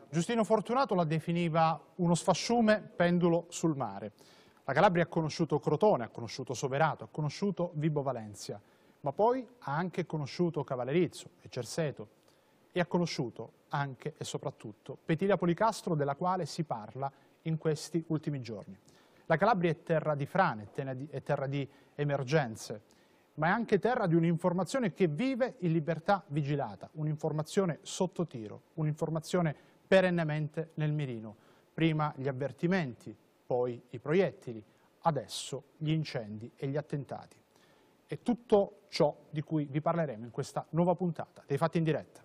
Giustino Fortunato la definiva uno sfasciume pendulo sul mare. La Calabria ha conosciuto Crotone, ha conosciuto Soverato, ha conosciuto Vibo Valentia, ma poi ha anche conosciuto Cavallerizzo e Cerzeto e ha conosciuto anche e soprattutto Petilia Policastro, della quale si parla in questi ultimi giorni. La Calabria è terra di frane, è terra di emergenze, ma è anche terra di un'informazione che vive in libertà vigilata, un'informazione sotto tiro, un'informazione perennemente nel mirino. Prima gli avvertimenti, poi i proiettili, adesso gli incendi e gli attentati. È tutto ciò di cui vi parleremo in questa nuova puntata dei Fatti in Diretta.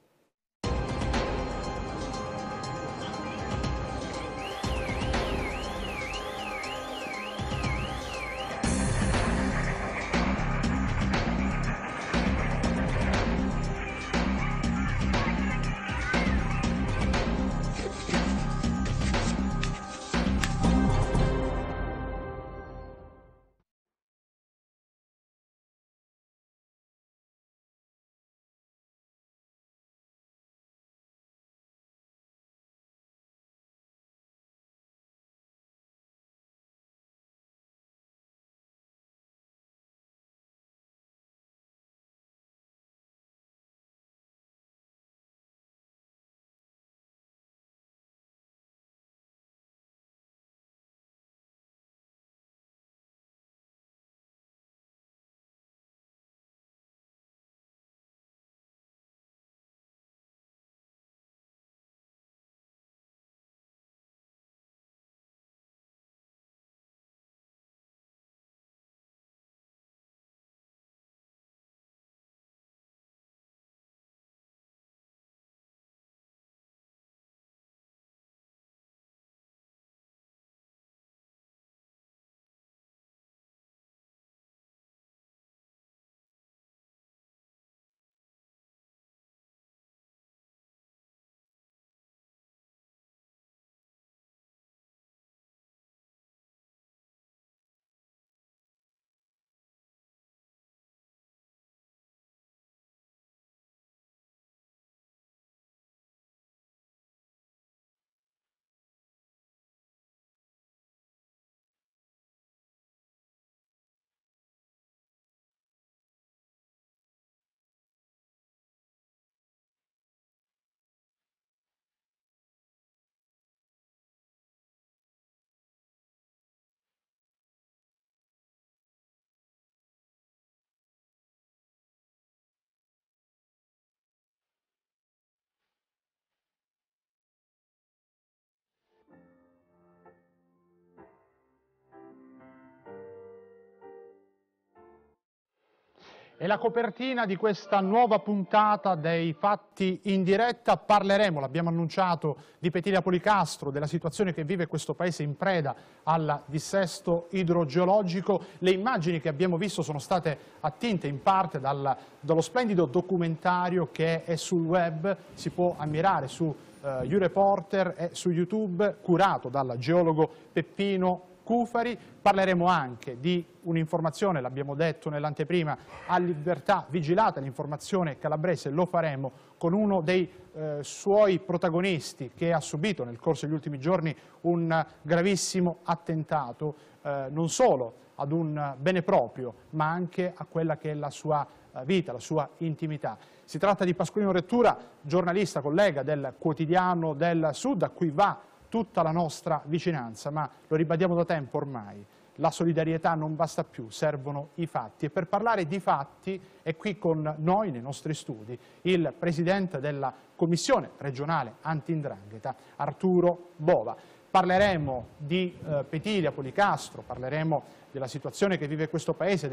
E la copertina di questa nuova puntata dei Fatti in Diretta parleremo, l'abbiamo annunciato, di Petilia Policastro, della situazione che vive questo paese in preda al dissesto idrogeologico. Le immagini che abbiamo visto sono state attinte in parte dallo splendido documentario che è sul web, si può ammirare su YouReporter e su YouTube, curato dal geologo Peppino Cufari. Parleremo anche di un'informazione, l'abbiamo detto nell'anteprima, a libertà vigilata, l'informazione calabrese. Lo faremo con uno dei suoi protagonisti che ha subito nel corso degli ultimi giorni un gravissimo attentato, non solo ad un bene proprio, ma anche a quella che è la sua vita, la sua intimità. Si tratta di Pasqualino Rettura, giornalista, collega del Quotidiano del Sud, a cui va tutta la nostra vicinanza, ma lo ribadiamo da tempo ormai, la solidarietà non basta più, servono i fatti. E per parlare di fatti è qui con noi, nei nostri studi, il presidente della Commissione regionale anti-'ndrangheta, Arturo Bova. Parleremo di Petilia Policastro, parleremo della situazione che vive questo paese,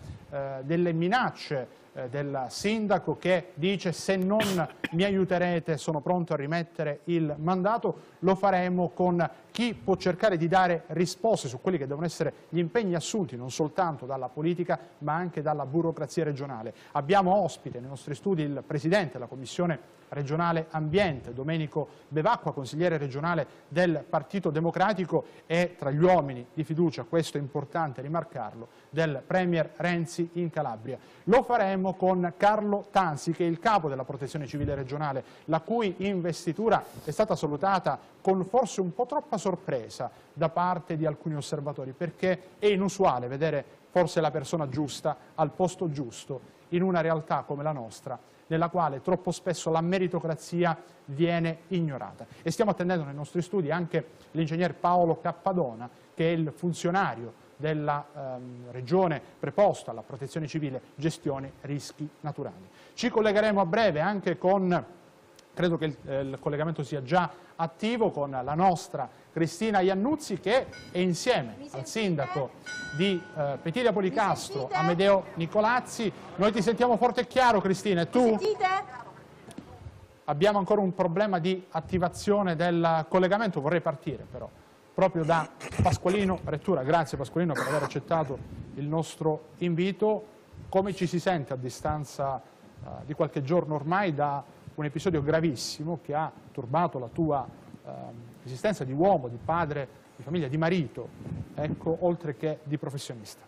delle minacce del sindaco che dice: se non mi aiuterete sono pronto a rimettere il mandato. Lo faremo con chi può cercare di dare risposte su quelli che devono essere gli impegni assunti non soltanto dalla politica ma anche dalla burocrazia regionale. Abbiamo ospite nei nostri studi il presidente della Commissione regionale ambiente, Domenico Bevacqua, consigliere regionale del Partito Democratico e tra gli uomini di fiducia, questo è importante rimarcarlo, del Premier Renzi in Calabria. Lo faremo con Carlo Tanzi, che è il capo della Protezione Civile regionale, la cui investitura è stata salutata con forse un po' troppa sorpresa da parte di alcuni osservatori, perché è inusuale vedere forse la persona giusta al posto giusto in una realtà come la nostra, nella quale troppo spesso la meritocrazia viene ignorata. E stiamo attendendo nei nostri studi anche l'ingegner Paolo Cappadona, che è il funzionario della regione preposto alla protezione civile, gestione rischi naturali. Ci collegheremo a breve anche con, credo che il collegamento sia già attivo, con la nostra Cristina Iannuzzi, che è insieme al sindaco di Petilia Policastro, Amedeo Nicolazzi. Noi ti sentiamo forte e chiaro, Cristina, e tu? Abbiamo ancora un problema di attivazione del collegamento, vorrei partire però proprio da Pasqualino Rettura. Grazie Pasqualino per aver accettato il nostro invito. Come ci si sente a distanza di qualche giorno ormai da un episodio gravissimo che ha turbato la tua esistenza di uomo, di padre, di famiglia, di marito, ecco, oltre che di professionista?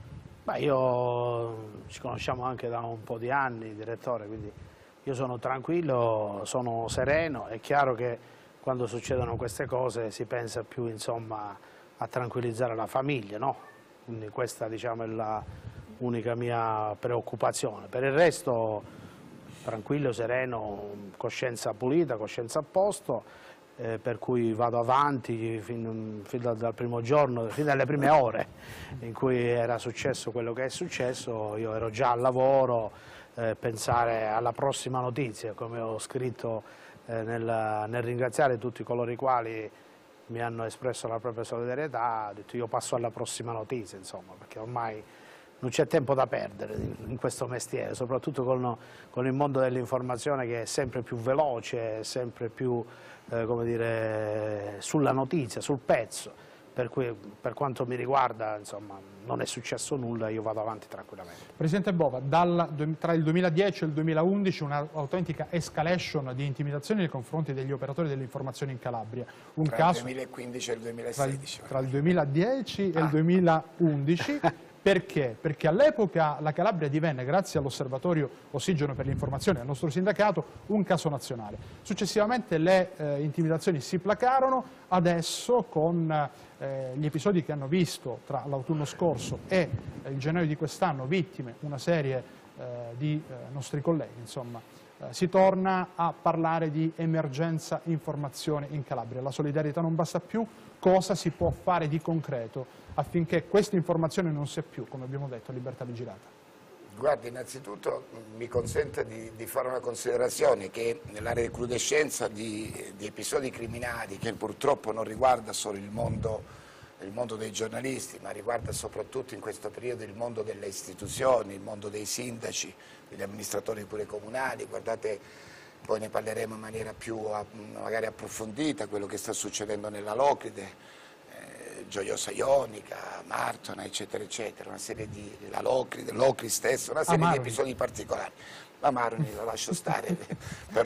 Ci conosciamo anche da un po' di anni, direttore, quindi io sono tranquillo, sono sereno. È chiaro che quando succedono queste cose si pensa più, insomma, a tranquillizzare la famiglia, no? Quindi questa, diciamo, è l'unica mia preoccupazione. Per il resto tranquillo, sereno, coscienza pulita, coscienza a posto, per cui vado avanti fin dal primo giorno, fin dalle prime ore in cui era successo quello che è successo. Io ero già al lavoro, pensare alla prossima notizia, come ho scritto nel ringraziare tutti coloro i quali mi hanno espresso la propria solidarietà. Ho detto io passo alla prossima notizia, insomma, perché ormai non c'è tempo da perdere in questo mestiere, soprattutto con il mondo dell'informazione che è sempre più veloce, sempre più come dire, sulla notizia, sul pezzo. Per cui, per quanto mi riguarda, insomma, non è successo nulla, io vado avanti tranquillamente. Presidente Bova, tra il 2010 e il 2011 un'autentica escalation di intimidazioni nei confronti degli operatori dell'informazione in Calabria. Tra il 2015 e il 2016. Tra il 2010 e il 2011. Perché? Perché all'epoca la Calabria divenne, grazie all'Osservatorio Ossigeno per l'Informazione e al nostro sindacato, un caso nazionale. Successivamente le intimidazioni si placarono, adesso con gli episodi che hanno visto tra l'autunno scorso e il gennaio di quest'anno vittime una serie di nostri colleghi, insomma, si torna a parlare di emergenza informazione in Calabria. La solidarietà non basta più. Cosa si può fare di concreto affinché questa informazione non sia più, come abbiamo detto, libertà vigilata? Guardi, innanzitutto mi consente di fare una considerazione, che la recrudescenza di episodi criminali, che purtroppo non riguarda solo il mondo dei giornalisti, ma riguarda soprattutto in questo periodo il mondo delle istituzioni, il mondo dei sindaci, degli amministratori pure comunali. Guardate, poi ne parleremo in maniera più magari approfondita, quello che sta succedendo nella Locride, Gioiosa Ionica, Martona, eccetera, eccetera, una serie di la Locride, Locri stesso, una serie di episodi particolari. Ma Maroni lo lascio stare per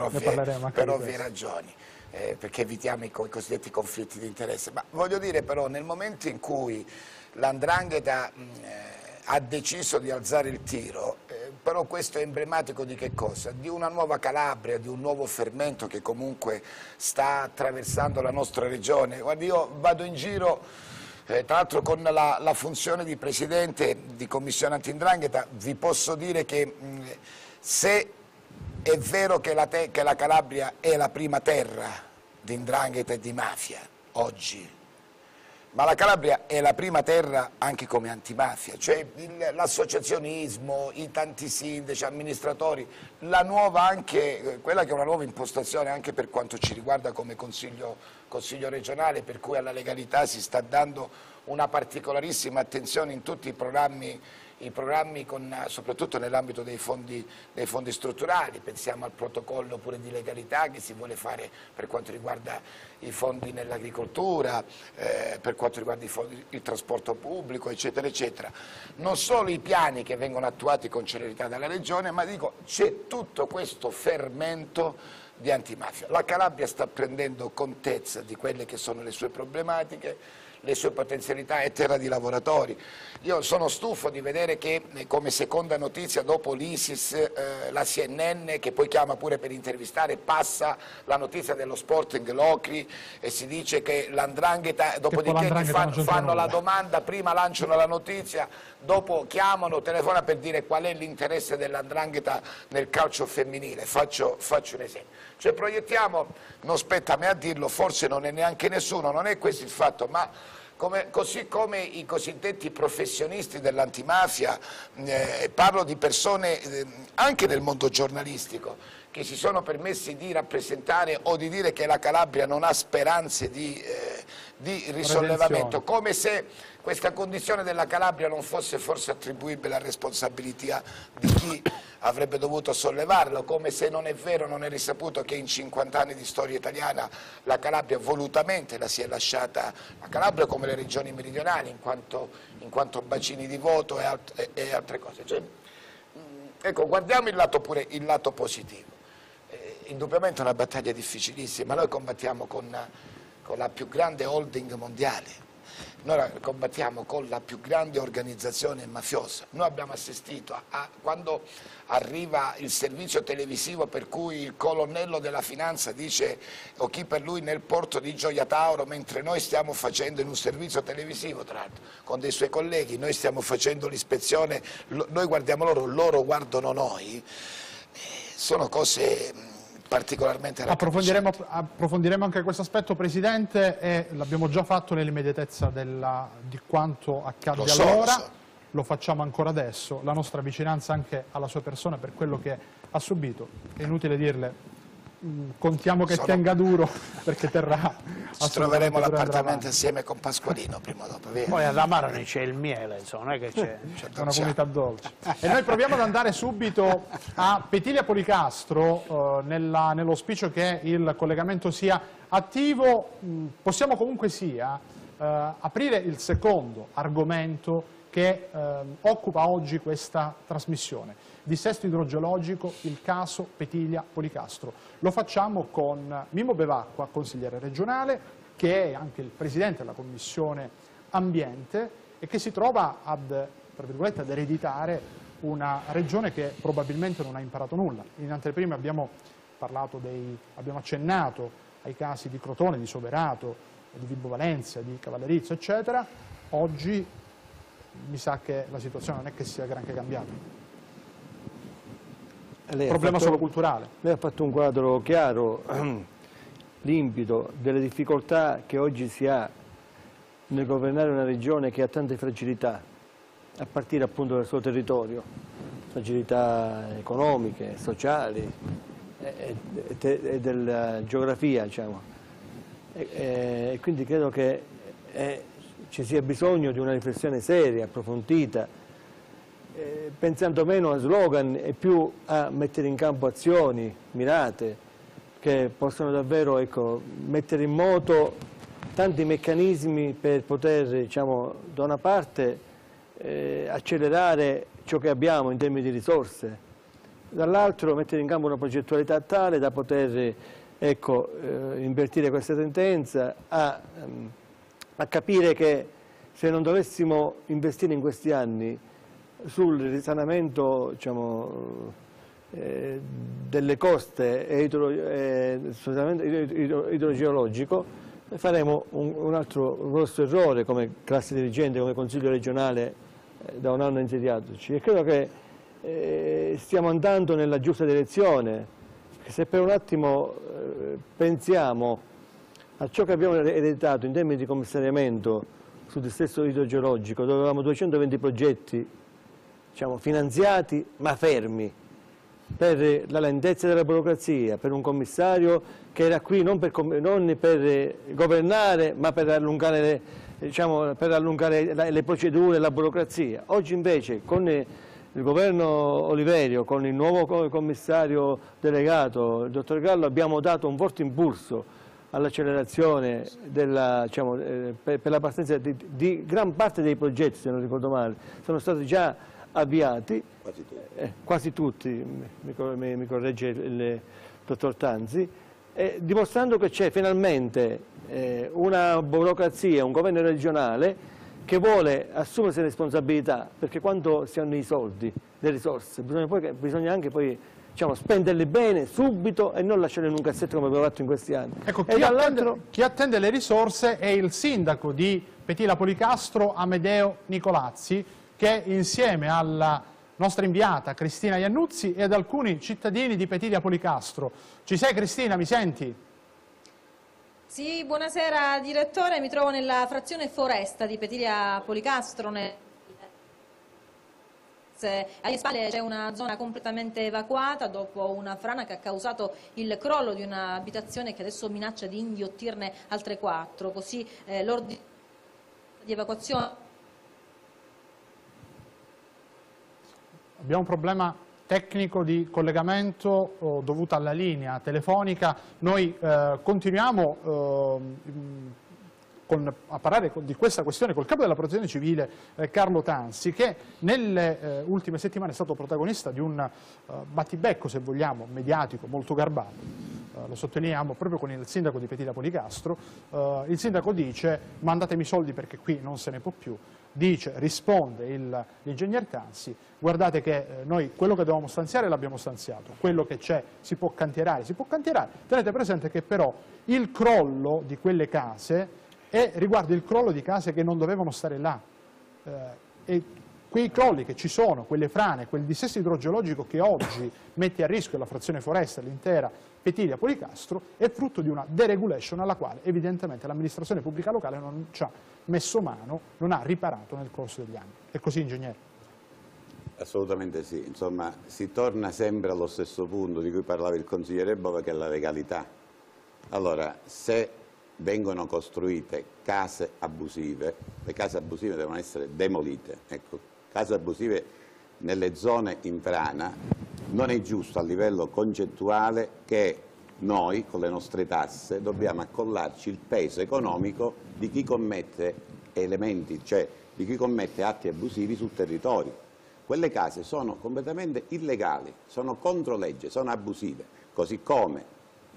ovvie ragioni, perché evitiamo i cosiddetti conflitti di interesse. Ma voglio dire però, nel momento in cui l''ndrangheta ha deciso di alzare il tiro, però questo è emblematico di che cosa? Di una nuova Calabria, di un nuovo fermento che comunque sta attraversando la nostra regione. Guardi, io vado in giro, tra l'altro con la funzione di Presidente di Commissione Anti-'ndrangheta, vi posso dire che se è vero che la Calabria è la prima terra di 'ndrangheta e di mafia oggi, ma la Calabria è la prima terra anche come antimafia, cioè l'associazionismo, i tanti sindaci, amministratori, la nuova anche, quella che è una nuova impostazione anche per quanto ci riguarda come consiglio regionale, per cui alla legalità si sta dando una particolarissima attenzione in tutti i programmi i programmi soprattutto nell'ambito dei fondi strutturali, pensiamo al protocollo pure di legalità che si vuole fare per quanto riguarda i fondi nell'agricoltura, per quanto riguarda il trasporto pubblico, eccetera, eccetera. Non solo i piani che vengono attuati con celerità dalla Regione, ma dico c'è tutto questo fermento di antimafia. La Calabria sta prendendo contezza di quelle che sono le sue problematiche, le sue potenzialità, è terra di lavoratori. Io sono stufo di vedere che come seconda notizia dopo l'ISIS, la CNN, che poi chiama pure per intervistare, passa la notizia dello Sporting Locri e si dice che l''ndrangheta, dopodiché fanno la domanda, prima lanciano la notizia, dopo chiamano, telefonano per dire qual è l'interesse dell''ndrangheta nel calcio femminile. Faccio un esempio. Cioè proiettiamo, non spetta a me a dirlo, forse non è neanche nessuno, non è questo il fatto, ma così come i cosiddetti professionisti dell'antimafia, parlo di persone anche nel mondo giornalistico, che si sono permessi di rappresentare o di dire che la Calabria non ha speranze di risollevamento, come se questa condizione della Calabria non fosse forse attribuibile a responsabilità di chi avrebbe dovuto sollevarlo, come se non è vero, non è risaputo che in 50 anni di storia italiana la Calabria volutamente la si è lasciata, la Calabria come le regioni meridionali in quanto bacini di voto e altre cose. Cioè, ecco, guardiamo il lato positivo. Indubbiamente è una battaglia difficilissima, noi combattiamo con la più grande holding mondiale, noi combattiamo con la più grande organizzazione mafiosa. Noi abbiamo assistito quando arriva il servizio televisivo per cui il colonnello della finanza dice o chi per lui nel porto di Gioia Tauro, mentre noi stiamo facendo in un servizio televisivo, tra l'altro con dei suoi colleghi, noi stiamo facendo l'ispezione, noi guardiamo loro guardano noi, sono cose particolarmente approfondiremo anche questo aspetto, Presidente, e l'abbiamo già fatto nell'immediatezza di quanto accadde allora, lo facciamo ancora adesso, la nostra vicinanza anche alla sua persona per quello che ha subito, è inutile dirle, contiamo che tenga duro perché terrà. Ci troveremo l'appartamento assieme con Pasqualino prima o dopo. Via. Poi ad Amarone c'è il miele, insomma, non è che c'è una comunità dolce. E noi proviamo ad andare subito a Petilia Policastro, nell'auspicio che il collegamento sia attivo. Possiamo comunque sia aprire il secondo argomento che occupa oggi questa trasmissione. Dissesto idrogeologico, il caso Petilia Policastro. Lo facciamo con Mimmo Bevacqua, consigliere regionale, che è anche il presidente della Commissione Ambiente e che si trova ad ereditare una regione che probabilmente non ha imparato nulla. In anteprima abbiamo accennato ai casi di Crotone, di Soverato, di Vibo Valentia, di Cavallerizzo, eccetera. Oggi mi sa che la situazione non è che sia granché cambiata. Problema solo culturale. Lei ha fatto un quadro chiaro, limpido, delle difficoltà che oggi si ha nel governare una regione che ha tante fragilità, a partire appunto dal suo territorio, fragilità economiche, sociali e della geografia, diciamo. E quindi credo che ci sia bisogno di una riflessione seria, approfondita, pensando meno a slogan e più a mettere in campo azioni mirate che possano davvero, ecco, mettere in moto tanti meccanismi per poter, diciamo, da una parte accelerare ciò che abbiamo in termini di risorse, dall'altro mettere in campo una progettualità tale da poter, ecco, invertire questa tendenza, a capire che se non dovessimo investire in questi anni sul risanamento, diciamo, delle coste e idrogeologico, faremo un altro grosso errore come classe dirigente, come Consiglio regionale da un anno insediatoci. E credo che stiamo andando nella giusta direzione. Se per un attimo pensiamo a ciò che abbiamo ereditato in termini di commissariamento sul dissesto idrogeologico, dove avevamo 220 progetti, diciamo, finanziati ma fermi, per la lentezza della burocrazia, per un commissario che era qui non per governare ma per allungare diciamo, per allungare le procedure, la burocrazia. Oggi invece con il governo Oliverio, con il nuovo commissario delegato, il dottor Gallo, abbiamo dato un forte impulso all'accelerazione diciamo, per la partenza di gran parte dei progetti, se non ricordo male, sono stati già avviati, quasi tutti, mi corregge il dottor Tanzi, dimostrando che c'è finalmente una burocrazia, un governo regionale che vuole assumersi responsabilità, perché quando si hanno i soldi, le risorse, bisogna anche poi, diciamo, spenderle bene, subito, e non lasciarle in un cassetto come abbiamo fatto in questi anni. Ecco, chi attende le risorse è il sindaco di Petila Policastro, Amedeo Nicolazzi, che insieme alla nostra inviata Cristina Iannuzzi e ad alcuni cittadini di Petila Policastro. Ci sei, Cristina, mi senti? Sì, buonasera direttore, mi trovo nella frazione Foresta di Petila Policastro. Alle spalle c'è una zona completamente evacuata dopo una frana che ha causato il crollo di un'abitazione che adesso minaccia di inghiottirne altre 4, così l'ordine di evacuazione. Abbiamo un problema tecnico di collegamento dovuto alla linea telefonica. Noi continuiamo a parlare di questa questione col capo della Protezione Civile Carlo Tanzi, che nelle ultime settimane è stato protagonista di un battibecco, se vogliamo, mediatico molto garbato. Lo sottolineiamo proprio con il sindaco di Petila Policastro. Il sindaco dice: mandatemi soldi perché qui non se ne può più. Risponde l'ingegner Tanzi: guardate che noi quello che dovevamo stanziare l'abbiamo stanziato, quello che c'è si può cantierare, tenete presente che però il crollo di quelle case riguarda il crollo di case che non dovevano stare là, e quei crolli che ci sono, quelle frane, quel dissesto idrogeologico che oggi mette a rischio la frazione Foresta, l'intera Petila Policastro, è frutto di una deregulation alla quale evidentemente l'amministrazione pubblica locale non ci ha messo mano, non ha riparato nel corso degli anni. È così, ingegnere? Assolutamente sì, insomma si torna sempre allo stesso punto di cui parlava il consigliere Bova, che è la legalità. Allora, se vengono costruite case abusive, le case abusive devono essere demolite. Ecco, case abusive nelle zone in frana, non è giusto a livello concettuale che noi con le nostre tasse dobbiamo accollarci il peso economico di chi commette elementi, cioè di chi commette atti abusivi sul territorio. Quelle case sono completamente illegali, sono contro legge, sono abusive, così come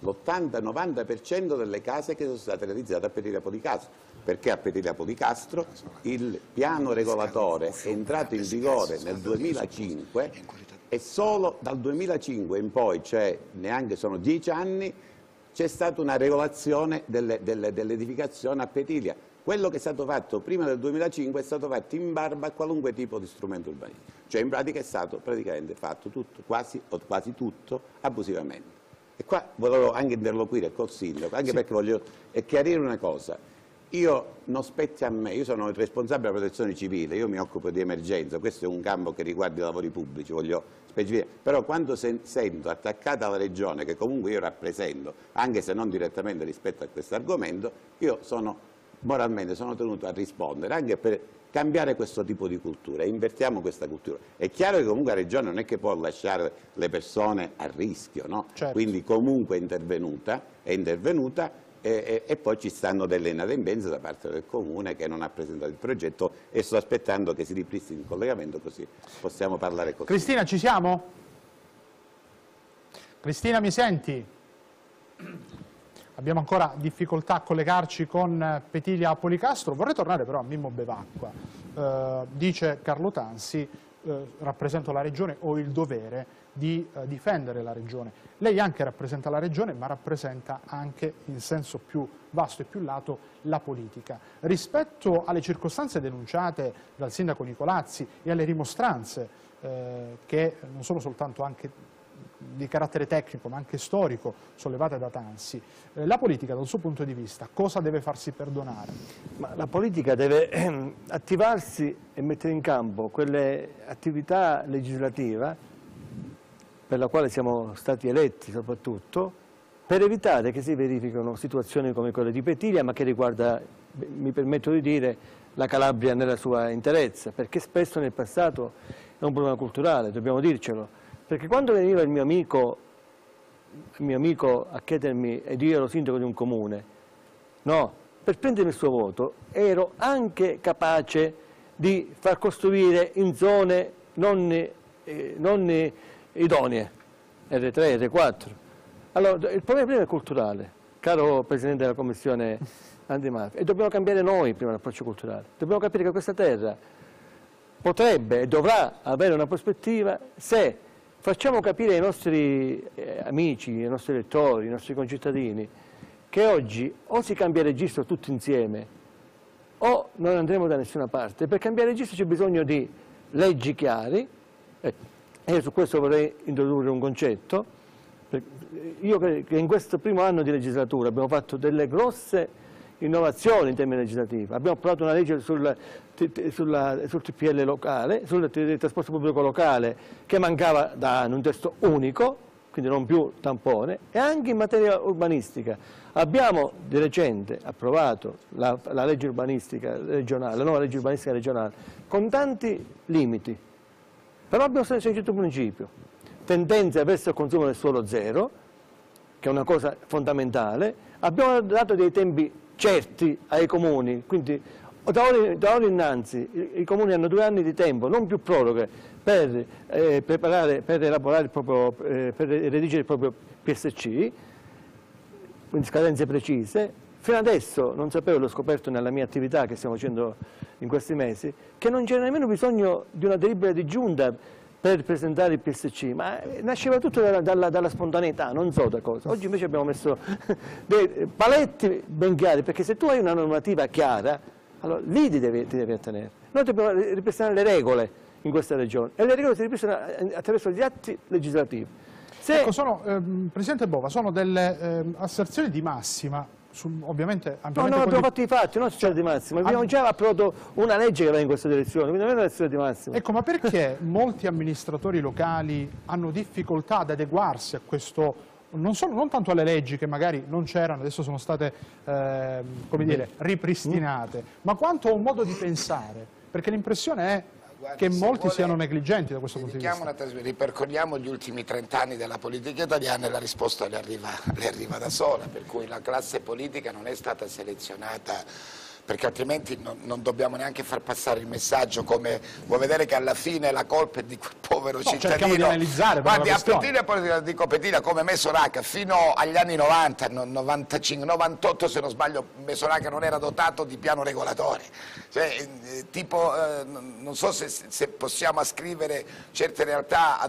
l'80-90% delle case che sono state realizzate a Petila Policastro, perché a Petila Policastro il piano regolatore è entrato in vigore nel 2005 e solo dal 2005 in poi, cioè neanche sono 10 anni, c'è stata una regolazione dell'edificazione a Petilia. Quello che è stato fatto prima del 2005 è stato fatto in barba a qualunque tipo di strumento urbanistico, cioè in pratica è stato praticamente fatto tutto, quasi tutto, abusivamente. E qua volevo anche interloquire col sindaco, anche perché voglio chiarire una cosa. Non spetti a me, io sono il responsabile della protezione civile, io mi occupo di emergenza, questo è un campo che riguarda i lavori pubblici, voglio specificare. Però quando sento attaccata alla regione, che comunque io rappresento, anche se non direttamente rispetto a questo argomento, io moralmente sono tenuto a rispondere, anche per cambiare questo tipo di cultura, invertiamo questa cultura. È chiaro che comunque la Regione non è che può lasciare le persone a rischio, no? Certo. Quindi comunque è intervenuta e poi ci stanno delle inadempienze da parte del Comune che non ha presentato il progetto e sto aspettando che si ripristini il collegamento così possiamo parlare così. Cristina, ci siamo? Cristina, mi senti? Abbiamo ancora difficoltà a collegarci con Petila Policastro. Vorrei tornare però a Mimmo Bevacqua. Dice Carlo Tanzi: rappresento la Regione, ho il dovere di difendere la Regione. Lei anche rappresenta la Regione, ma rappresenta anche in senso più vasto e più lato la politica. Rispetto alle circostanze denunciate dal sindaco Nicolazzi e alle rimostranze che non sono soltanto anche di carattere tecnico ma anche storico sollevate da Tanzi, la politica dal suo punto di vista cosa deve farsi perdonare? Ma la politica deve attivarsi e mettere in campo quelle attività legislative per la quale siamo stati eletti soprattutto, per evitare che si verifichino situazioni come quelle di Petilia, ma che riguarda mi permetto di dire, la Calabria nella sua interezza, perché spesso nel passato è un problema culturale, dobbiamo dircelo. Perché quando veniva il mio amico a chiedermi, ed io ero sindaco di un comune, no, per prendere il suo voto ero anche capace di far costruire in zone non idonee, R3, R4. Allora, il problema prima è culturale, caro Presidente della Commissione Antimafia, e dobbiamo cambiare noi prima l'approccio culturale. Dobbiamo capire che questa terra potrebbe e dovrà avere una prospettiva se facciamo capire ai nostri amici, ai nostri elettori, ai nostri concittadini che oggi o si cambia registro tutti insieme o non andremo da nessuna parte. Per cambiare registro c'è bisogno di leggi chiare, e io su questo vorrei introdurre un concetto. Io credo che in questo primo anno di legislatura abbiamo fatto delle grosse innovazioni in termini legislativi. Abbiamo approvato una legge sul TPL locale, sul trasporto pubblico locale, che mancava da anni, un testo unico, quindi non più tampone, e anche in materia urbanistica. Abbiamo di recente approvato la legge urbanistica regionale, la nuova legge urbanistica regionale, con tanti limiti, però abbiamo sancito un principio: tendenza verso il consumo del suolo zero, che è una cosa fondamentale. Abbiamo dato dei tempi certi ai comuni, quindi da ora innanzi i comuni hanno 2 anni di tempo, non più proroghe, per elaborare il proprio, per redigere il proprio PSC, quindi scadenze precise. Fino adesso non sapevo, l'ho scoperto nella mia attività che stiamo facendo in questi mesi, che non c'era nemmeno bisogno di una delibera di giunta per presentare il PSC, ma nasceva tutto dalla spontaneità, non so da cosa. Oggi invece abbiamo messo dei paletti ben chiari, perché se tu hai una normativa chiara, allora lì ti devi attenere. Noi dobbiamo ripristinare le regole in questa regione, e le regole si ripristinano attraverso gli atti legislativi. Ecco, Presidente Bova, sono delle asserzioni di massima, ovviamente ampiamente... No, abbiamo fatto i fatti, non succede di massima, abbiamo già approvato una legge che va in questa direzione, quindi non è una lezione di massima. Ecco, ma perché molti amministratori locali hanno difficoltà ad adeguarsi a questo, non tanto alle leggi che magari non c'erano, adesso sono state come dire, ripristinate, ma quanto a un modo di pensare? Perché l'impressione è che molti siano negligenti da questo punto di vista. Ripercorriamo gli ultimi 30 anni della politica italiana e la risposta le arriva da sola, per cui la classe politica non è stata selezionata, perché altrimenti non dobbiamo neanche far passare il messaggio, come vuoi vedere che alla fine la colpa è di quel povero cittadino. Cerchiamo di analizzare. Guardi, a Petilla, dico Petilla come Mesoraca, fino agli anni 90, 95, 98 se non sbaglio, Mesoraca non era dotato di piano regolatore. Cioè, non so se possiamo ascrivere certe realtà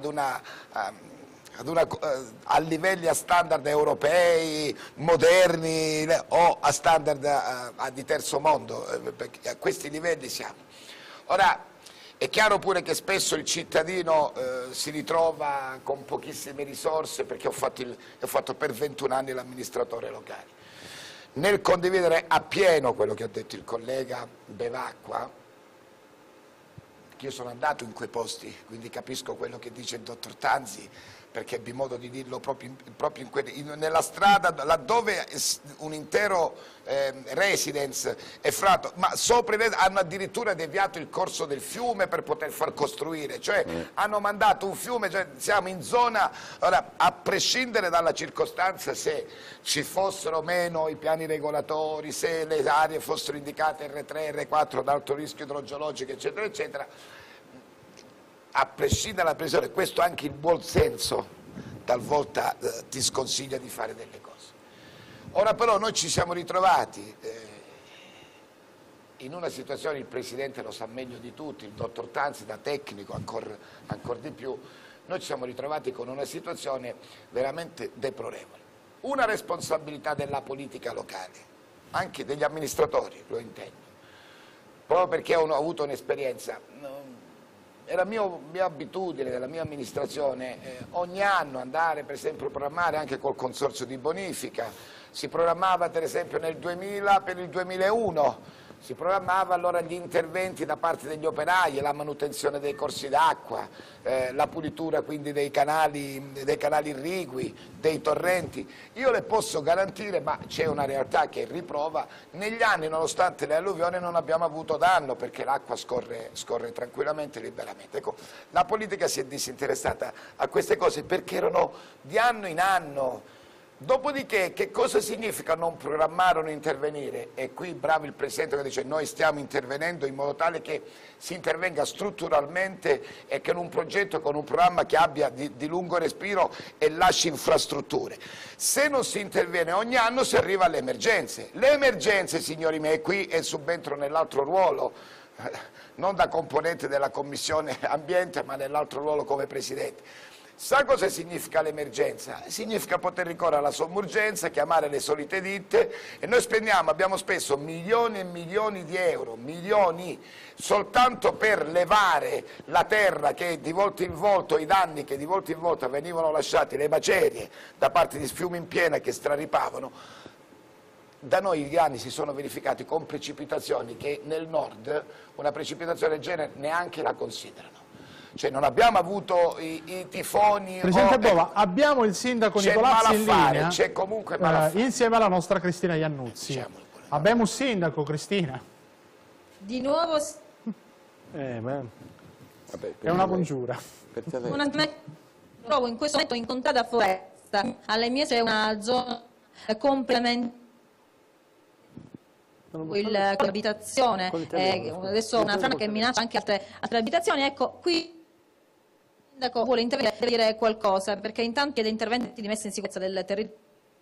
a livelli, a standard europei, moderni o a standard di terzo mondo, perché a questi livelli siamo. Ora, è chiaro pure che spesso il cittadino si ritrova con pochissime risorse, perché ho fatto per 21 anni l'amministratore locale. Nel condividere appieno quello che ha detto il collega Bevacqua, che io sono andato in quei posti, quindi capisco quello che dice il dottor Tanzi, perché ebbi modo di dirlo proprio nella strada laddove un intero residence è frato, ma sopra hanno addirittura deviato il corso del fiume per poter far costruire, cioè hanno mandato un fiume, cioè siamo in zona, ora, a prescindere dalla circostanza se ci fossero o meno i piani regolatori, se le aree fossero indicate R3, R4 ad alto rischio idrogeologico, eccetera, eccetera, a prescindere dalla pressione, questo anche il buon senso talvolta ti sconsiglia di fare delle cose. Ora però noi ci siamo ritrovati in una situazione, il Presidente lo sa meglio di tutti, il dottor Tanzi da tecnico ancora di più, noi ci siamo ritrovati con una situazione veramente deplorevole. Una responsabilità della politica locale, anche degli amministratori, lo intendo, proprio perché ho avuto un'esperienza. Era mia abitudine della mia amministrazione ogni anno andare, per esempio, programmare anche col consorzio di bonifica. Si programmava per esempio nel 2000 per il 2001 Si programmava allora gli interventi da parte degli operai, la manutenzione dei corsi d'acqua, la pulitura quindi dei canali irrigui, dei torrenti. Io le posso garantire, ma c'è una realtà che riprova, negli anni nonostante le alluvioni non abbiamo avuto danno perché l'acqua scorre tranquillamente e liberamente. Ecco, la politica si è disinteressata a queste cose perché erano di anno in anno. Dopodiché, che cosa significa non programmare o non intervenire? E qui bravo il Presidente che dice noi stiamo intervenendo in modo tale che si intervenga strutturalmente e che in un progetto con un programma che abbia di lungo respiro e lasci infrastrutture. Se non si interviene ogni anno si arriva alle emergenze. Le emergenze, signori miei, qui è subentro nell'altro ruolo, non da componente della Commissione Ambiente ma nell'altro ruolo come Presidente. Sa cosa significa l'emergenza? Significa poter ricorrere alla somma urgenza, chiamare le solite ditte e noi abbiamo speso milioni e milioni di euro, milioni, soltanto per levare la terra che di volta in volta, i danni che di volta in volta venivano lasciati, le macerie da parte di fiumi in piena che straripavano. Da noi gli anni si sono verificati con precipitazioni che nel nord una precipitazione del genere neanche la considerano. Cioè non abbiamo avuto i tifoni. Presidente Bova, abbiamo il sindaco Nicolazzi in linea, c'è comunque malaffare. Insieme alla nostra Cristina Iannuzzi. Abbiamo un sindaco, Cristina. Di nuovo Vabbè, è una congiura. Trovo in questo momento in Contrada Foresta, alle mie c'è una zona complementare. L'abitazione, adesso una frana che minaccia anche altre abitazioni, ecco qui il sindaco vuole intervenire per dire qualcosa perché intanto chiede interventi di messa in sicurezza del territorio.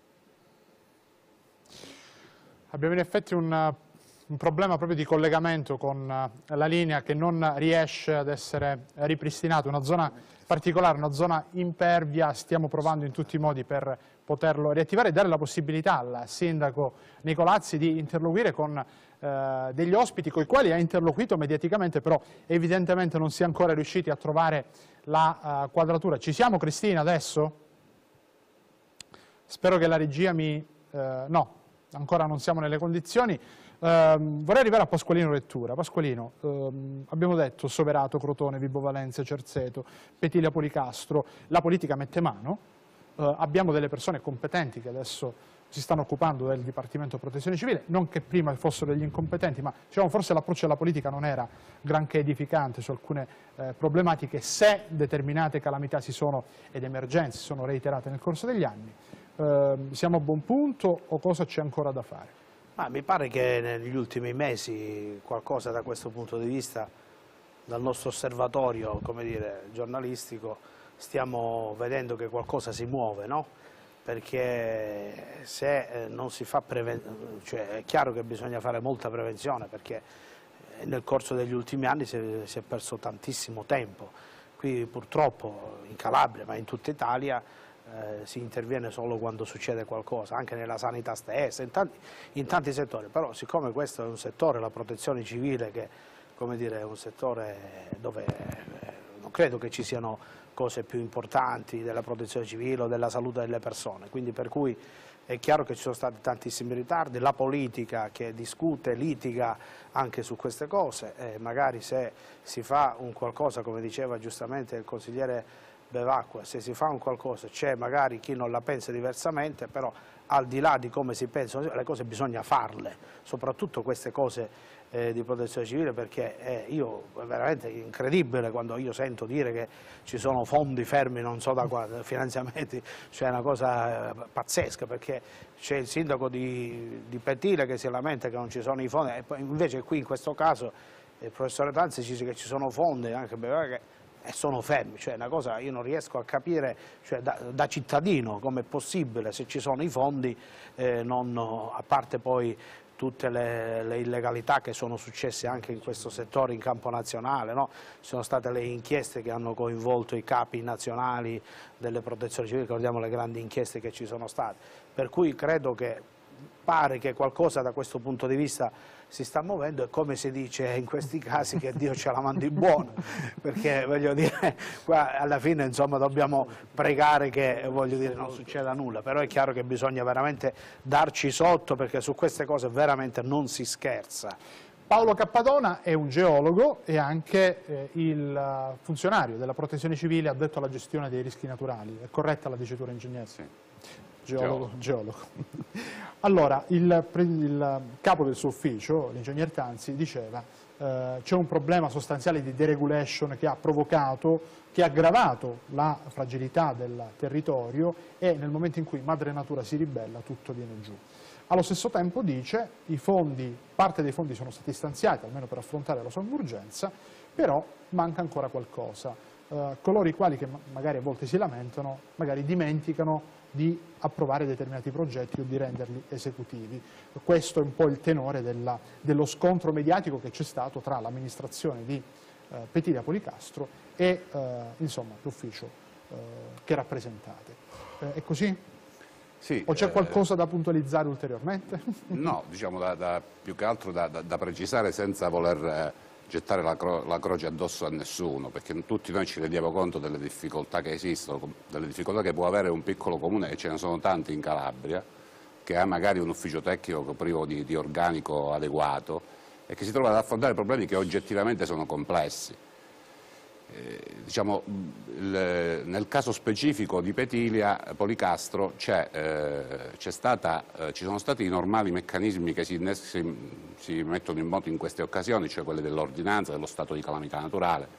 Abbiamo in effetti un problema proprio di collegamento con la linea che non riesce ad essere ripristinata, una zona particolare, una zona impervia. Stiamo provando in tutti i modi per poterlo riattivare e dare la possibilità al sindaco Nicolazzi di interloquire con degli ospiti con i quali ha interloquito mediaticamente, però evidentemente non si è ancora riusciti a trovare la quadratura. Ci siamo, Cristina, adesso? Spero che la regia no, ancora non siamo nelle condizioni. Vorrei arrivare a Pasqualino Rettura. Pasqualino, abbiamo detto Soverato, Crotone, Vibo Valentia, Cerzeto, Petilia Policastro, la politica mette mano, abbiamo delle persone competenti che adesso si stanno occupando del Dipartimento Protezione Civile, non che prima fossero degli incompetenti, ma diciamo, forse l'approccio della politica non era granché edificante su alcune problematiche, se determinate calamità ed emergenze si sono reiterate nel corso degli anni. Siamo a buon punto o cosa c'è ancora da fare? Mi pare che negli ultimi mesi qualcosa da questo punto di vista, dal nostro osservatorio, come dire, giornalistico, stiamo vedendo che qualcosa si muove, no? Perché se non si fa cioè è chiaro che bisogna fare molta prevenzione, perché nel corso degli ultimi anni si è perso tantissimo tempo. Qui purtroppo in Calabria, ma in tutta Italia, si interviene solo quando succede qualcosa, anche nella sanità stessa, in tanti settori, però siccome questo è un settore, la protezione civile, che come dire, è un settore dove non credo che ci siano cose più importanti della protezione civile o della salute delle persone, quindi per cui è chiaro che ci sono stati tantissimi ritardi, la politica che discute, litiga anche su queste cose, magari se si fa un qualcosa, come diceva giustamente il consigliere Bevacqua, se si fa un qualcosa c'è magari chi non la pensa diversamente, però al di là di come si pensano le cose bisogna farle, soprattutto queste cose di protezione civile, perché io è veramente incredibile quando io sento dire che ci sono fondi fermi non so da quando, finanziamenti, cioè è una cosa pazzesca, perché c'è il sindaco di Petile che si lamenta che non ci sono i fondi, e poi invece qui in questo caso il professore Tanzi dice che ci sono fondi, anche perché sono fermi, cioè una cosa io non riesco a capire, cioè da cittadino come è possibile, se ci sono i fondi, a parte poi tutte le illegalità che sono successe anche in questo settore in campo nazionale, no? Ci sono state le inchieste che hanno coinvolto i capi nazionali delle protezioni civili, ricordiamo le grandi inchieste che ci sono state, per cui credo che pare che qualcosa da questo punto di vista si sta muovendo, e come si dice in questi casi che Dio ce la mandi buona, perché voglio dire, qua alla fine insomma dobbiamo pregare che non succeda nulla, però è chiaro che bisogna veramente darci sotto, perché su queste cose veramente non si scherza. Paolo Cappadona è un geologo e anche il funzionario della Protezione Civile addetto alla gestione dei rischi naturali. È corretta la dicitura, ingegnere? Sì. Geologo. Allora, il capo del suo ufficio, l'ingegner Tanzi, diceva c'è un problema sostanziale di deregulation che ha provocato, che ha aggravato la fragilità del territorio, e nel momento in cui madre natura si ribella tutto viene giù. Allo stesso tempo dice parte dei fondi sono stati stanziati almeno per affrontare la sommergenza, però manca ancora qualcosa. Coloro i quali che magari a volte si lamentano, magari dimenticano di approvare determinati progetti o di renderli esecutivi. Questo è un po' il tenore dello scontro mediatico che c'è stato tra l'amministrazione di Petilia Policastro e insomma, l'ufficio che rappresentate. È così? Sì, o c'è qualcosa da puntualizzare ulteriormente? No, diciamo più che altro da precisare senza voler gettare la croce addosso a nessuno, perché tutti noi ci rendiamo conto delle difficoltà che esistono, delle difficoltà che può avere un piccolo comune, e ce ne sono tanti in Calabria, che ha magari un ufficio tecnico privo di organico adeguato e che si trova ad affrontare problemi che oggettivamente sono complessi. Diciamo, nel caso specifico di Petilia Policastro ci sono stati i normali meccanismi che si mettono in moto in queste occasioni, cioè quelli dell'ordinanza, dello stato di calamità naturale,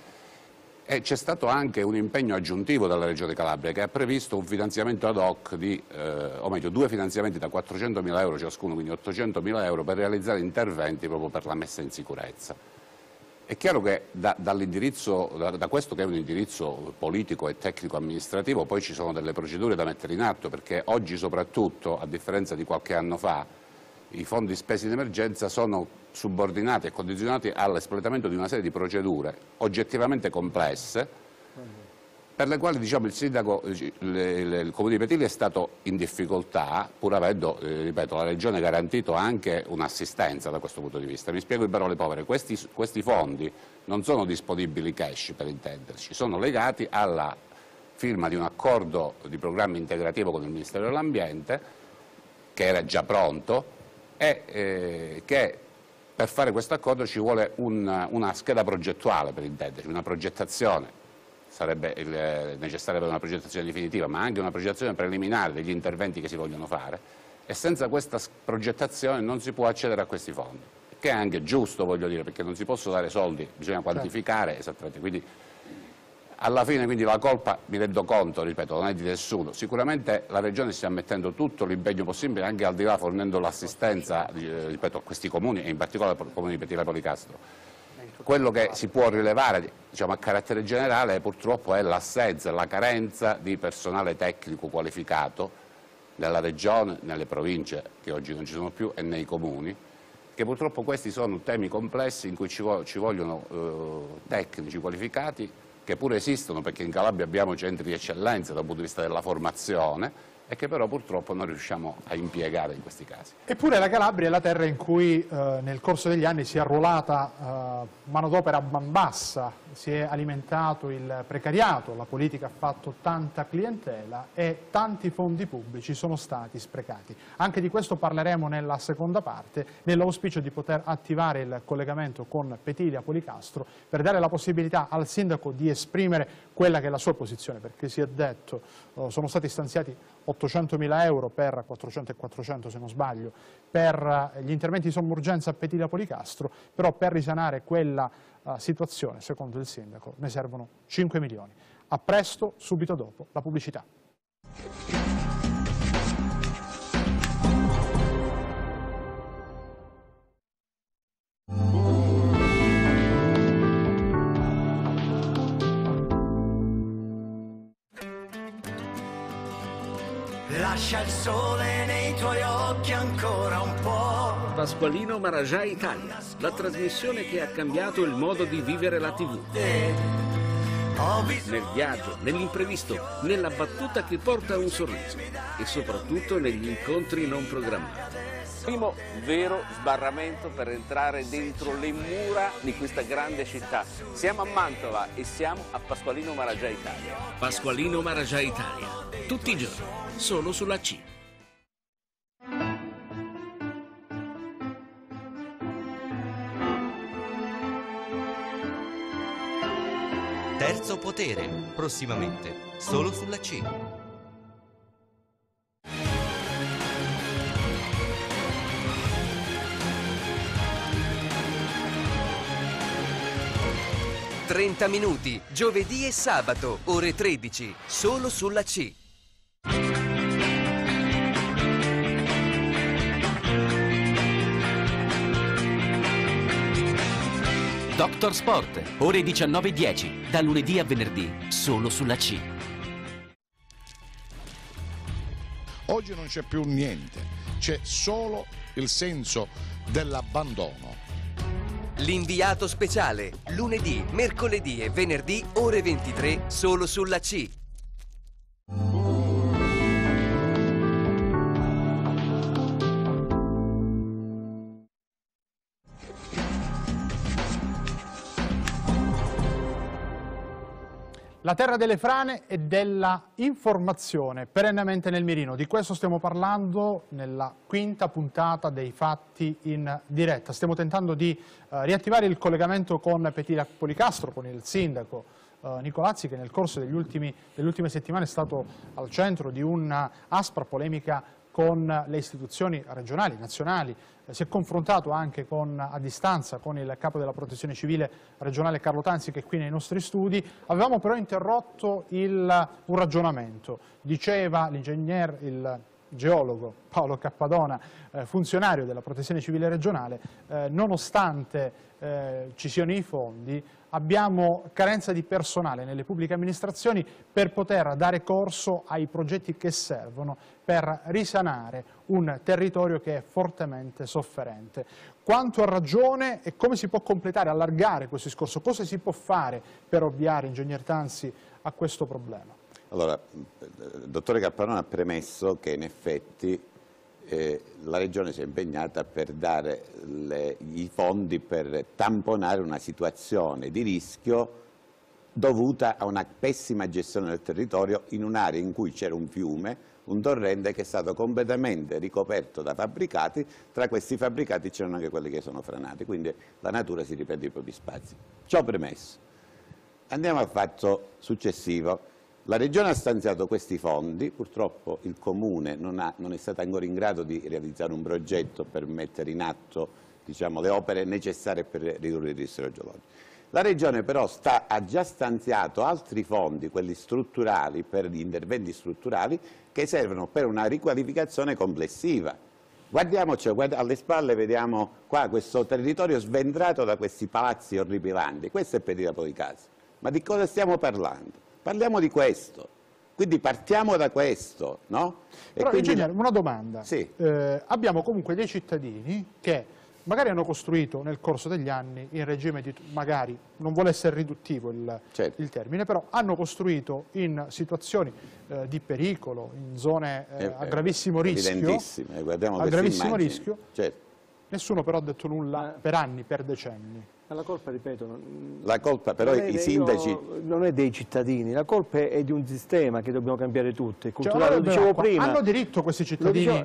e c'è stato anche un impegno aggiuntivo dalla Regione Calabria che ha previsto un finanziamento ad hoc o meglio due finanziamenti da 400.000 euro ciascuno, quindi 800.000 euro per realizzare interventi proprio per la messa in sicurezza. È chiaro che da questo che è un indirizzo politico e tecnico-amministrativo poi ci sono delle procedure da mettere in atto, perché oggi soprattutto, a differenza di qualche anno fa, i fondi spesi in emergenza sono subordinati e condizionati all'espletamento di una serie di procedure oggettivamente complesse, per le quali diciamo, il sindaco, il Comune di Petilia è stato in difficoltà, pur avendo, ripeto, la Regione garantito anche un'assistenza da questo punto di vista. Mi spiego in parole povere, questi fondi non sono disponibili cash, per intenderci, sono legati alla firma di un accordo di programma integrativo con il Ministero dell'Ambiente, che era già pronto, e che per fare questo accordo ci vuole una scheda progettuale, per intenderci, una progettazione. Sarebbe necessaria per una progettazione definitiva, ma anche una progettazione preliminare degli interventi che si vogliono fare, e senza questa progettazione non si può accedere a questi fondi, che è anche giusto, voglio dire, perché non si possono dare soldi, bisogna quantificare esattamente. Quindi alla fine la colpa, mi rendo conto, ripeto, non è di nessuno. Sicuramente la Regione sta mettendo tutto l'impegno possibile, anche al di là fornendo l'assistenza, ripeto, a questi comuni e in particolare al comune di Petilia Policastro. Quello che si può rilevare, diciamo, a carattere generale purtroppo è l'assenza, la carenza di personale tecnico qualificato nella Regione, nelle province che oggi non ci sono più e nei comuni, che purtroppo questi sono temi complessi in cui ci vogliono tecnici qualificati, che pure esistono, perché in Calabria abbiamo centri di eccellenza dal punto di vista della formazione, e che però purtroppo non riusciamo a impiegare in questi casi. Eppure la Calabria è la terra in cui nel corso degli anni si è arruolata manodopera a man bassa, si è alimentato il precariato, la politica ha fatto tanta clientela e tanti fondi pubblici sono stati sprecati. Anche di questo parleremo nella seconda parte, nell'auspicio di poter attivare il collegamento con Petilia Policastro per dare la possibilità al sindaco di esprimere quella che è la sua posizione, perché si è detto sono stati stanziati 800.000 euro per 400 e 400 se non sbaglio per gli interventi di sommergenza a Petilia Policastro, però per risanare quella situazione, secondo il sindaco, ne servono 5 milioni. A presto, subito dopo la pubblicità. Lascia il sole nei tuoi occhi ancora un po'. Pasqualino Maraggia Italia, la trasmissione che ha cambiato il modo di vivere la TV. Nel viaggio, nell'imprevisto, nella battuta che porta un sorriso e soprattutto negli incontri non programmati. Primo vero sbarramento per entrare dentro le mura di questa grande città. Siamo a Mantova e siamo a Pasqualino Maraggia Italia. Pasqualino Maraggia Italia, tutti i giorni, solo sulla C. Terzo potere, prossimamente, solo sulla C. «30 minuti, giovedì e sabato, ore 13, solo sulla C». Dr. Sport, ore 19:10, da lunedì a venerdì, solo sulla C. Oggi non c'è più niente, c'è solo il senso dell'abbandono. L'inviato speciale, lunedì, mercoledì e venerdì, ore 23, solo sulla C. La terra delle frane e della informazione, perennemente nel mirino. Di questo stiamo parlando nella quinta puntata dei Fatti in diretta. Stiamo tentando di riattivare il collegamento con Petina Policastro, con il sindaco Nicolazzi, che nel corso delle ultime settimane è stato al centro di un'aspra polemica con le istituzioni regionali, nazionali. Si è confrontato anche a distanza con il capo della Protezione Civile regionale Carlo Tanzi, che è qui nei nostri studi. Avevamo però interrotto un ragionamento. Diceva il geologo Paolo Cappadona, funzionario della Protezione Civile regionale, nonostante ci siano i fondi, abbiamo carenza di personale nelle pubbliche amministrazioni per poter dare corso ai progetti che servono per risanare un territorio che è fortemente sofferente. Quanto ha ragione e come si può completare, allargare questo discorso? Cosa si può fare per ovviare, ingegner Tanzi, a questo problema? Allora, il dottore Cappadona ha premesso che in effetti la Regione si è impegnata per dare i fondi per tamponare una situazione di rischio dovuta a una pessima gestione del territorio in un'area in cui c'era un fiume, un torrente che è stato completamente ricoperto da fabbricati. Tra questi fabbricati c'erano anche quelli che sono franati, quindi la natura si riprende i propri spazi. Ciò premesso, andiamo al fatto successivo. La Regione ha stanziato questi fondi, purtroppo il Comune non è stato ancora in grado di realizzare un progetto per mettere in atto, diciamo, le opere necessarie per ridurre il rischio idrogeologico. La Regione però ha già stanziato altri fondi, quelli strutturali, per gli interventi strutturali, che servono per una riqualificazione complessiva. Guardiamoci, alle spalle vediamo qua questo territorio sventrato da questi palazzi orripilanti. Questo è Petina Policastro. Ma di cosa stiamo parlando? Parliamo di questo, quindi partiamo da questo, no? Però, ingegnere, una domanda. Sì. Abbiamo comunque dei cittadini che magari hanno costruito nel corso degli anni in regime di, magari, non vuole essere riduttivo il termine, però hanno costruito in situazioni di pericolo, in zone a gravissimo rischio, guardiamo a gravissimo rischio. Certo. Nessuno però ha detto nulla per anni, per decenni. Ma la colpa, ripeto, la colpa però i sindaci... non è dei cittadini, la colpa è di un sistema che dobbiamo cambiare tutti. Cioè, lo dicevo prima. Hanno diritto questi cittadini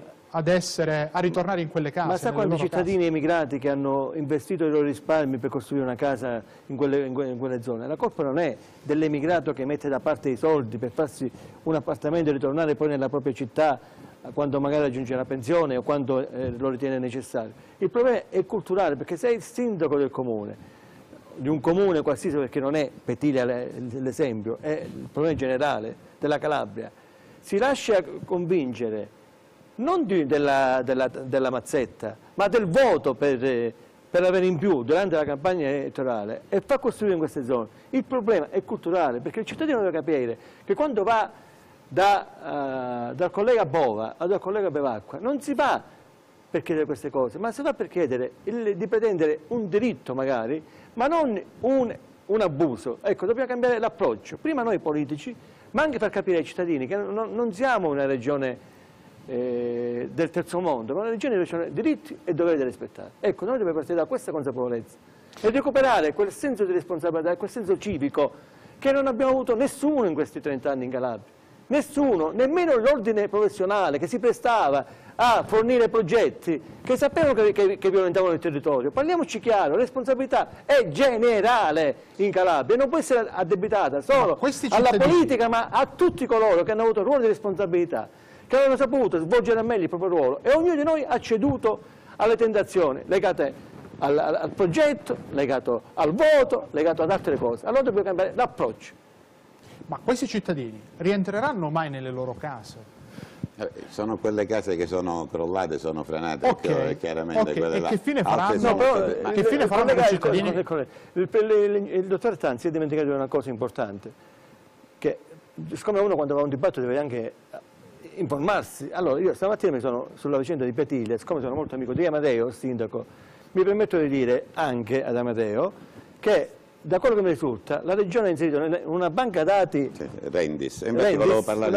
a ritornare in quelle case? Ma sa quanti cittadini emigrati che hanno investito i loro risparmi per costruire una casa in quelle zone? La colpa non è dell'emigrato che mette da parte i soldi per farsi un appartamento e ritornare poi nella propria città quando magari raggiunge la pensione o quando lo ritiene necessario. Il problema è culturale, perché sei il sindaco del comune, di un comune qualsiasi, perché non è Petina l'esempio, è il problema generale della Calabria, si lascia convincere non della mazzetta, ma del voto per avere in più durante la campagna elettorale e fa costruire in queste zone. Il problema è culturale, perché il cittadino deve capire che quando va dal collega Bova o dal collega Bevacqua non si va per chiedere queste cose, ma si va per chiedere di pretendere un diritto magari, ma non un abuso. Ecco, dobbiamo cambiare l'approccio, prima noi politici, ma anche per capire ai cittadini che non siamo una regione del terzo mondo, ma una regione dove ci sono diritti e doveri da rispettare. Ecco, noi dobbiamo partire da questa consapevolezza e recuperare quel senso di responsabilità, quel senso civico che non abbiamo avuto nessuno in questi 30 anni in Calabria. Nessuno, nemmeno l'ordine professionale che si prestava a fornire progetti che sapevano che violentavano il territorio. Parliamoci chiaro, la responsabilità è generale in Calabria, non può essere addebitata solo alla politica, ma a tutti coloro che hanno avuto ruoli di responsabilità, che avevano saputo svolgere al meglio il proprio ruolo, e ognuno di noi ha ceduto alle tentazioni legate al progetto, legato al voto, legato ad altre cose. Allora dobbiamo cambiare l'approccio. Ma questi cittadini rientreranno mai nelle loro case? Sono quelle case che sono crollate, sono franate, chiaramente quelle là. E che fine faranno? Che fine faranno i cittadini? Il dottor Tanzi si è dimenticato di una cosa importante, che siccome uno quando va a un dibattito deve anche informarsi. Allora io stamattina mi sono sulla vicenda di Petilia, siccome sono molto amico di Amadeo, il sindaco, mi permetto di dire anche ad Amadeo che da quello che mi risulta la Regione ha inserito una banca dati Rendis, infatti volevo parlare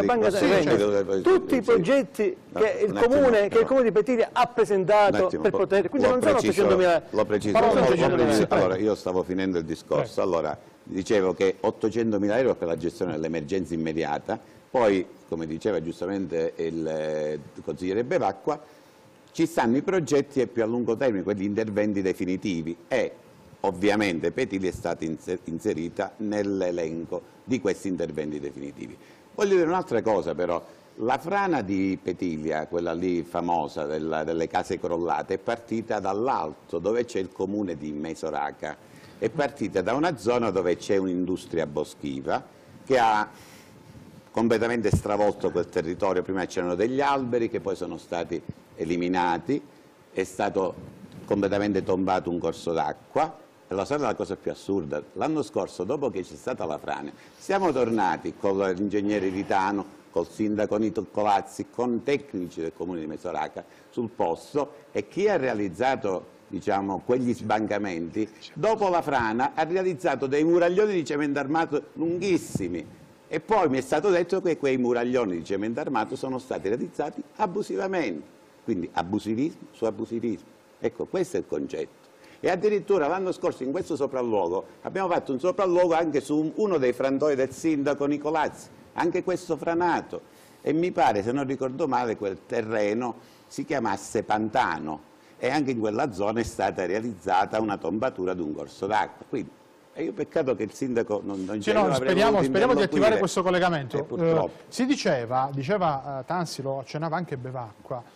di tutti i progetti che il Comune di Petilia ha presentato per poter, quindi non sono 800.000. Lo preciso, allora io stavo finendo il discorso, allora dicevo che 800.000 euro per la gestione dell'emergenza immediata, poi come diceva giustamente il consigliere Bevacqua, ci stanno i progetti più a lungo termine, quegli interventi definitivi, e ovviamente Petilia è stata inserita nell'elenco di questi interventi definitivi. Voglio dire un'altra cosa però, la frana di Petilia, quella lì famosa delle case crollate, è partita dall'alto, dove c'è il comune di Mesoraca, è partita da una zona dove c'è un'industria boschiva che ha completamente stravolto quel territorio. Prima c'erano degli alberi che poi sono stati eliminati, è stato completamente tombato un corso d'acqua. E la sarà la cosa più assurda, l'anno scorso, dopo che c'è stata la frana, siamo tornati con l'ingegnere Ritano, col sindaco Nito Colazzi, con tecnici del comune di Mesoraca sul posto, e chi ha realizzato, diciamo, quegli sbancamenti, dopo la frana ha realizzato dei muraglioni di cemento armato lunghissimi, e poi mi è stato detto che quei muraglioni di cemento armato sono stati realizzati abusivamente, quindi abusivismo su abusivismo. Ecco, questo è il concetto. E addirittura l'anno scorso in questo sopralluogo abbiamo fatto un sopralluogo anche su uno dei frantoi del sindaco Nicolazzi, anche questo franato, e mi pare, se non ricordo male, quel terreno si chiamasse Pantano, e anche in quella zona è stata realizzata una tombatura di un corso d'acqua. Quindi è un peccato che il sindaco non c'è. No, speriamo di attivare questo collegamento. Si diceva Tanzi, lo accennava anche Bevacqua,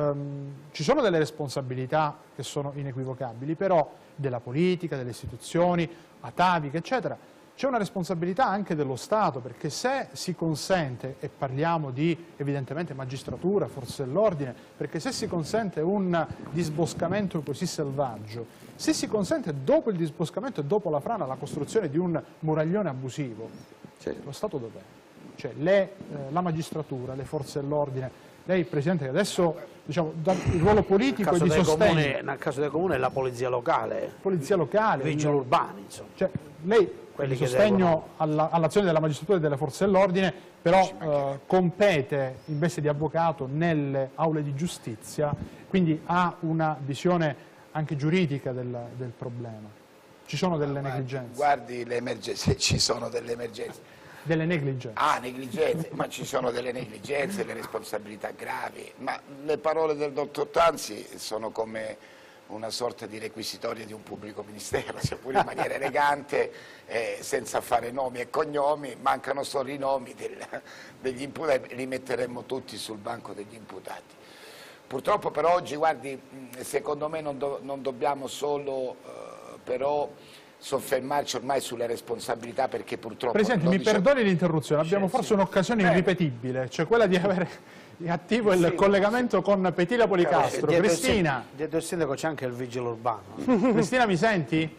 ci sono delle responsabilità che sono inequivocabili, però della politica, delle istituzioni, ataviche, eccetera. C'è una responsabilità anche dello Stato, perché se si consente, e parliamo di evidentemente magistratura, forze dell'ordine, perché se si consente un disboscamento così selvaggio, se si consente dopo il disboscamento e dopo la frana la costruzione di un muraglione abusivo, lo Stato dov'è? Cioè la magistratura, le forze dell'ordine. Lei, Presidente, che adesso diciamo, il ruolo politico e di sostegno... Nel caso del Comune è la polizia locale. Polizia locale. Vigili urbani, insomma. Cioè, lei, di sostegno all'azione della magistratura e delle forze dell'ordine, però compete in veste di avvocato nelle aule di giustizia, quindi ha una visione anche giuridica del problema. Ci sono delle negligenze? Guardi, le emergenze, ci sono delle emergenze. Delle negligenze. Ah, negligenze, ma ci sono delle negligenze, le responsabilità gravi, ma le parole del dottor Tanzi sono come una sorta di requisitoria di un pubblico ministero, seppur in maniera elegante, senza fare nomi e cognomi, mancano solo i nomi degli imputati, li metteremmo tutti sul banco degli imputati. Purtroppo per oggi, guardi, secondo me non dobbiamo solo però soffermarci ormai sulle responsabilità, perché purtroppo... Presidente, mi perdoni l'interruzione, abbiamo forse un'occasione irripetibile, cioè quella di avere attivo il collegamento con Petilia Policastro. Cristina. Dietro il sindaco c'è anche il vigile urbano. Cristina, mi senti?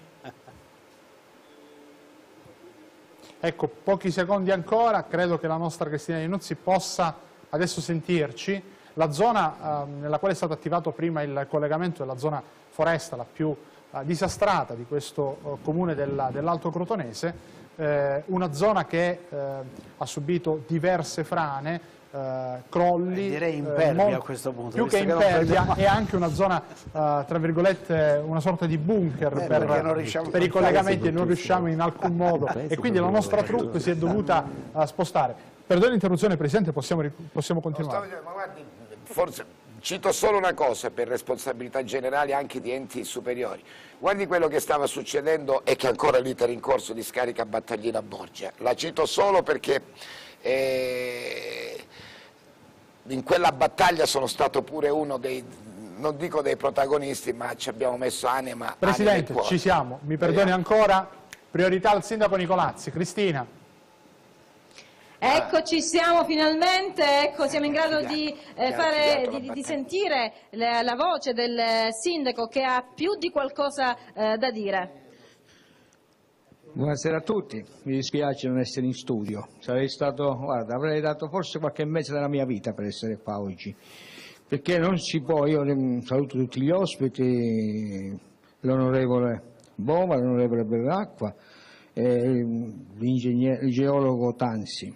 Ecco, pochi secondi ancora, credo che la nostra Cristina Iannuzzi possa adesso sentirci. La zona nella quale è stato attivato prima il collegamento è la zona foresta, la più disastrata di questo comune dell'Alto Crotonese, una zona che ha subito diverse frane, crolli, direi impervia a questo punto, più che impervia, è anche una zona tra virgolette una sorta di bunker per i collegamenti, non riusciamo in alcun modo, e quindi la nostra troupe si è dovuta spostare. Perdoni l'interruzione, Presidente, possiamo continuare. Ma guardi, forse cito solo una cosa per responsabilità generali anche di enti superiori. Guardi quello che stava succedendo e che ancora l'iter in corso di scarica Battaglina Borgia. La cito solo perché in quella battaglia sono stato pure uno dei, non dico dei protagonisti, ma ci abbiamo messo anima. Presidente, ci siamo, mi perdoni ancora, priorità al Sindaco Nicolazzi. Cristina. Eccoci, siamo finalmente, ecco, siamo in grado di sentire la voce del Sindaco che ha più di qualcosa da dire. Buonasera a tutti, mi dispiace non essere in studio, guarda, avrei dato forse qualche mese della mia vita per essere qua oggi, perché non si può, io saluto tutti gli ospiti, l'onorevole Bova, l'onorevole Bellacqua, il geologo Tansi.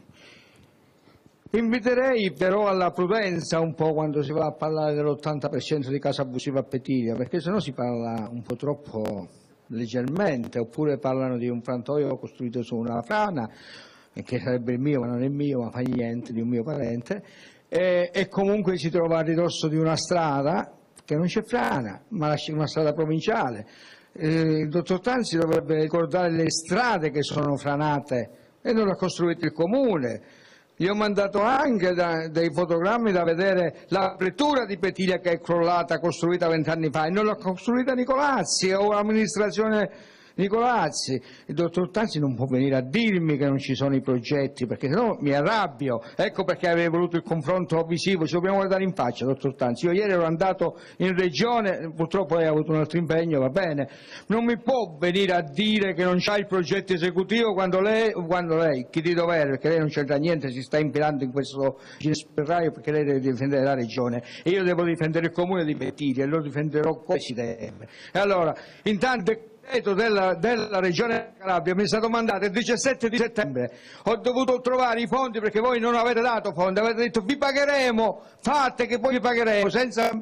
Inviterei però alla prudenza un po' quando si va a parlare dell'80% di case abusive a Petilia, perché sennò si parla un po' troppo leggermente, oppure parlano di un frantoio costruito su una frana, che sarebbe il mio ma non è mio, ma fa niente, di un mio parente, e comunque si trova a ridosso di una strada che non c'è frana, ma una strada provinciale. Il dottor Tanzi dovrebbe ricordare le strade che sono franate e non le ha costruite il comune. Gli ho mandato anche dei fotogrammi da vedere la pretura di Petilia che è crollata, costruita 20 anni fa, e non l'ha costruita Nicolazzi o l'amministrazione Nicolazzi. Il dottor Tanzi non può venire a dirmi che non ci sono i progetti, perché sennò mi arrabbio. Ecco perché avrei voluto il confronto visivo, ci dobbiamo guardare in faccia, dottor Tanzi. Io ieri ero andato in regione, purtroppo lei ha avuto un altro impegno, va bene. Non mi può venire a dire che non c'ha il progetto esecutivo quando lei, chi di dovere, perché lei non c'entra niente, si sta infilando in questo ginesperraio perché lei deve difendere la regione e io devo difendere il comune di Petilia e lo difenderò come si deve. E allora, intanto della regione Calabria mi è stato mandato il 17 di settembre, ho dovuto trovare i fondi perché voi non avete dato fondi, avete detto vi pagheremo, fate che poi vi pagheremo, senza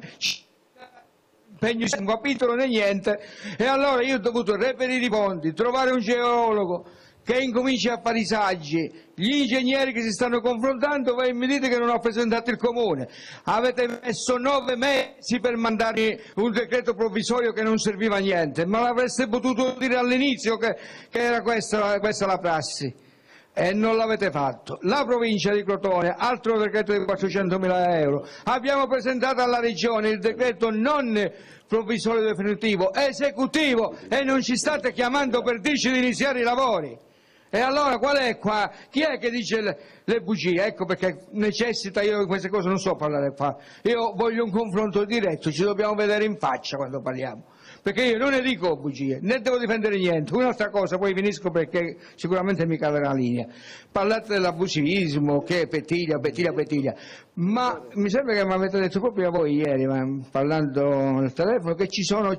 impegno un capitolo né niente, e allora io ho dovuto reperire i fondi, trovare un geologo che incominci a fare i saggi, gli ingegneri che si stanno confrontando, voi mi dite che non ho presentato il comune, avete messo 9 mesi per mandarmi un decreto provvisorio che non serviva a niente, ma l'avreste potuto dire all'inizio che era questa la prassi, e non l'avete fatto. La provincia di Crotone, altro decreto di 400.000 euro, abbiamo presentato alla regione il decreto non provvisorio definitivo, esecutivo, e non ci state chiamando per dirci di iniziare i lavori. E allora qual è qua? Chi è che dice le bugie? Ecco perché necessita, io di queste cose non so parlare qua, io voglio un confronto diretto, ci dobbiamo vedere in faccia quando parliamo, perché io non ne dico bugie, né devo difendere niente. Un'altra cosa, poi finisco perché sicuramente mi cade la linea, parlate dell'abusivismo, che Petilia, ma mi sembra che mi avete detto proprio a voi ieri, parlando nel telefono, che ci sono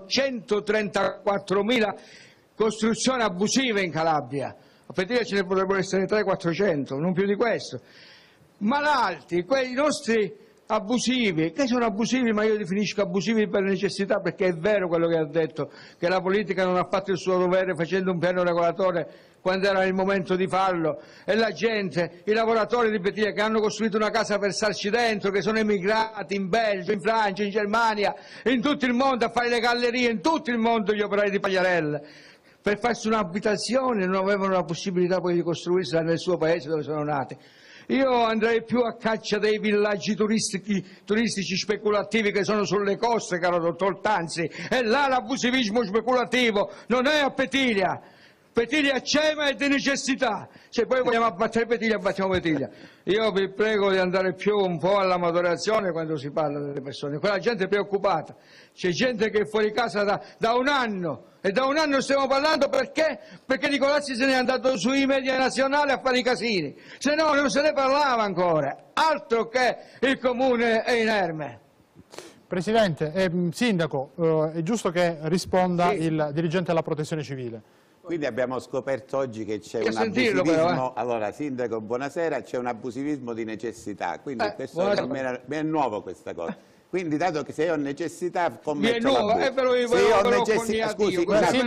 134.000 costruzioni abusive in Calabria. A Petilia ce ne potrebbero essere 300-400, non più di questo. Ma l'altri, quei nostri abusivi, che sono abusivi, ma io definisco abusivi per necessità, perché è vero quello che ha detto, che la politica non ha fatto il suo dovere facendo un piano regolatore quando era il momento di farlo, e la gente, i lavoratori di Petilia che hanno costruito una casa per starci dentro, che sono emigrati in Belgio, in Francia, in Germania, in tutto il mondo a fare le gallerie, in tutto il mondo gli operai di Pagliarella, per farsi un'abitazione non avevano la possibilità poi di costruirsela nel suo paese dove sono nati. Io andrei più a caccia dei villaggi turistici speculativi che sono sulle coste, caro dottor Tanzi, e là l'abusivismo speculativo non è a Petilia. Petilia c'è, ma è di necessità. Se poi vogliamo abbattere Petilia, abbattiamo Petilia. Io vi prego di andare più un po' alla moderazione quando si parla delle persone. Quella gente è preoccupata. C'è gente che è fuori casa da un anno, e da un anno stiamo parlando perché Nicolazzi se n'è andato sui media nazionali a fare i casini. Se no non se ne parlava ancora. Altro che il comune è inerme. Presidente, Sindaco, è giusto che risponda il dirigente della Protezione Civile. Quindi abbiamo scoperto oggi che c'è un abusivismo, allora Sindaco buonasera, c'è un abusivismo di necessità, quindi questo mi è nuovo questa cosa. Quindi dato che se io ho necessità commetto l'abuso, se io ho necessità, scusi,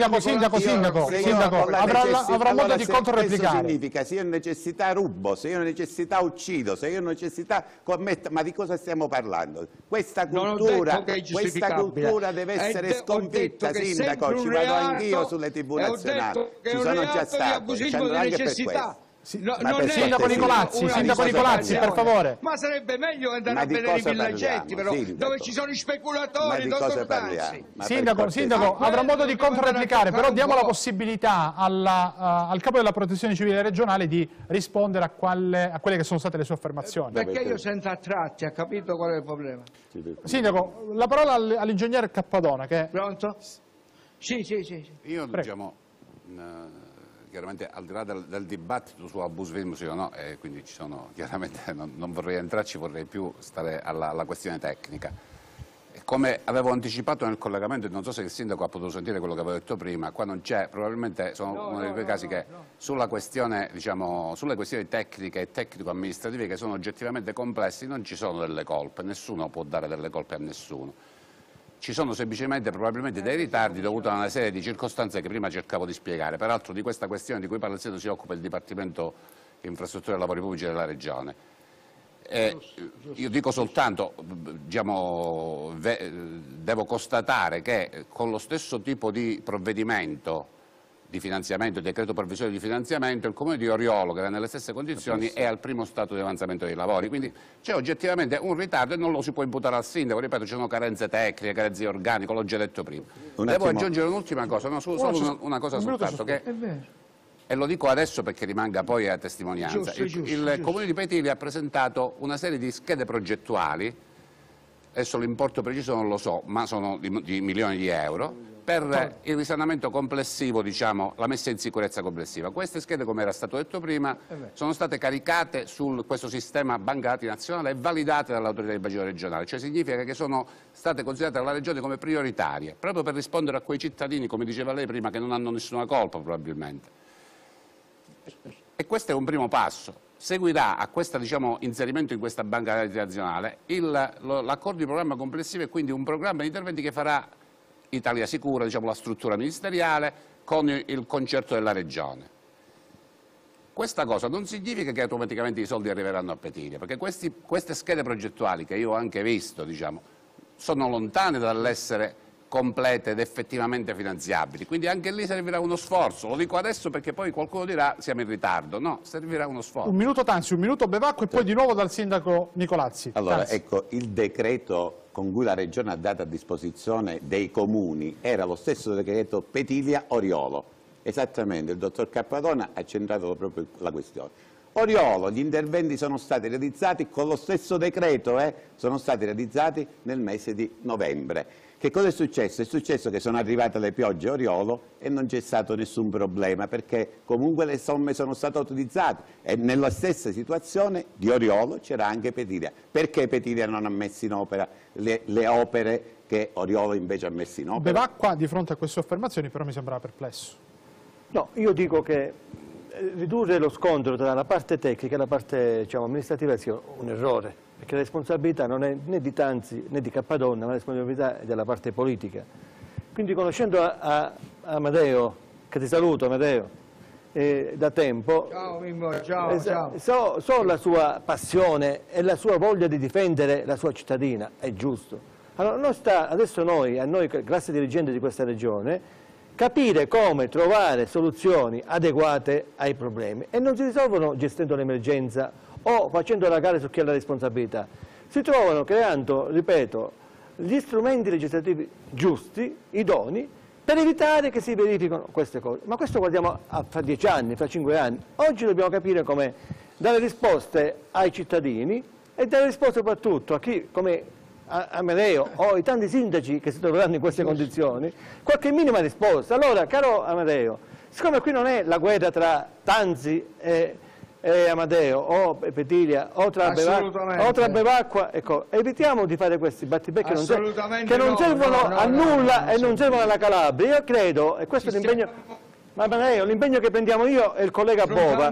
Sindaco, avrà modo di controreplicare. Questo significa se io ho necessità rubo, se io ho necessità uccido, se io ho necessità commetto, ma di cosa stiamo parlando? Questa cultura deve essere sconfitta, Sindaco, ci vado anch'io sulle TV nazionali, ci sono già stato, ci andrò anche per questo. Sindaco Nicolazzi, per favore. Ma sarebbe meglio andare a vedere i villaggetti, però, dove ci sono i speculatori, dottor Tanzi. Sindaco, avrà modo di controreplicare, però diamo la possibilità al capo della Protezione Civile regionale di rispondere a quelle che sono state le sue affermazioni. Perché io sento a tratti, ha capito qual è il problema? Sindaco, la parola all'ingegnere Cappadona. Pronto? Sì. Io, diciamo, chiaramente al di là del dibattito su abusivismo sì o no, quindi ci sono, chiaramente non vorrei entrarci, vorrei più stare alla questione tecnica. Come avevo anticipato nel collegamento, non so se il Sindaco ha potuto sentire quello che avevo detto prima, qua non c'è, probabilmente sono uno di quei casi che sulla questione, diciamo, sulle questioni tecniche e tecnico-amministrative che sono oggettivamente complessi non ci sono delle colpe, nessuno può dare delle colpe a nessuno. Ci sono semplicemente probabilmente dei ritardi dovuti a una serie di circostanze che prima cercavo di spiegare. Peraltro di questa questione di cui parla il Sindaco si occupa il Dipartimento Infrastrutture e Lavori Pubblici della Regione. Io dico soltanto, diciamo, devo constatare che con lo stesso tipo di provvedimento di finanziamento, il decreto provvisorio di finanziamento, il Comune di Oriolo, che era nelle stesse condizioni, è al primo stato di avanzamento dei lavori. Quindi c'è oggettivamente un ritardo e non lo si può imputare al Sindaco. Ripeto, ci sono carenze tecniche, carenze di organico, l'ho già detto prima. Devo aggiungere un'ultima cosa, solo una cosa soltanto, e lo dico adesso perché rimanga poi a testimonianza. Il Comune di Petiglia ha presentato una serie di schede progettuali, adesso l'importo preciso non lo so, ma sono di milioni di euro, per il risanamento complessivo, diciamo, la messa in sicurezza complessiva. Queste schede, come era stato detto prima, sono state caricate su questo sistema banca dati nazionale e validate dall'autorità di bacino regionale, cioè significa che sono state considerate dalla Regione come prioritarie, proprio per rispondere a quei cittadini, come diceva lei prima, che non hanno nessuna colpa probabilmente. E questo è un primo passo. Seguirà a questo, diciamo, inserimento in questa banca dati nazionale l'accordo di programma complessivo e quindi un programma di interventi che farà Italia Sicura, diciamo, la struttura ministeriale, con il concerto della Regione. Questa cosa non significa che automaticamente i soldi arriveranno a Petiglia, perché queste schede progettuali, che io ho anche visto, diciamo, sono lontane dall'essere complete ed effettivamente finanziabili, quindi anche lì servirà uno sforzo. Lo dico adesso perché poi qualcuno dirà siamo in ritardo. No, servirà uno sforzo. Un minuto Tanzi, un minuto Bevacqua e poi di nuovo dal Sindaco Nicolazzi. Allora, Tanzi. ecco, il decreto con cui la Regione ha dato a disposizione dei comuni era lo stesso decreto Petiglia-Oriolo. Esattamente, il dottor Cappadona ha centrato proprio la questione. Oriolo, gli interventi sono stati realizzati con lo stesso decreto, sono stati realizzati nel mese di novembre. Che cosa è successo? È successo che sono arrivate le piogge a Oriolo e non c'è stato nessun problema perché comunque le somme sono state utilizzate e nella stessa situazione di Oriolo c'era anche Petiglia. Perché Petiglia non ha messo in opera le opere che Oriolo invece ha messo in opera? Bevacqua di fronte a queste affermazioni però mi sembrava perplesso. No, io dico che ridurre lo scontro tra la parte tecnica e la parte, diciamo, amministrativa sia un errore, perché la responsabilità non è né di Tanzi né di Cappadonna, ma la responsabilità è della parte politica. Quindi conoscendo Amedeo, che ti saluto Amedeo, da tempo, ciao Mimmo, ciao. So la sua passione e la sua voglia di difendere la sua cittadina, è giusto. Allora adesso a noi classe dirigente di questa regione, capire come trovare soluzioni adeguate ai problemi e non si risolvono gestendo l'emergenza o facendo la gara su chi ha la responsabilità. Si trovano creando, ripeto, gli strumenti legislativi giusti, idonei, per evitare che si verifichino queste cose. Ma questo guardiamo fra 10 anni, fra 5 anni. Oggi dobbiamo capire come dare risposte ai cittadini e dare risposte soprattutto a chi, come Amedeo o i tanti sindaci che si troveranno in queste condizioni, qualche minima risposta. Allora, caro Amedeo, siccome qui non è la guerra tra Tanzi e Amadeo o Petilia o tra Bevacqua, ecco, evitiamo di fare questi battibecchi che non servono a nulla e non servono alla Calabria. Io credo, e questo è l'impegno. Ma l'impegno che prendiamo io e il collega Bova,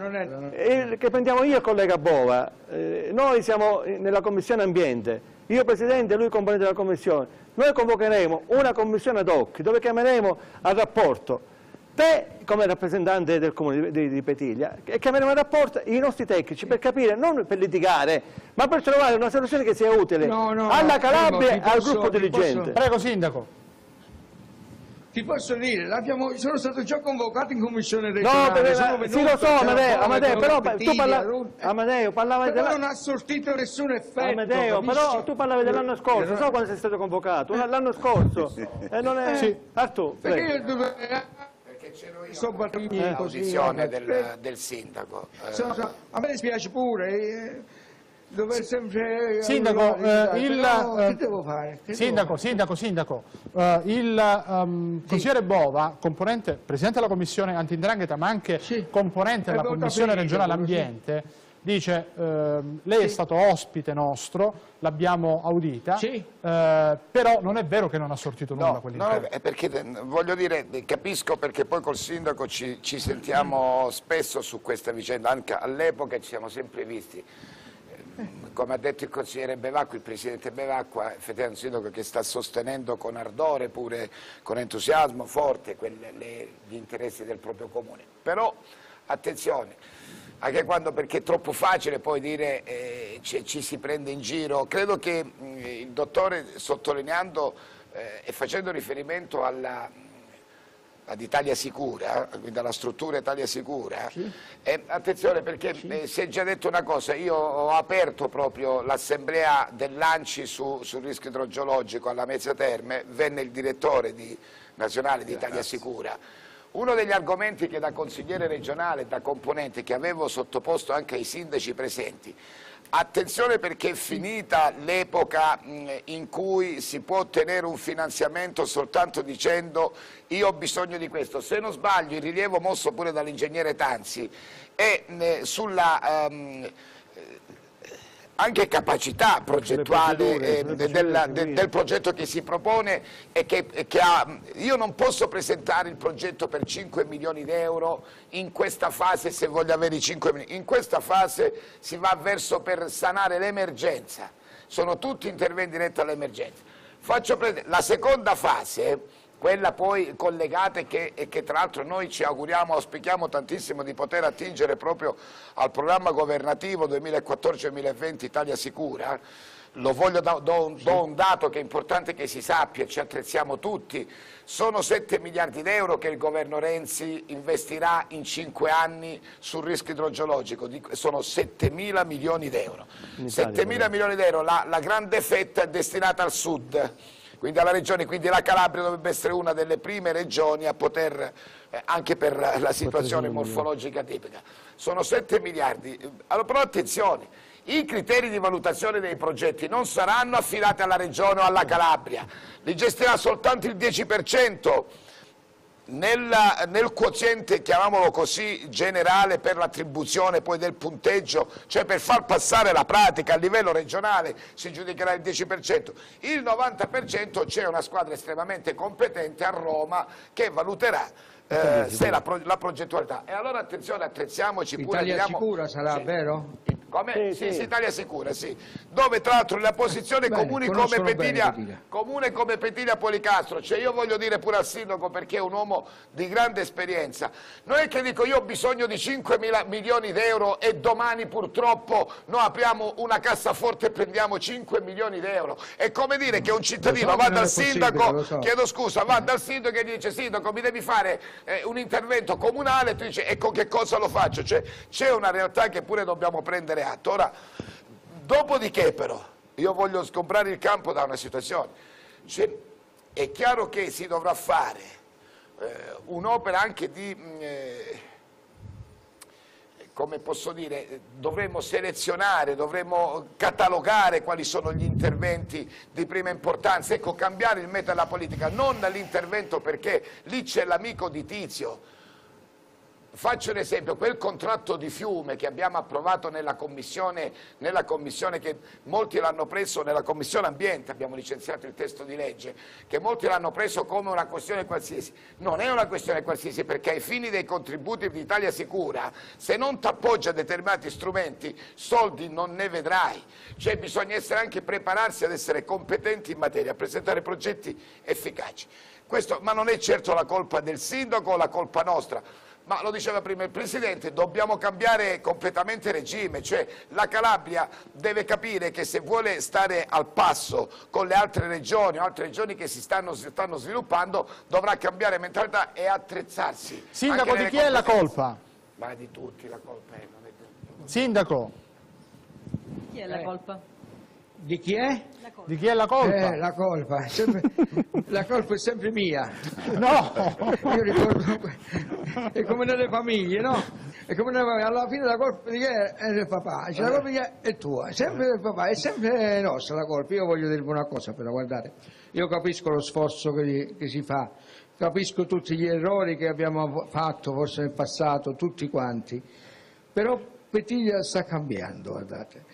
noi siamo nella Commissione Ambiente, io Presidente e lui componente della Commissione, noi convocheremo una commissione ad hoc dove chiameremo al rapporto te come rappresentante del comune di Petiglia e chiameremo al rapporto i nostri tecnici per capire, non per litigare, ma per trovare una soluzione che sia utile alla Calabria e al gruppo dirigente. Prego Sindaco. Ti posso dire, sono stato già convocato in commissione regionale. Sì, lo so, Amadeo, però tu parlavi non ha sortito nessun effetto. Amadeo, però tu parlavi dell'anno scorso, so quando sei stato convocato, l'anno scorso. E non è... Sì. Artù, perché c'ero io all'audizione del sindaco. A me dispiace pure. Dover sempre Sindaco, che devo fare? Sindaco, il consigliere Bova, presidente della commissione anti-'ndrangheta ma anche componente della commissione regionale ambiente, dice lei è stato ospite nostro, l'abbiamo audita, però non è vero che non ha sortito nulla quell'interno. No, è perché voglio dire, capisco perché poi col sindaco ci sentiamo spesso su questa vicenda, anche all'epoca ci siamo sempre visti. Come ha detto il consigliere Bevacqua, il presidente Bevacqua, effettivamente è un sindaco che sta sostenendo con ardore, pure con entusiasmo forte, gli interessi del proprio comune. Però attenzione, anche perché è troppo facile poi dire ci si prende in giro. Credo che il dottore, sottolineando e facendo riferimento ad Italia Sicura, quindi alla struttura Italia Sicura, attenzione perché si è già detto una cosa, io ho aperto proprio l'assemblea dell'ANCI sul rischio idrogeologico alla Mezza Terme, venne il direttore nazionale di Italia Sicura. Uno degli argomenti che da consigliere regionale, da componente, che avevo sottoposto anche ai sindaci presenti, attenzione perché è finita l'epoca in cui si può ottenere un finanziamento soltanto dicendo io ho bisogno di questo. Se non sbaglio il rilievo mosso pure dall'ingegnere Tanzi è sulla anche capacità progettuale del progetto che si propone e io non posso presentare il progetto per 5 milioni di euro in questa fase se voglio avere i 5 milioni. In questa fase si va verso per sanare l'emergenza, sono tutti interventi diretti all'emergenza. La seconda fase, quella poi collegata e che tra l'altro noi ci auguriamo, auspichiamo tantissimo di poter attingere proprio al programma governativo 2014-2020 Italia Sicura, do un dato che è importante che si sappia, ci attrezziamo tutti, sono 7 miliardi di euro che il governo Renzi investirà in 5 anni sul rischio idrogeologico, sono 7 mila milioni di euro. 7 mila milioni di euro, la grande fetta è destinata al sud, quindi alla regione, quindi la Calabria dovrebbe essere una delle prime regioni a poter, anche per la situazione morfologica tipica. Sono 7 miliardi, allora, però attenzione, i criteri di valutazione dei progetti non saranno affidati alla regione o alla Calabria, li gestirà soltanto il 10%. Nel quoziente, chiamiamolo così, generale per l'attribuzione poi del punteggio, cioè per far passare la pratica a livello regionale si giudicherà il 10%, il 90% c'è una squadra estremamente competente a Roma che valuterà se la progettualità. E allora attenzione, attrezziamoci pure. Italia Sicura sarà, vero? Come? Sì, Italia Sicura, sì. Dove tra l'altro nella posizione comuni come Petiglia Policastro, cioè io voglio dire pure al sindaco perché è un uomo di grande esperienza, non è che dico io ho bisogno di 5 milioni di euro e domani purtroppo noi apriamo una cassaforte e prendiamo 5 milioni di euro, è come dire che un cittadino va dal sindaco, chiedo scusa, va dal sindaco e dice sindaco mi devi fare un intervento comunale, tu dici e con che cosa lo faccio? Cioè, c'è una realtà che pure dobbiamo prendere atto. Ora, dopodiché però, io voglio sgombrare il campo da una situazione, cioè, è chiaro che si dovrà fare un'opera anche di, come posso dire, dovremmo selezionare, dovremmo catalogare quali sono gli interventi di prima importanza, ecco, cambiare il metodo della politica, non l'intervento perché lì c'è l'amico di Tizio, faccio un esempio, quel contratto di fiume che abbiamo approvato nella commissione che molti l'hanno preso, nella commissione ambiente abbiamo licenziato il testo di legge, che molti l'hanno preso come una questione qualsiasi. Non è una questione qualsiasi, perché ai fini dei contributi di Italia Sicura, se non ti appoggia a determinati strumenti, soldi non ne vedrai. Cioè bisogna essere anche prepararsi ad essere competenti in materia, a presentare progetti efficaci. Questo, ma non è certo la colpa del sindaco o la colpa nostra, ma lo diceva prima il Presidente, dobbiamo cambiare completamente regime, cioè la Calabria deve capire che se vuole stare al passo con le altre regioni che si stanno sviluppando, dovrà cambiare mentalità e attrezzarsi. Sindaco, di chi è la colpa? Ma di tutti la colpa è. Non è... Sindaco. Chi è la colpa? Di chi è? Di chi è la colpa? La colpa è sempre, la colpa è sempre mia. No! Io ricordo, è come nelle famiglie, no? È come nelle famiglie, alla fine la colpa di chi è del papà, cioè la colpa di chi è tua, è sempre del papà, è sempre nostra la colpa. Io voglio dirvi una cosa, però guardate, io capisco lo sforzo che si fa, capisco tutti gli errori che abbiamo fatto forse nel passato, tutti quanti, però Petiglia sta cambiando, guardate.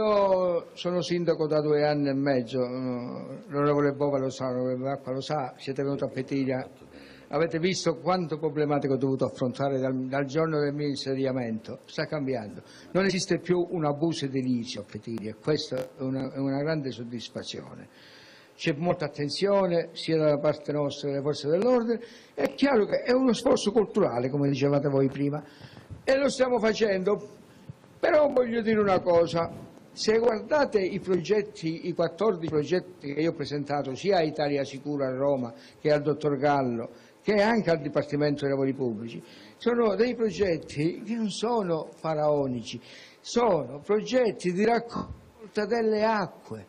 Io sono sindaco da 2 anni e mezzo, l'onorevole Bova lo sa, l'onorevole Acqua lo sa, siete venuti a Petiglia, avete visto quanto problematico ho dovuto affrontare dal giorno del mio insediamento, sta cambiando, non esiste più un abuso edilizio a Petiglia e questa è una grande soddisfazione. C'è molta attenzione sia dalla parte nostra che delle forze dell'ordine, è chiaro che è uno sforzo culturale, come dicevate voi prima, e lo stiamo facendo, però voglio dire una cosa. Se guardate i progetti, i 14 progetti che io ho presentato sia a Italia Sicura a Roma che al dottor Gallo, che anche al Dipartimento dei Lavori Pubblici, sono dei progetti che non sono faraonici, sono progetti di raccolta delle acque.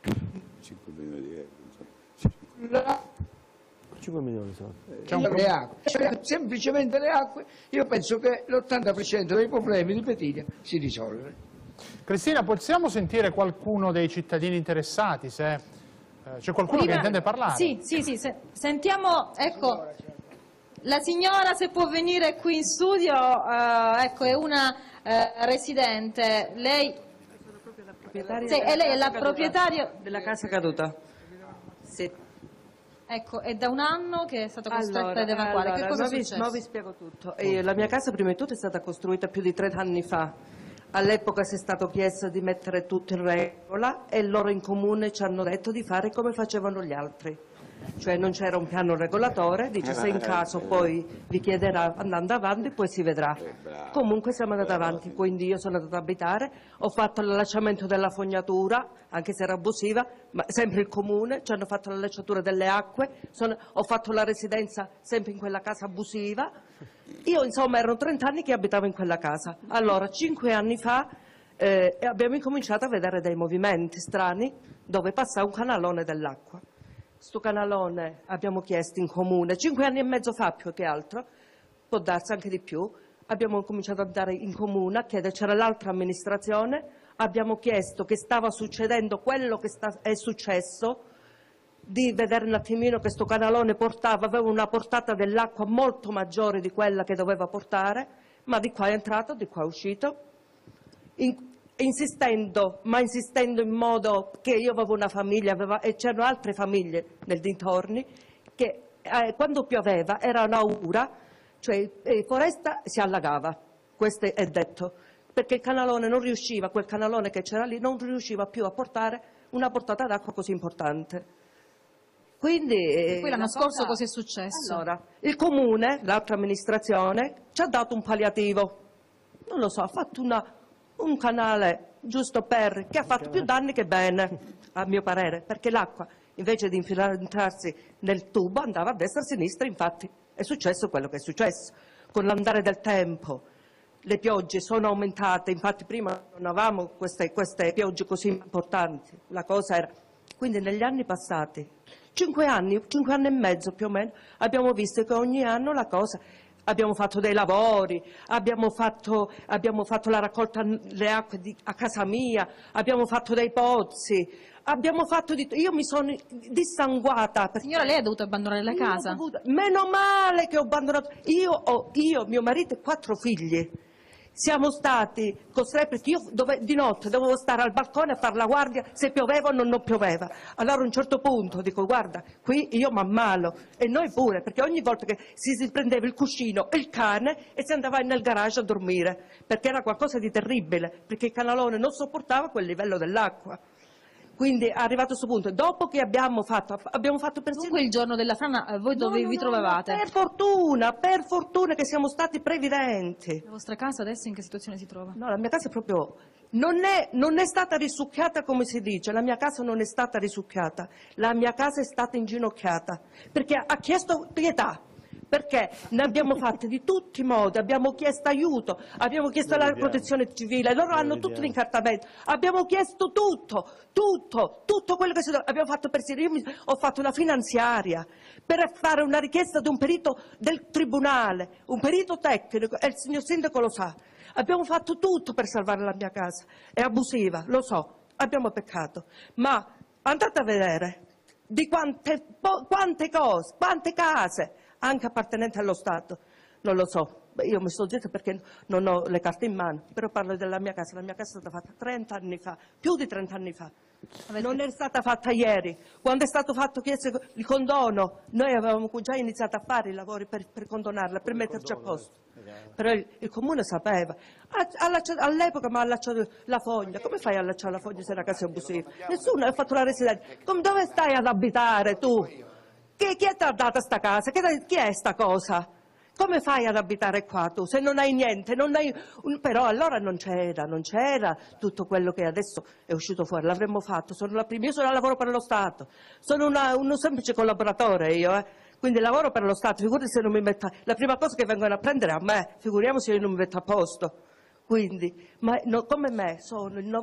5 milioni di euro. 5 milioni sono. Le acque, cioè, semplicemente le acque, io penso che l'80% dei problemi di Petiglia si risolve. Cristina, possiamo sentire qualcuno dei cittadini interessati? Se c'è qualcuno che intende parlare? Sì, sentiamo, ecco, la signora se può venire qui in studio, ecco, è una residente, lei... Sì, e lei è la proprietaria della casa caduta. Sì. Ecco, è da 1 anno che è stata costretta ad evacuare. Che cosa è successo? Ma vi spiego tutto. La mia casa prima di tutto è stata costruita più di 30 anni fa. All'epoca si è stato chiesto di mettere tutto in regola e loro in comune ci hanno detto di fare come facevano gli altri. Cioè non c'era un piano regolatore, dice se in caso poi vi chiederà andando avanti, poi si vedrà. Comunque siamo andati avanti, quindi io sono andata ad abitare, ho fatto l'allacciamento della fognatura, anche se era abusiva, ma sempre il comune, ci hanno fatto l'allacciatura delle acque, ho fatto la residenza sempre in quella casa abusiva. Io insomma erano 30 anni che abitavo in quella casa. Allora 5 anni fa abbiamo incominciato a vedere dei movimenti strani dove passa un canalone dell'acqua. Sto canalone abbiamo chiesto in comune, 5 anni e mezzo fa più che altro, può darsi anche di più, abbiamo cominciato ad andare in comune a chiedere, c'era l'altra amministrazione, abbiamo chiesto che stava succedendo quello che è successo, di vedere un attimino che sto canalone aveva una portata dell'acqua molto maggiore di quella che doveva portare, ma di qua è entrato, di qua è uscito, insistendo in modo che io avevo una famiglia e c'erano altre famiglie nel dintorni che quando pioveva era un'aura, cioè foresta si allagava, questo è detto, perché il canalone non riusciva, quel canalone che c'era lì non riusciva più a portare una portata d'acqua così importante. Quindi poi l'anno scorso cosa è successo? Allora, il comune, l'altra amministrazione, ci ha dato un palliativo, non lo so, ha fatto un canale giusto che ha fatto più danni che bene, a mio parere, perché l'acqua invece di infilarsi nel tubo andava a destra e a sinistra, infatti è successo quello che è successo. Con l'andare del tempo le piogge sono aumentate, infatti prima non avevamo queste piogge così importanti, la cosa era... Quindi negli anni passati, 5 anni e mezzo più o meno, abbiamo visto che ogni anno la cosa abbiamo fatto dei lavori, abbiamo fatto la raccolta delle acque a casa mia, abbiamo fatto dei pozzi, abbiamo fatto di io mi sono dissanguata. Signora, lei ha dovuto abbandonare la casa? Meno male che ho abbandonato. Io, mio marito e 4 figli. Siamo stati costretti, perché io di notte dovevo stare al balcone a fare la guardia se pioveva o non pioveva. Allora a un certo punto dico, guarda, qui io mi ammalo, e noi pure, perché ogni volta che si prendeva il cuscino e il cane e si andava nel garage a dormire, perché era qualcosa di terribile, perché il canalone non sopportava quel livello dell'acqua. Quindi è arrivato a questo punto, dopo che abbiamo fatto persino... Dunque il giorno della frana voi dove vi trovavate? Per fortuna che siamo stati previdenti. La vostra casa adesso in che situazione si trova? No, la mia casa è proprio... Non è stata risucchiata come si dice, la mia casa non è stata risucchiata, la mia casa è stata inginocchiata, perché ha chiesto pietà. Perché ne abbiamo fatte di tutti i modi, abbiamo chiesto aiuto, abbiamo chiesto la protezione civile, loro hanno tutto l'incartamento, abbiamo chiesto tutto quello che si doveva, abbiamo fatto persino, io ho fatto una finanziaria per fare una richiesta di un perito del tribunale, un perito tecnico, e il signor sindaco lo sa, abbiamo fatto tutto per salvare la mia casa, è abusiva, lo so, abbiamo peccato, ma andate a vedere di quante cose, quante case, anche appartenenti allo Stato, non lo so, io mi sto zitta perché non ho le carte in mano, però parlo della mia casa è stata fatta 30 anni fa, più di 30 anni fa, non è stata fatta ieri, quando è stato fatto il condono, noi avevamo già iniziato a fare i lavori per condonarla, per metterci a posto, però il comune sapeva, all'epoca mi ha allacciato la foglia, come fai a allacciare la foglia se la casa è abusiva? Nessuno ha fatto la residenza, dove stai ad abitare tu? Chi ti ha dato sta casa? Chi è sta cosa? Come fai ad abitare qua tu? Se non hai niente, però allora non c'era tutto quello che adesso è uscito fuori, l'avremmo fatto, io sono al lavoro per lo Stato, sono uno semplice collaboratore io, quindi lavoro per lo Stato, figurati se non mi metto, la prima cosa che vengono a prendere a me, figuriamoci se io non mi metto a posto. Quindi, come me, sono il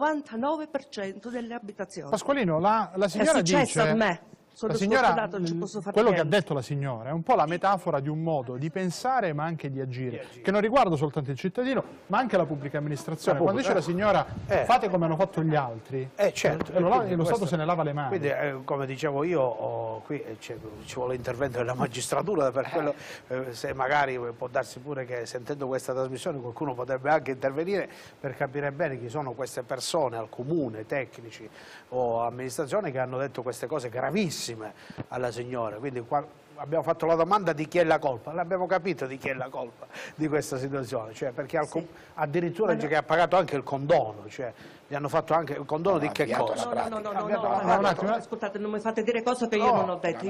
99% delle abitazioni. Pasqualino, la signora dice... È successo a me. La signora, quello che ha detto la signora è un po' la metafora di un modo di pensare ma anche di agire, che non riguarda soltanto il cittadino ma anche la pubblica amministrazione. Quando dice la signora fate come hanno fatto gli altri, certo, e lo Stato se ne lava le mani. Quindi, come dicevo io, qui ci vuole l'intervento della magistratura, per quello, se magari può darsi pure che sentendo questa trasmissione qualcuno potrebbe anche intervenire per capire bene chi sono queste persone al comune, tecnici o amministrazione che hanno detto queste cose gravissime alla signora, quindi qua abbiamo fatto la domanda di chi è la colpa, l'abbiamo capito di chi è la colpa di questa situazione, cioè perché addirittura dice che ha pagato anche il condono, cioè gli hanno fatto anche il condono di che cosa? No, ascoltate, non mi fate dire cose che io non ho detto,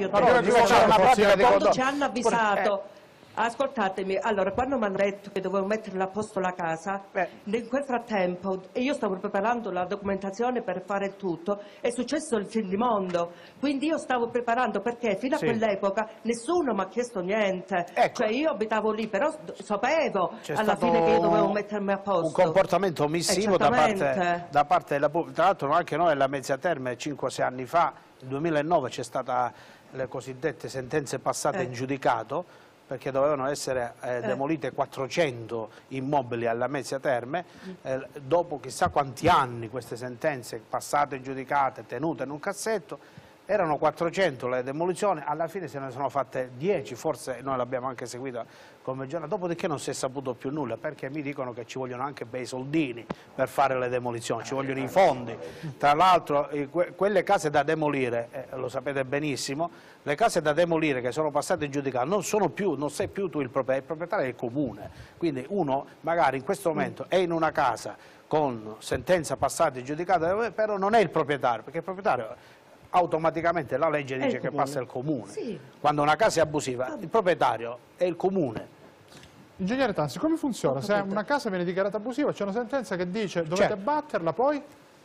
quando ci hanno avvisato. Ascoltatemi, allora quando mi hanno detto che dovevo mettere a posto la casa, in quel frattempo io stavo preparando la documentazione per fare tutto, è successo il finimondo, quindi io stavo preparando perché fino a quell'epoca nessuno mi ha chiesto niente, cioè io abitavo lì, però sapevo alla fine che io dovevo mettermi a posto. Un comportamento omissivo da parte della pubblica, tra l'altro anche noi alla Mezzia Terme 5-6 anni fa, nel 2009 c'è stata le cosiddette sentenze passate in giudicato, perché dovevano essere demolite 400 immobili alla Mezzia Terme, dopo chissà quanti anni queste sentenze passate, giudicate, tenute in un cassetto, erano 400 le demolizioni, alla fine se ne sono fatte 10, forse noi l'abbiamo anche seguita come giornata, dopodiché non si è saputo più nulla, perché mi dicono che ci vogliono anche bei soldini per fare le demolizioni, ci vogliono i fondi. Tra l'altro quelle case da demolire, lo sapete benissimo, le case da demolire che sono passate in giudicato non sei più tu il proprietario è il comune, quindi uno magari in questo momento è in una casa con sentenza passata in giudicato, però non è il proprietario, perché il proprietario automaticamente la legge dice che passa il comune. Sì. Quando una casa è abusiva, il proprietario è il comune. Ingegnere Tanzi, come funziona? Se una casa viene dichiarata abusiva, c'è una sentenza che dice dovete abbatterla, poi?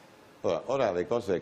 Ora le cose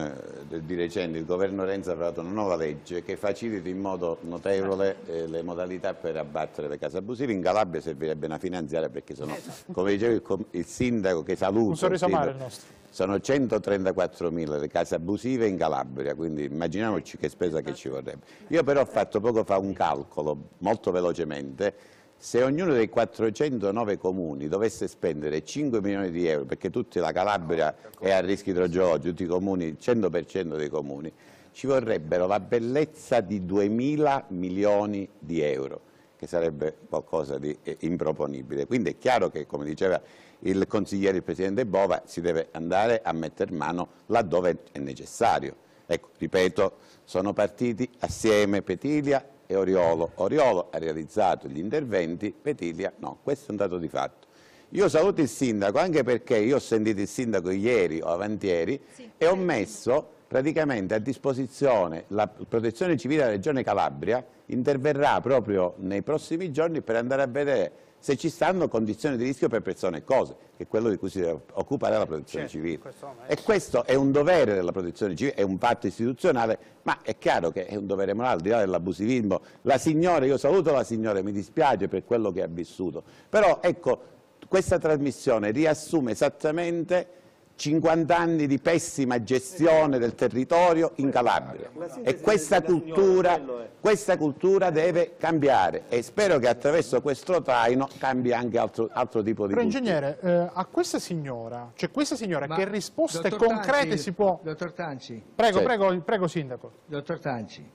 di recente, il governo Renzi ha approvato una nuova legge che facilita in modo notevole le modalità per abbattere le case abusive. In Calabria servirebbe una finanziaria perché sono, come diceva il sindaco che saluto, un sorriso amaro il nostro. Sono 134.000 le case abusive in Calabria, quindi immaginiamoci che spesa che ci vorrebbe. Io però ho fatto poco fa un calcolo, molto velocemente, Se ognuno dei 409 comuni dovesse spendere 5 milioni di euro, perché tutta la Calabria è a rischio idrogeologico, tutti i comuni, il 100% dei comuni, ci vorrebbero la bellezza di 2.000 milioni di euro, che sarebbe qualcosa di improponibile. Quindi è chiaro che, come diceva il consigliere, il Presidente Bova, si deve andare a mettere mano laddove è necessario. Ecco, ripeto, sono partiti assieme Petilia e Oriolo. Oriolo ha realizzato gli interventi, Petilia no, questo è un dato di fatto. Io saluto il sindaco anche perché io ho sentito il sindaco ieri o avantieri e ho messo praticamente a disposizione la protezione civile della Regione Calabria, interverrà proprio nei prossimi giorni per andare a vedere se ci stanno condizioni di rischio per persone e cose, che è quello di cui si deve occupare la protezione civile. E questo è un dovere della protezione civile, è un patto istituzionale, ma è chiaro che è un dovere morale, al di là dell'abusivismo. La signora, io saluto la signora, mi dispiace per quello che ha vissuto, però ecco, questa trasmissione riassume esattamente 50 anni di pessima gestione del territorio in Calabria e questa cultura deve cambiare e spero che attraverso questo traino cambi anche altro tipo di cultura. Ingegnere, a questa signora, cioè questa signora, che risposte dottor concrete Tanci, si può... Dottor Tanci. Prego Sindaco. Dottor Tanci.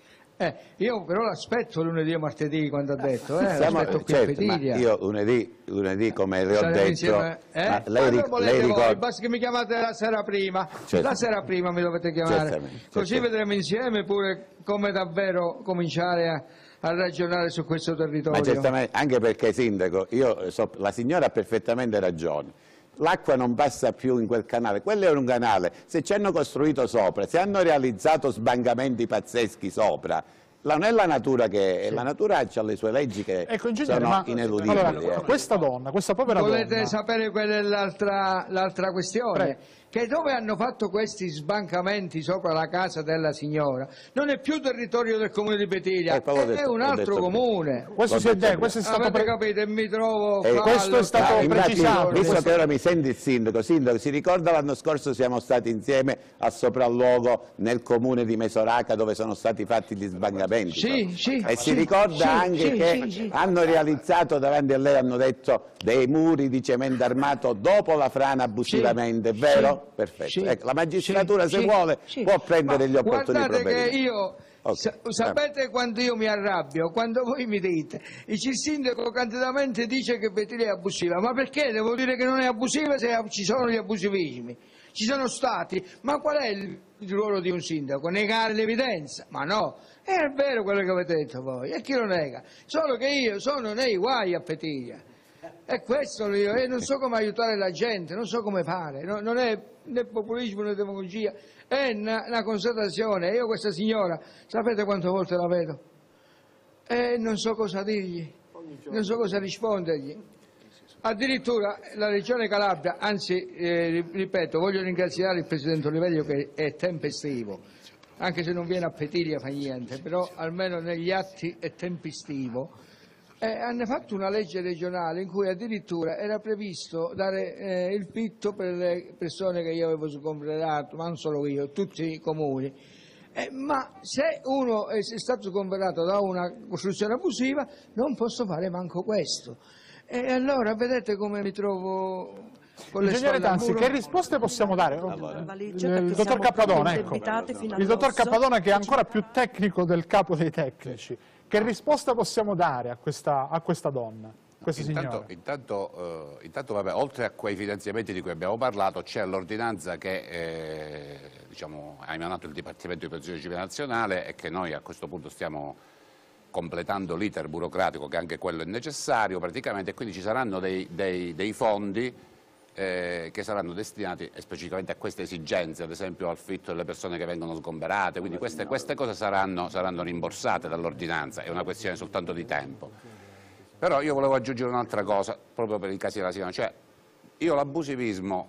Io però l'aspetto lunedì e martedì quando ha detto, l'aspetto qui a Petilia. Io lunedì come le ho detto, insieme, lei ricorda... Basta che mi chiamate la sera prima, la sera prima mi dovete chiamare, così vedremo insieme pure come davvero cominciare a ragionare su questo territorio. Ma certamente, anche perché Sindaco, la signora ha perfettamente ragione. L'acqua non passa più in quel canale, quello è un canale, se ci hanno costruito sopra, se hanno realizzato sbancamenti pazzeschi sopra, non è la natura che... La natura ha le sue leggi che sono ineludibili. Allora, questa donna, questa povera donna... Volete sapere qual è l'altra questione? Che dove hanno fatto questi sbancamenti sopra la casa della signora non è più territorio del comune di Petilia, è un altro comune. Questo è stato avete capito e mi trovo questo è stato precisato. Visto che ora mi sente il sindaco, si ricorda l'anno scorso siamo stati insieme a sopralluogo nel comune di Mesoraca dove sono stati fatti gli sbancamenti? E si ricorda anche che hanno realizzato davanti a lei, hanno detto, dei muri di cemento armato dopo la frana abusivamente, è vero? Perfetto. Ecco, la magistratura se vuole può prendere gli opportuni guardate provvedimenti. Che io sapete quando io mi arrabbio? Quando voi mi dite il sindaco candidamente dice che Petilia è abusiva, ma perché devo dire che non è abusiva se ci sono gli abusivismi? Ci sono stati, ma qual è il ruolo di un sindaco? Negare l'evidenza? Ma no, è vero quello che avete detto voi, e chi lo nega? Solo che io sono nei guai a Petilia. E questo io, non so come aiutare la gente, non so come fare, non è né populismo né demagogia, è una constatazione. Io questa signora, sapete quante volte la vedo? E non so cosa dirgli, non so cosa rispondergli. Addirittura la Regione Calabria, anzi, ripeto, voglio ringraziare il Presidente Oliverio che è tempestivo, anche se non viene a Petilia fa niente, però almeno negli atti è tempestivo. Hanno fatto una legge regionale in cui addirittura era previsto dare il pitto per le persone che io avevo sgomberato, ma non solo io, tutti i comuni. Ma se uno è stato sgomberato da una costruzione abusiva non posso fare manco questo. E allora vedete come mi trovo con le Ingegnere spalle al Tanzi, muro. che risposte possiamo dare? Il dottor siamo Cappadona, ecco. indebitati fino Il dottor all'osso. Cappadona che è ancora più tecnico del capo dei tecnici. Che risposta possiamo dare a questa donna, questa signora? Intanto vabbè, oltre a quei finanziamenti di cui abbiamo parlato, c'è l'ordinanza che ha emanato il Dipartimento di Protezione Civile Nazionale e che noi a questo punto stiamo completando l'iter burocratico, che anche quello è necessario praticamente, e quindi ci saranno dei fondi che saranno destinati specificamente a queste esigenze, ad esempio al fitto delle persone che vengono sgomberate, quindi queste cose saranno rimborsate dall'ordinanza, è una questione soltanto di tempo. Però io volevo aggiungere un'altra cosa, proprio per i casi della signora, cioè io l'abusivismo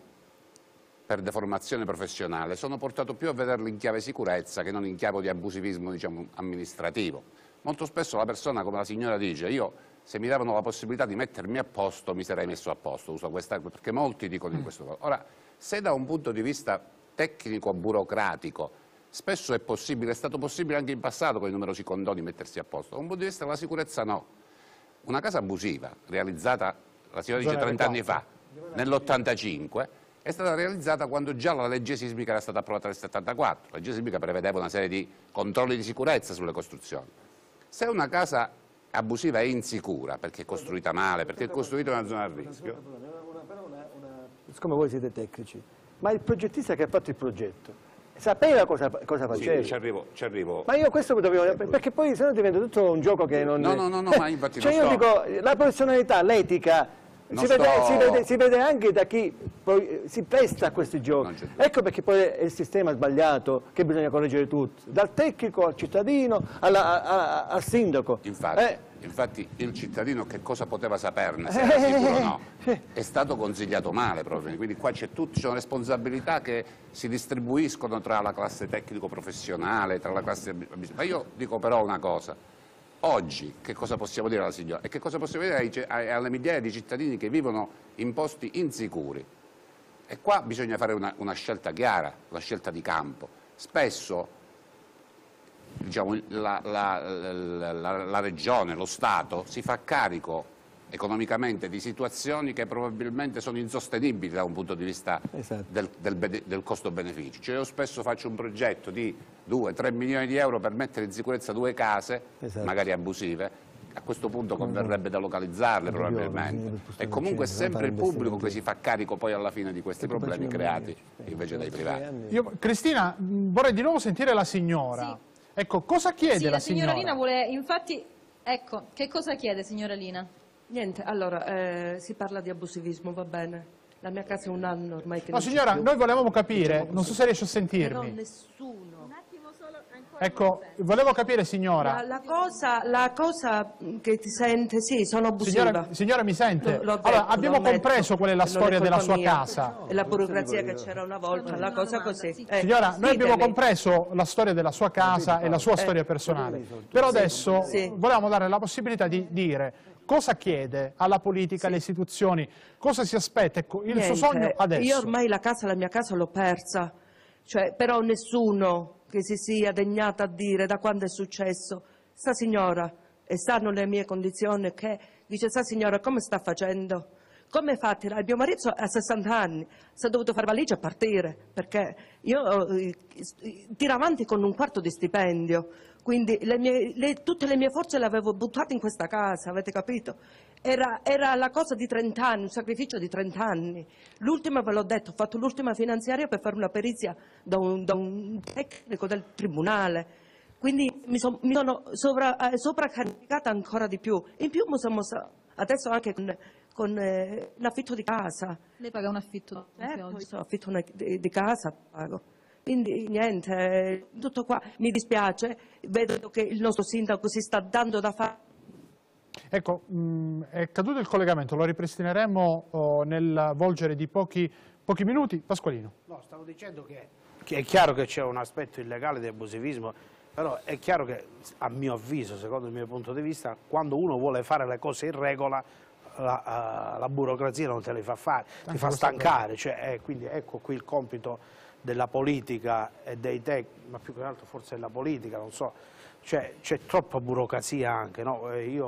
per deformazione professionale sono portato più a vederlo in chiave sicurezza che non in chiave di abusivismo amministrativo. Molto spesso la persona, come la signora dice, io se mi davano la possibilità di mettermi a posto mi sarei messo a posto, uso questa, perché molti dicono in questo modo. Ora, se da un punto di vista tecnico-burocratico spesso è possibile, è stato possibile anche in passato con i numerosi condoni mettersi a posto, da un punto di vista della sicurezza no. una casa abusiva realizzata, la signora dice 30 anni fa, nell'85, è stata realizzata quando già la legge sismica era stata approvata nel 74. La legge sismica prevedeva una serie di controlli di sicurezza sulle costruzioni. Se una casa abusiva è insicura, perché è costruita male, perché è costruita in una zona a rischio... Siccome voi siete tecnici, ma il progettista che ha fatto il progetto sapeva cosa faceva? Sì, ci arrivo. Ma io questo dovevo... perché poi sennò diventa tutto un gioco che non... No, ma infatti cioè io dico, la professionalità, l'etica, si vede anche da chi poi si presta a questi giochi. Ecco perché poi è il sistema sbagliato, che bisogna correggere tutto, dal tecnico al cittadino, al sindaco. Infatti il cittadino che cosa poteva saperne, se era sicuro o no, è stato consigliato male proprio, quindi qua ci sono responsabilità che si distribuiscono tra la classe tecnico-professionale, tra la classe... Ma io dico però una cosa, oggi che cosa possiamo dire alla signora e che cosa possiamo dire alle migliaia di cittadini che vivono in posti insicuri? E qua bisogna fare una scelta chiara, una scelta di campo. Spesso diciamo, la regione, lo Stato si fa carico economicamente di situazioni che probabilmente sono insostenibili da un punto di vista del costo-beneficio. Cioè io spesso faccio un progetto di 2-3 milioni di euro per mettere in sicurezza 2 case, magari abusive, a questo punto converrebbe delocalizzarle probabilmente. E comunque è sempre il pubblico che si fa carico poi alla fine di questi problemi creati invece dai privati. Cristina, vorrei di nuovo sentire la signora. Sì. Ecco, cosa chiede la signora? La signora Lina vuole, infatti, ecco, che cosa chiede signora Lina? Niente, allora, si parla di abusivismo, va bene. La mia casa è un anno ormai che no, signora, noi volevamo capire, non so se riesce a sentirmi. Però nessuno. Un attimo solo, ancora. Ecco, volevo capire, signora. La cosa che ti sente, sì, sono abusiva. Signora mi sente? Allora, abbiamo compreso qual è la storia della sua casa. E la burocrazia che c'era una volta, la cosa così. Signora, noi abbiamo compreso la storia della sua casa e la sua storia personale. Però adesso volevamo dare la possibilità di dire cosa chiede alla politica, alle istituzioni, cosa si aspetta, ecco, il suo sogno adesso. Io ormai la mia casa l'ho persa, cioè, però nessuno che si sia degnato a dire da quando è successo, sta signora, e stanno le mie condizioni, che dice, sta signora come sta facendo? Come fa a tirare? Mio marito ha 60 anni, si è dovuto fare valigia e partire, perché io tiro avanti con un quarto di stipendio, quindi tutte le mie forze le avevo buttate in questa casa, avete capito? Era la cosa di 30 anni, un sacrificio di 30 anni. L'ultima, ve l'ho detto, ho fatto l'ultima finanziaria per fare una perizia da un tecnico del tribunale. Quindi mi sono sovraccaricata ancora di più. In più adesso anche con l'affitto di casa. Lei paga un affitto? Affitto di casa pago. Quindi niente, tutto qua. Mi dispiace, vedo che il nostro sindaco si sta dando da fare. Ecco, è caduto il collegamento, lo ripristineremo nel volgere di pochi minuti. Pasqualino. No, stavo dicendo che è chiaro che c'è un aspetto illegale di abusivismo, però è chiaro che, a mio avviso, secondo il mio punto di vista, quando uno vuole fare le cose in regola, la burocrazia non te le fa fare, ti fa stancare, cioè, quindi ecco qui il compito della politica e dei tecnici, ma più che altro forse della politica, non so, cioè, c'è troppa burocrazia anche, no?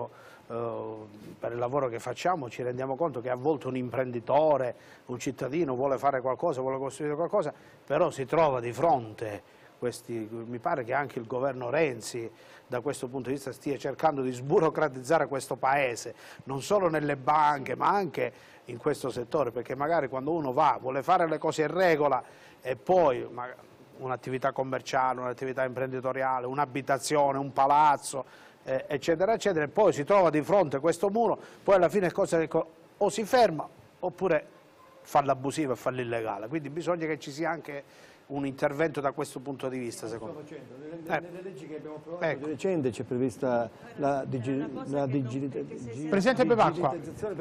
Per il lavoro che facciamo ci rendiamo conto che a volte un imprenditore, un cittadino vuole fare qualcosa, vuole costruire qualcosa, però si trova di fronte mi pare che anche il governo Renzi da questo punto di vista stia cercando di sburocratizzare questo paese, non solo nelle banche ma anche in questo settore, perché magari quando uno vuole fare le cose in regola e poi un'attività commerciale, un'attività imprenditoriale, un'abitazione, un palazzo, eccetera, eccetera, e poi si trova di fronte a questo muro, poi alla fine o si ferma oppure fa l'abusivo e fa l'illegale, quindi bisogna che ci sia anche un intervento da questo punto di vista, secondo me. Nelle leggi che abbiamo approvato di recente c'è prevista la digitalizzazione. Presidente Bevacqua,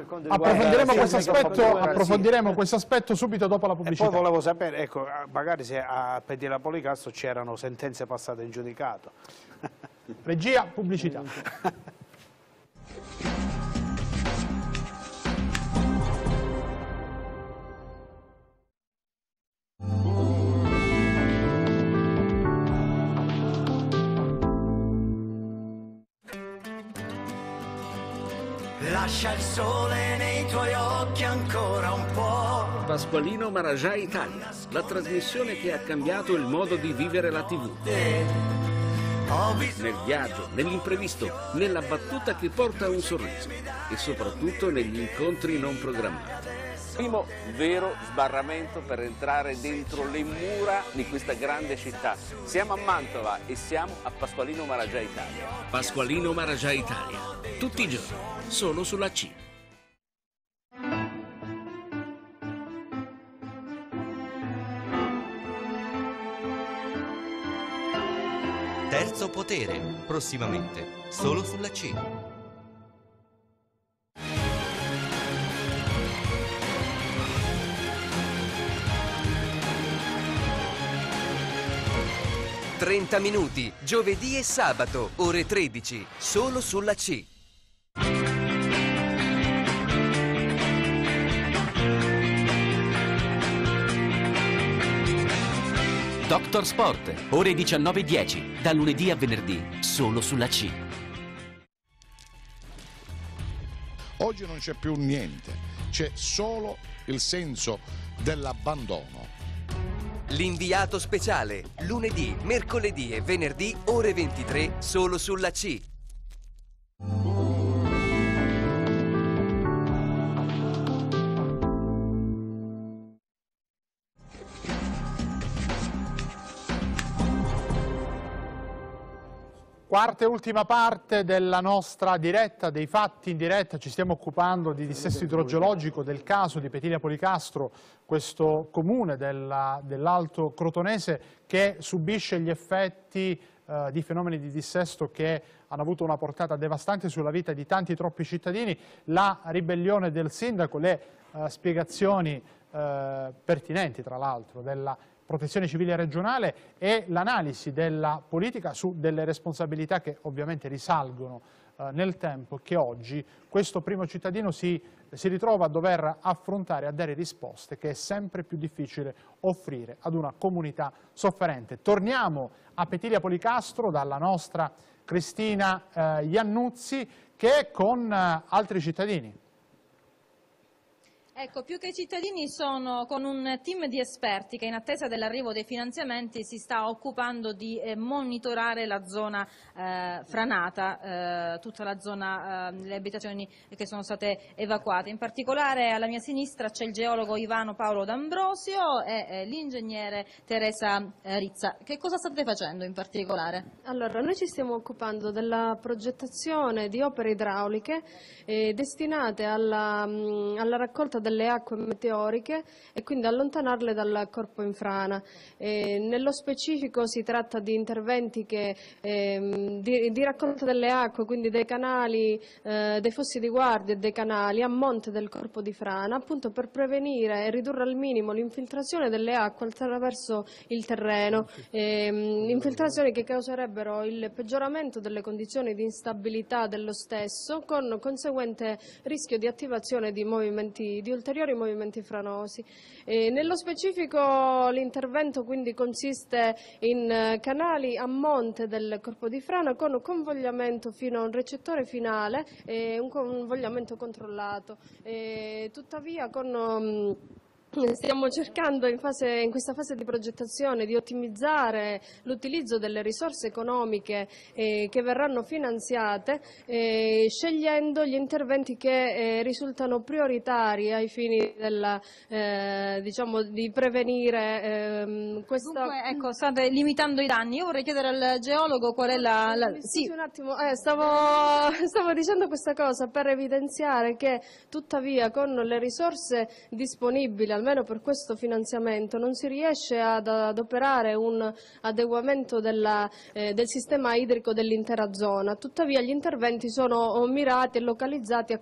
approfondiremo questo aspetto subito dopo la pubblicità. E poi volevo sapere, ecco, magari se a Petila Policastro c'erano sentenze passate in giudicato. Regia, pubblicità. lascia il sole nei tuoi occhi ancora un po'. Pasqualino Maraggia Italia, la trasmissione che ha cambiato il modo di vivere la TV. Nel viaggio, nell'imprevisto, nella battuta che porta un sorriso e soprattutto negli incontri non programmati. Primo vero sbarramento per entrare dentro le mura di questa grande città. Siamo a Mantova e siamo a Pasqualino Maraggia Italia. Pasqualino Maraggia Italia, tutti i giorni, solo sulla C. Terzo potere, prossimamente, solo sulla C. «30 minuti, giovedì e sabato, ore 13, solo sulla C». Dr. Sport, ore 19:10, da lunedì a venerdì, solo sulla C. Oggi non c'è più niente, c'è solo il senso dell'abbandono. L'inviato speciale, lunedì, mercoledì e venerdì, ore 23, solo sulla C. Quarta e ultima parte della nostra diretta, dei fatti in diretta. Ci stiamo occupando di dissesto idrogeologico, del caso di Petilia Policastro, questo comune dell'Alto Crotonese che subisce gli effetti di fenomeni di dissesto che hanno avuto una portata devastante sulla vita di tanti troppi cittadini. La ribellione del sindaco, le spiegazioni pertinenti tra l'altro della Protezione Civile regionale e l'analisi della politica su delle responsabilità che ovviamente risalgono nel tempo, che oggi questo primo cittadino si ritrova a dover affrontare, a dare risposte che è sempre più difficile offrire ad una comunità sofferente. Torniamo a Petilia Policastro dalla nostra Cristina Iannuzzi, che è con altri cittadini. Ecco, più che i cittadini sono con un team di esperti che in attesa dell'arrivo dei finanziamenti si sta occupando di monitorare la zona franata, tutta la zona, le abitazioni che sono state evacuate. In particolare alla mia sinistra c'è il geologo Ivano Paolo D'Ambrosio e l'ingegnere Teresa Rizza. Che cosa state facendo in particolare? Allora, noi ci stiamo occupando della progettazione di opere idrauliche destinate alla raccolta delle acque meteoriche e quindi allontanarle dal corpo in frana. Nello specifico si tratta di interventi di raccolta delle acque, quindi dei canali, dei fossi di guardia e dei canali a monte del corpo di frana, appunto per prevenire e ridurre al minimo l'infiltrazione delle acque attraverso il terreno, infiltrazioni che causerebbero il peggioramento delle condizioni di instabilità dello stesso, con conseguente rischio di attivazione di ulteriori movimenti franosi. Nello specifico l'intervento quindi consiste in canali a monte del corpo di frana con convogliamento fino a un recettore finale e un convogliamento controllato. Tuttavia stiamo cercando in questa fase di progettazione di ottimizzare l'utilizzo delle risorse economiche che verranno finanziate, scegliendo gli interventi che risultano prioritari ai fini di prevenire questa... Dunque, ecco, state limitando i danni. Io vorrei chiedere al geologo qual è Sì, un attimo, stavo dicendo questa cosa per evidenziare che tuttavia con le risorse disponibili almeno per questo finanziamento non si riesce ad operare un adeguamento del sistema idrico dell'intera zona. Tuttavia gli interventi sono mirati e localizzati a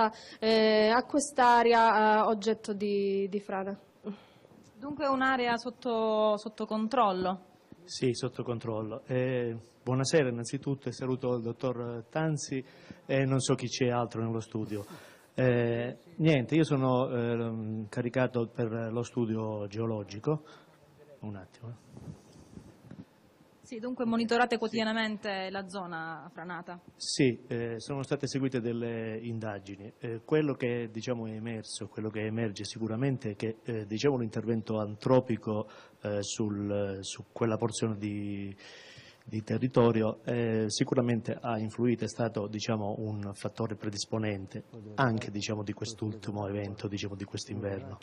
quest'area oggetto di frana. Dunque un'area sotto controllo? Sì, sotto controllo. Buonasera innanzitutto e saluto il dottor Tanzi e non so chi c'è altro nello studio. Niente, io sono caricato per lo studio geologico. Un attimo. Sì, dunque monitorate quotidianamente la zona franata? Sì, sono state eseguite delle indagini. Quello che diciamo, è emerso, quello che emerge sicuramente è che diciamo, l'intervento antropico su quella porzione di territorio sicuramente ha influito, è stato diciamo, un fattore predisponente anche diciamo, di quest'ultimo evento, diciamo, di quest'inverno.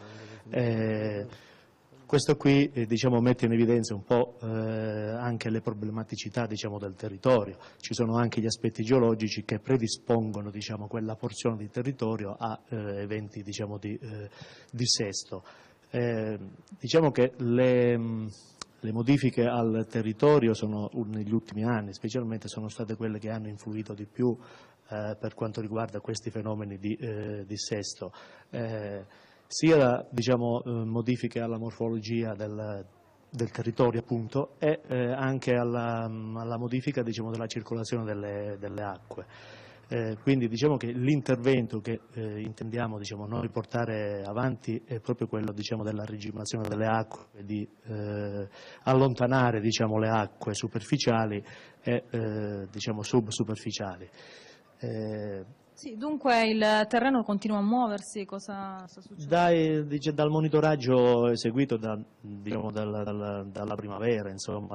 Questo qui diciamo, mette in evidenza un po' anche le problematicità diciamo, del territorio. Ci sono anche gli aspetti geologici che predispongono diciamo, quella porzione di territorio a eventi diciamo, di dissesto. Diciamo che le modifiche al territorio negli ultimi anni specialmente sono state quelle che hanno influito di più per quanto riguarda questi fenomeni di dissesto. Sia diciamo, modifiche alla morfologia del territorio appunto, e anche alla modifica diciamo, della circolazione delle acque. Quindi diciamo che l'intervento che intendiamo diciamo, noi portare avanti è proprio quello diciamo, della regimazione delle acque, di allontanare diciamo, le acque superficiali e diciamo, subsuperficiali. Sì, dunque il terreno continua a muoversi, cosa sta succedendo? Dal monitoraggio eseguito diciamo, dalla primavera, insomma,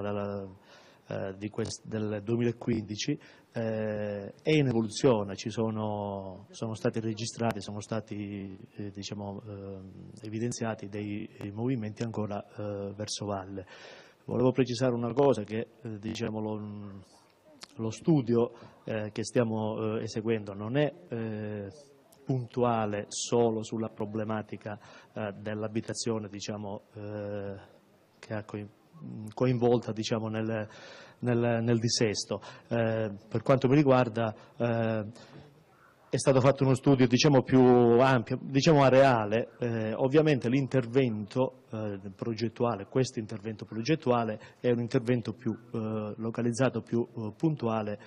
del 2015, è in evoluzione, sono stati registrati, sono stati diciamo, evidenziati dei movimenti ancora verso valle. Volevo precisare una cosa, che diciamo, lo studio che stiamo eseguendo non è puntuale solo sulla problematica dell'abitazione diciamo, che ha coinvolta diciamo, nel dissesto. Per quanto mi riguarda è stato fatto uno studio diciamo, più ampio, diciamo areale. Ovviamente l'intervento progettuale, questo intervento progettuale è un intervento più localizzato, più puntuale,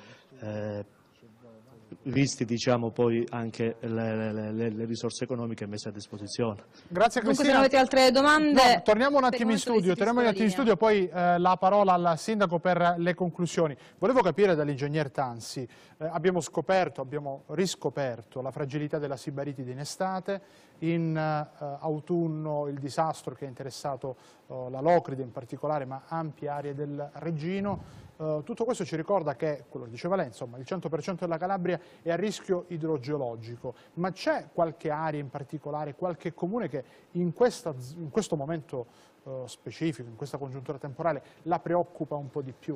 visti diciamo, poi anche le risorse economiche messe a disposizione. Grazie Cristina. Dunque, se non avete altre domande... No, torniamo un attimo in studio, poi la parola al Sindaco per le conclusioni. Volevo capire dall'ingegner Tansi, abbiamo riscoperto la fragilità della sibaritide in estate, in autunno il disastro che ha interessato la Locride in particolare, ma ampie aree del Reggino. Tutto questo ci ricorda che, quello che diceva lei, insomma, il 100% della Calabria è a rischio idrogeologico, ma c'è qualche area in particolare, qualche comune che in questo momento specifico, in questa congiuntura temporale, la preoccupa un po' di più?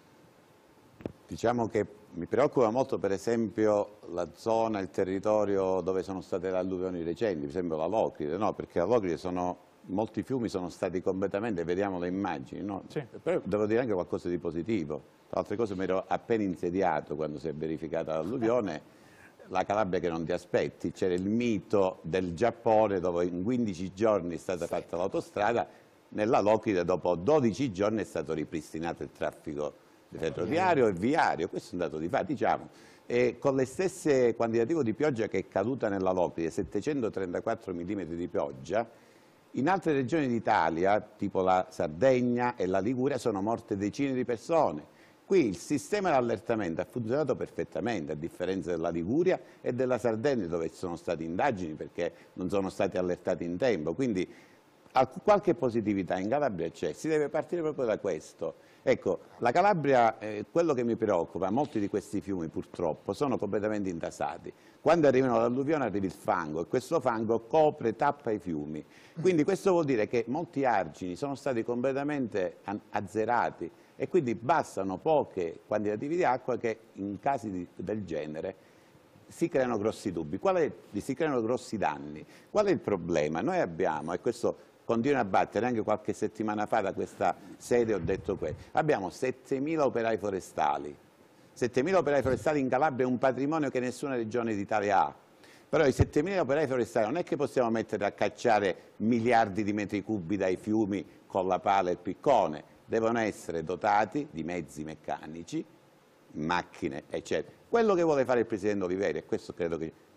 Diciamo che mi preoccupa molto per esempio la zona, il territorio dove sono state le alluvioni recenti, per esempio la Locride, no? Perché la Locride molti fiumi sono stati completamente, vediamo le immagini, no? Sì. Però devo dire anche qualcosa di positivo. Tra altre cose mi ero appena insediato quando si è verificata l'alluvione, la Calabria che non ti aspetti, c'era il mito del Giappone dove in 15 giorni è stata fatta l'autostrada, nella Locride dopo 12 giorni è stato ripristinato il traffico ferroviario e viario, questo è un dato di fatto, diciamo. E con le stesse quantitativo di pioggia che è caduta nella Locride, 734 mm di pioggia, in altre regioni d'Italia, tipo la Sardegna e la Liguria, sono morte decine di persone. Qui il sistema di allertamento ha funzionato perfettamente, a differenza della Liguria e della Sardegna, dove ci sono state indagini perché non sono stati allertati in tempo. Quindi qualche positività in Calabria c'è, si deve partire proprio da questo. Ecco, la Calabria, quello che mi preoccupa, molti di questi fiumi purtroppo sono completamente intasati. Quando arrivano l'alluvione arriva il fango e questo fango copre, tappa i fiumi. Quindi questo vuol dire che molti argini sono stati completamente azzerati e quindi bastano poche quantitativi di acqua che in casi del genere si creano grossi dubbi, si creano grossi danni. Qual è il problema? Noi abbiamo, e questo continua a battere, anche qualche settimana fa da questa sede ho detto questo, abbiamo 7.000 operai forestali. 7.000 operai forestali in Calabria è un patrimonio che nessuna regione d'Italia ha. Però i 7.000 operai forestali non è che possiamo mettere a cacciare miliardi di metri cubi dai fiumi con la pala e il piccone, devono essere dotati di mezzi meccanici, macchine, eccetera. Quello che vuole fare il Presidente Oliveri, e questo credo che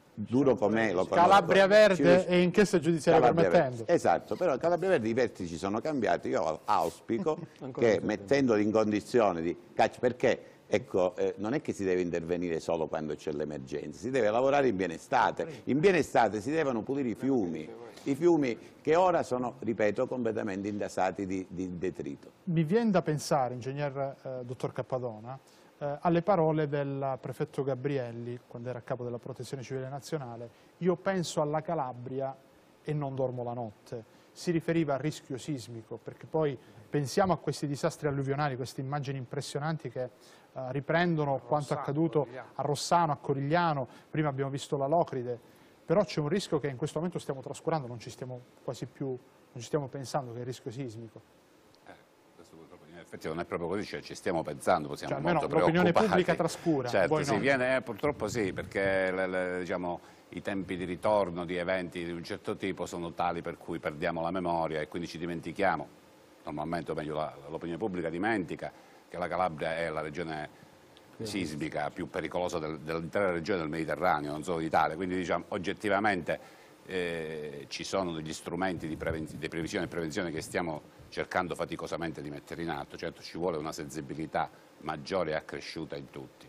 duro com'è, lo conosco. Calabria Verde e inchiesta giudiziaria permettendo. Esatto, però Calabria Verde i vertici sono cambiati, io auspico che mettendoli in condizione di perché ecco, non è che si deve intervenire solo quando c'è l'emergenza, si deve lavorare in piena estate. In piena estate si devono pulire i fiumi che ora sono, ripeto, completamente intasati di detrito. Mi viene da pensare, ingegner dottor Cappadona, alle parole del prefetto Gabrielli quando era a capo della Protezione Civile Nazionale: io penso alla Calabria e non dormo la notte. Si riferiva al rischio sismico, perché poi pensiamo a questi disastri alluvionali, queste immagini impressionanti che riprendono quanto accaduto a Rossano, a Corigliano, prima abbiamo visto la Locride, però c'è un rischio che in questo momento stiamo trascurando, non ci stiamo pensando, che è il rischio sismico. In effetti non è proprio così, cioè ci stiamo pensando, siamo molto preoccupati. L'opinione pubblica trascura. Certo, sì, purtroppo sì, perché diciamo, i tempi di ritorno di eventi di un certo tipo sono tali per cui perdiamo la memoria e quindi ci dimentichiamo, normalmente, o meglio l'opinione pubblica dimentica, che la Calabria è la regione sismica più pericolosa dell'intera regione del Mediterraneo, non solo d'Italia, quindi diciamo, oggettivamente ci sono degli strumenti di previsione e prevenzione che stiamo cercando faticosamente di mettere in atto. Certo, ci vuole una sensibilità maggiore e accresciuta in tutti.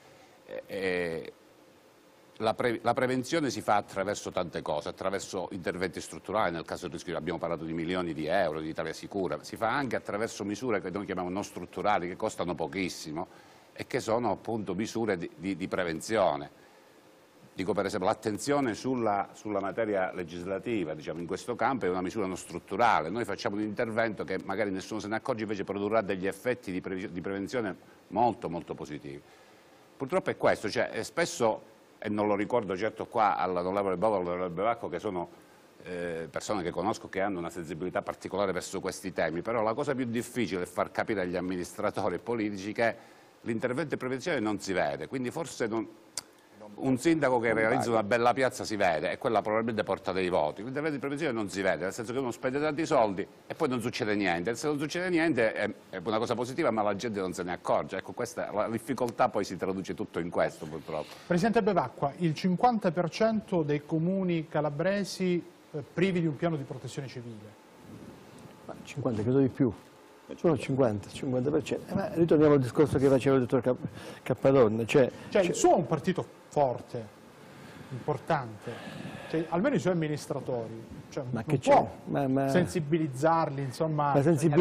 La prevenzione si fa attraverso tante cose, attraverso interventi strutturali, nel caso del rischio abbiamo parlato di milioni di euro, di Italia Sicura, si fa anche attraverso misure che noi chiamiamo non strutturali, che costano pochissimo e che sono appunto misure di prevenzione. Dico per esempio l'attenzione sulla materia legislativa, diciamo, in questo campo è una misura non strutturale. Noi facciamo un intervento che magari nessuno se ne accorge, invece produrrà degli effetti di prevenzione molto molto positivi. Purtroppo è questo, cioè spesso, e non lo ricordo certo qua all'onorevole Bova e all'onorevole Bevacco, che sono persone che conosco che hanno una sensibilità particolare verso questi temi, però la cosa più difficile è far capire agli amministratori e politici che l'intervento di prevenzione non si vede, quindi forse un sindaco che realizza una bella piazza si vede e quella probabilmente porta dei voti. L'intervento di prevenzione non si vede, nel senso che uno spende tanti soldi e poi non succede niente. Se non succede niente è una cosa positiva, ma la gente non se ne accorge. Ecco, la difficoltà poi si traduce tutto in questo, purtroppo. Presidente Bevacqua, il 50% dei comuni calabresi privi di un piano di protezione civile. Ma 50, credo di più. Sono 50%. Ma ritorniamo al discorso che faceva il dottor Cappadonna. Cioè il suo è un partito forte, importante, cioè, almeno i suoi amministratori, cioè, ma che può sensibilizzarli, insomma.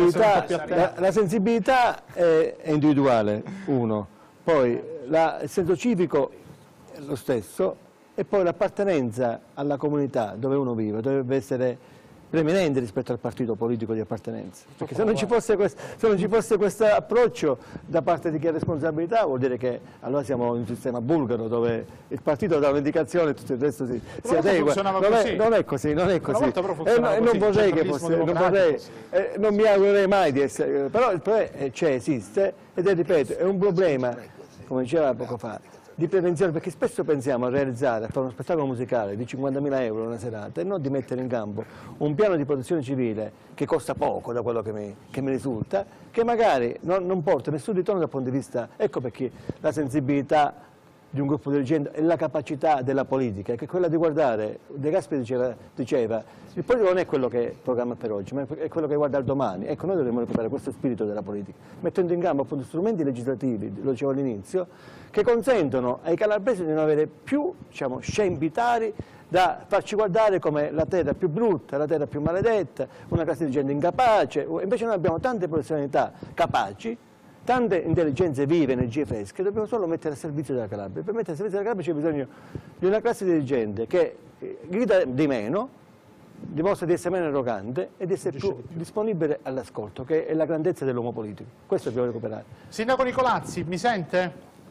La sensibilità è individuale, uno, poi il senso civico è lo stesso e poi l'appartenenza alla comunità dove uno vive dovrebbe essere preminente rispetto al partito politico di appartenenza, perché se non ci fosse questo approccio da parte di chi ha responsabilità vuol dire che allora siamo in un sistema bulgaro dove il partito dà un'indicazione e tutto il resto si adegua. Non è così. Non vorrei che fosse, non mi augurerei mai di essere, però il problema esiste ed è, ripeto, è un problema, come diceva poco fa, di prevenzione, perché spesso pensiamo a realizzare, a fare uno spettacolo musicale di 50.000 euro una serata e non di mettere in campo un piano di protezione civile che costa poco, da quello che mi risulta, che magari non porta nessun ritorno dal punto di vista, ecco perché la sensibilità di un gruppo dirigente e la capacità della politica, che è quella di guardare, De Gasperi diceva, il politico non è quello che programma per oggi, ma è quello che guarda al domani. Ecco, noi dovremmo recuperare questo spirito della politica, mettendo in campo appunto strumenti legislativi, lo dicevo all'inizio, che consentono ai calabresi di non avere più, diciamo, scempi tali da farci guardare come la terra più brutta, la terra più maledetta, una classe dirigente incapace. Invece noi abbiamo tante professionalità capaci, tante intelligenze vive, energie fresche, dobbiamo solo mettere a servizio della Calabria. Per mettere a servizio della Calabria c'è bisogno di una classe dirigente che grida di meno, dimostra di essere meno arrogante e di essere più disponibile all'ascolto, che è la grandezza dell'uomo politico. Questo dobbiamo recuperare. Sindaco Nicolazzi, mi sente?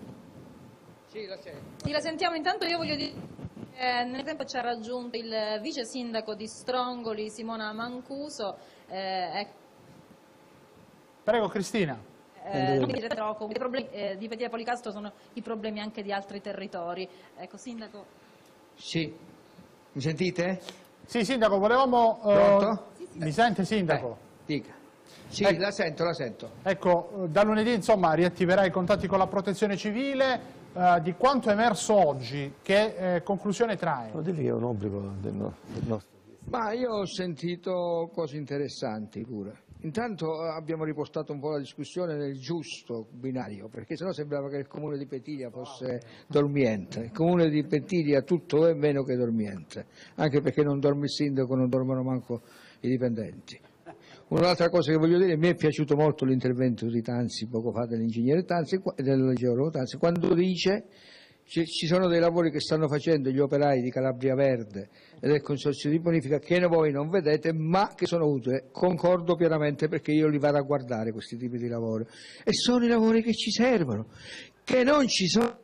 Sì, la sento. Sì, la sentiamo. Intanto io voglio dire che nel tempo ci ha raggiunto il vice sindaco di Strongoli, Simona Mancuso. Prego Cristina. I problemi di Petilla Policastro sono i problemi anche di altri territori. Ecco, sindaco. Sì, mi sentite? Sì, sindaco, volevamo... Pronto? Mi sente, sindaco? Dica. Sì, la sento. Ecco, da lunedì, insomma, riattiverà i contatti con la protezione civile. di quanto è emerso oggi, che conclusione trae? Lo dico che è un obbligo del nostro. Ma io ho sentito cose interessanti pure. Intanto abbiamo riportato un po' la discussione nel giusto binario, perché sennò sembrava che il comune di Petiglia fosse dormiente. Il comune di Petiglia tutto è meno che dormiente, anche perché non dorme il sindaco, non dormono manco i dipendenti. Un'altra cosa che voglio dire, mi è piaciuto molto l'intervento di Tanzi poco fa, dell'ingegnere Tanzi, del geologo Tanzi, quando dice ci sono dei lavori che stanno facendo gli operai di Calabria Verde e del Consorzio di Bonifica che voi non vedete ma che sono utili. Concordo pienamente, perché io li vado a guardare questi tipi di lavori e sono i lavori che ci servono, che non ci sono.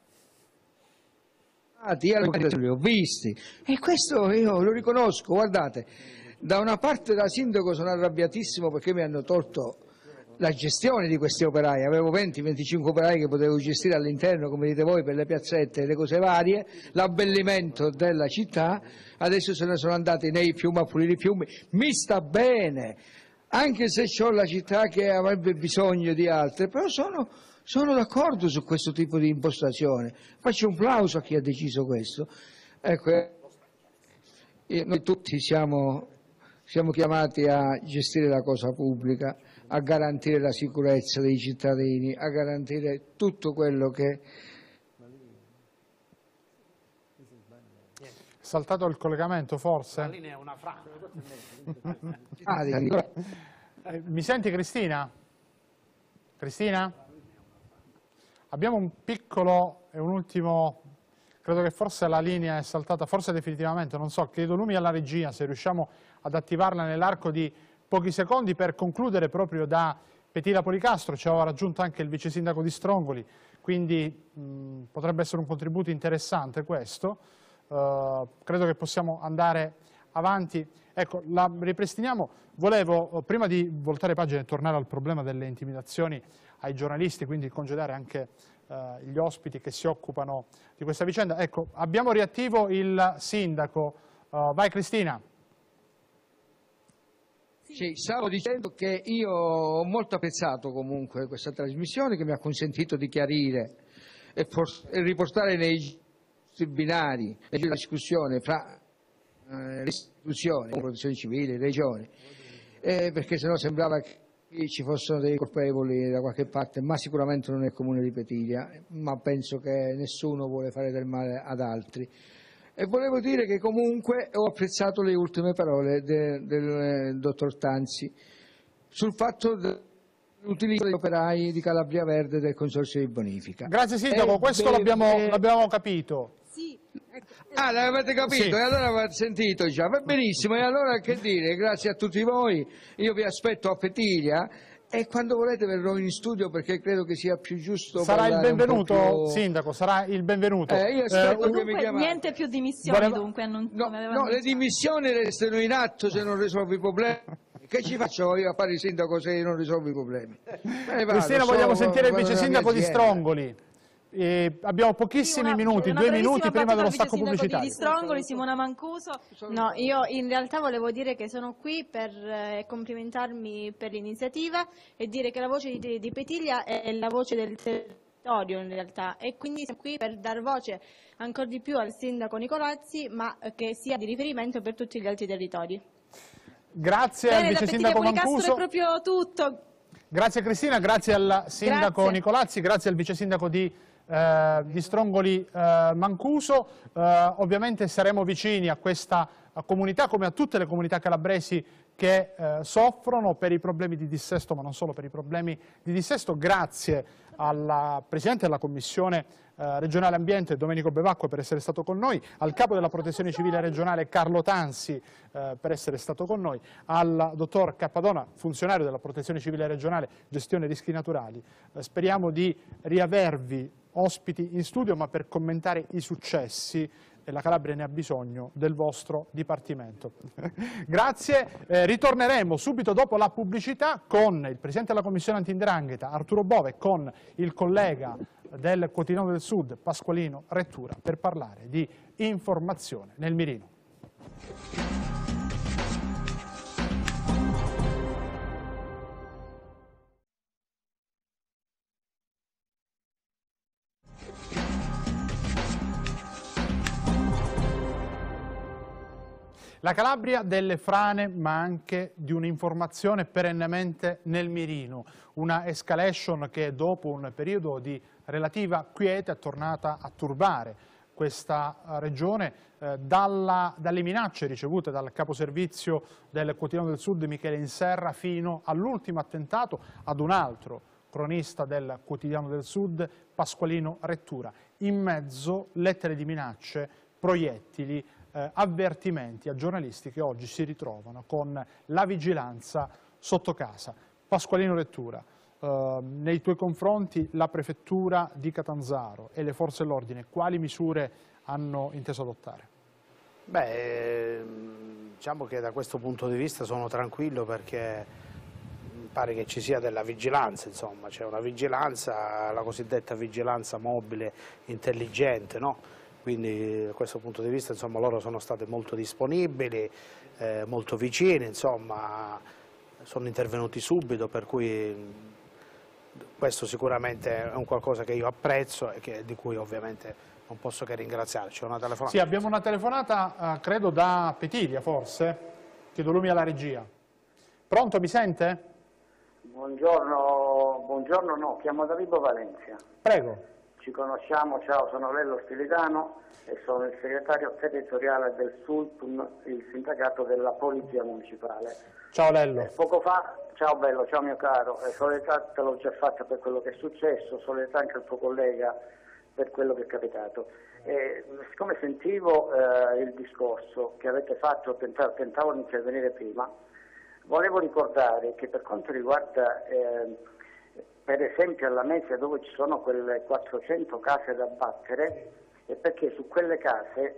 Io li ho visti e questo io lo riconosco. Guardate, da una parte da sindaco sono arrabbiatissimo perché mi hanno tolto la gestione di questi operai. Avevo 20-25 operai che potevo gestire all'interno, come dite voi, per le piazzette e le cose varie, l'abbellimento della città. Adesso se ne sono andati nei fiumi a pulire i fiumi. Mi sta bene, anche se ho la città che avrebbe bisogno di altre, però sono d'accordo su questo tipo di impostazione. Faccio un plauso a chi ha deciso questo. Ecco, noi tutti siamo chiamati a gestire la cosa pubblica, a garantire la sicurezza dei cittadini, a garantire tutto quello che... Saltato il collegamento forse? La linea è una frana. Mi senti Cristina? Cristina? Abbiamo un piccolo e un ultimo, credo che forse la linea è saltata, forse definitivamente, non so, chiedo lumi alla regia se riusciamo ad attivarla nell'arco di pochi secondi per concludere proprio da Petillia Policastro. Ci aveva raggiunto anche il vice sindaco di Strongoli, quindi potrebbe essere un contributo interessante questo. Credo che possiamo andare avanti. Ecco, la ripristiniamo. Volevo, prima di voltare pagina e tornare al problema delle intimidazioni ai giornalisti, quindi congedare anche gli ospiti che si occupano di questa vicenda. Ecco, abbiamo riattivo il sindaco. Vai Cristina. Sì, stavo dicendo che io ho molto apprezzato comunque questa trasmissione, che mi ha consentito di chiarire e riportare nei binari la discussione fra le istituzioni, protezione civile, regioni, perché sennò sembrava che ci fossero dei colpevoli da qualche parte, ma sicuramente non è il comune di Petiglia, ma penso che nessuno vuole fare del male ad altri. E volevo dire che comunque ho apprezzato le ultime parole del dottor Tanzi sul fatto dell'utilizzo degli operai di Calabria Verde del Consorzio di Bonifica. Grazie Sindaco, questo l'abbiamo capito. Sì, ecco. Ah, l'avete capito? Sì. E allora avete sentito già, va benissimo, e allora che dire, grazie a tutti voi, io vi aspetto a Petiglia. E quando volete verrò in studio, perché credo che sia più giusto. Sarà il benvenuto, Sindaco, sarà il benvenuto. Io aspetto che mi chiamate. Niente più dimissioni dunque. No, le dimissioni restano in atto se non risolvi i problemi. Che ci faccio io a fare il sindaco se non risolvi i problemi? Cristina, vogliamo sentire il vice sindaco di Strongoli. Abbiamo pochissimi minuti, 2 minuti prima dello stacco pubblicitario. Di Strongoli, Simona Mancuso. No, io in realtà volevo dire che sono qui per complimentarmi per l'iniziativa e dire che la voce di Petiglia è la voce del territorio in realtà, e quindi siamo qui per dar voce ancora di più al sindaco Nicolazzi, ma che sia di riferimento per tutti gli altri territori. Grazie al vice sindaco Mancuso. È proprio tutto. Grazie Cristina, grazie al sindaco Nicolazzi, grazie al vice sindaco di Strongoli Mancuso. Ovviamente saremo vicini a questa comunità, come a tutte le comunità calabresi che soffrono per i problemi di dissesto, ma non solo per i problemi di dissesto. Grazie al Presidente della Commissione regionale ambiente Domenico Bevacqua per essere stato con noi, al Capo della Protezione Civile regionale Carlo Tanzi per essere stato con noi, al Dottor Cappadona, funzionario della Protezione Civile regionale Gestione Rischi Naturali. Speriamo di riavervi ospiti in studio, ma per commentare i successi, e la Calabria ne ha bisogno, del vostro Dipartimento. Grazie, ritorneremo subito dopo la pubblicità con il Presidente della Commissione Anti-'Ndrangheta Arturo Bova e con il collega del Quotidiano del Sud Pasqualino Rettura per parlare di informazione nel mirino. La Calabria delle frane, ma anche di un'informazione perennemente nel mirino, una escalation che dopo un periodo di relativa quiete è tornata a turbare questa regione dalle minacce ricevute dal caposervizio del Quotidiano del Sud Michele Inserra fino all'ultimo attentato ad un altro cronista del Quotidiano del Sud, Pasqualino Rettura. In mezzo lettere di minacce, proiettili, avvertimenti a giornalisti che oggi si ritrovano con la vigilanza sotto casa. Pasqualino Rettura, nei tuoi confronti la prefettura di Catanzaro e le forze dell'ordine quali misure hanno inteso adottare? Beh, diciamo che da questo punto di vista sono tranquillo perché pare che ci sia della vigilanza, insomma, c'è una vigilanza, la cosiddetta vigilanza mobile intelligente, no? Quindi da questo punto di vista, insomma, loro sono stati molto disponibili, molto vicini, insomma, sono intervenuti subito, per cui questo sicuramente è un qualcosa che io apprezzo e di cui ovviamente non posso che ringraziarci. Una telefonata? Sì, abbiamo una telefonata, credo da Petilia forse, chiedo lumi alla regia. Pronto, mi sente? Buongiorno, no, chiamo da Vibo Valencia. Prego. Ci conosciamo, ciao, sono Lello Stilitano e sono il segretario territoriale del SULPM, il sindacato della Polizia Municipale. Ciao Lello. Poco fa, ciao bello, ciao mio caro, solidarietà te l'ho già fatta per quello che è successo, solidarietà anche al tuo collega per quello che è capitato. Siccome sentivo il discorso che avete fatto, tentavo di intervenire prima, volevo ricordare che per quanto riguarda per esempio alla Mesia, dove ci sono quelle 400 case da abbattere, è perché su quelle case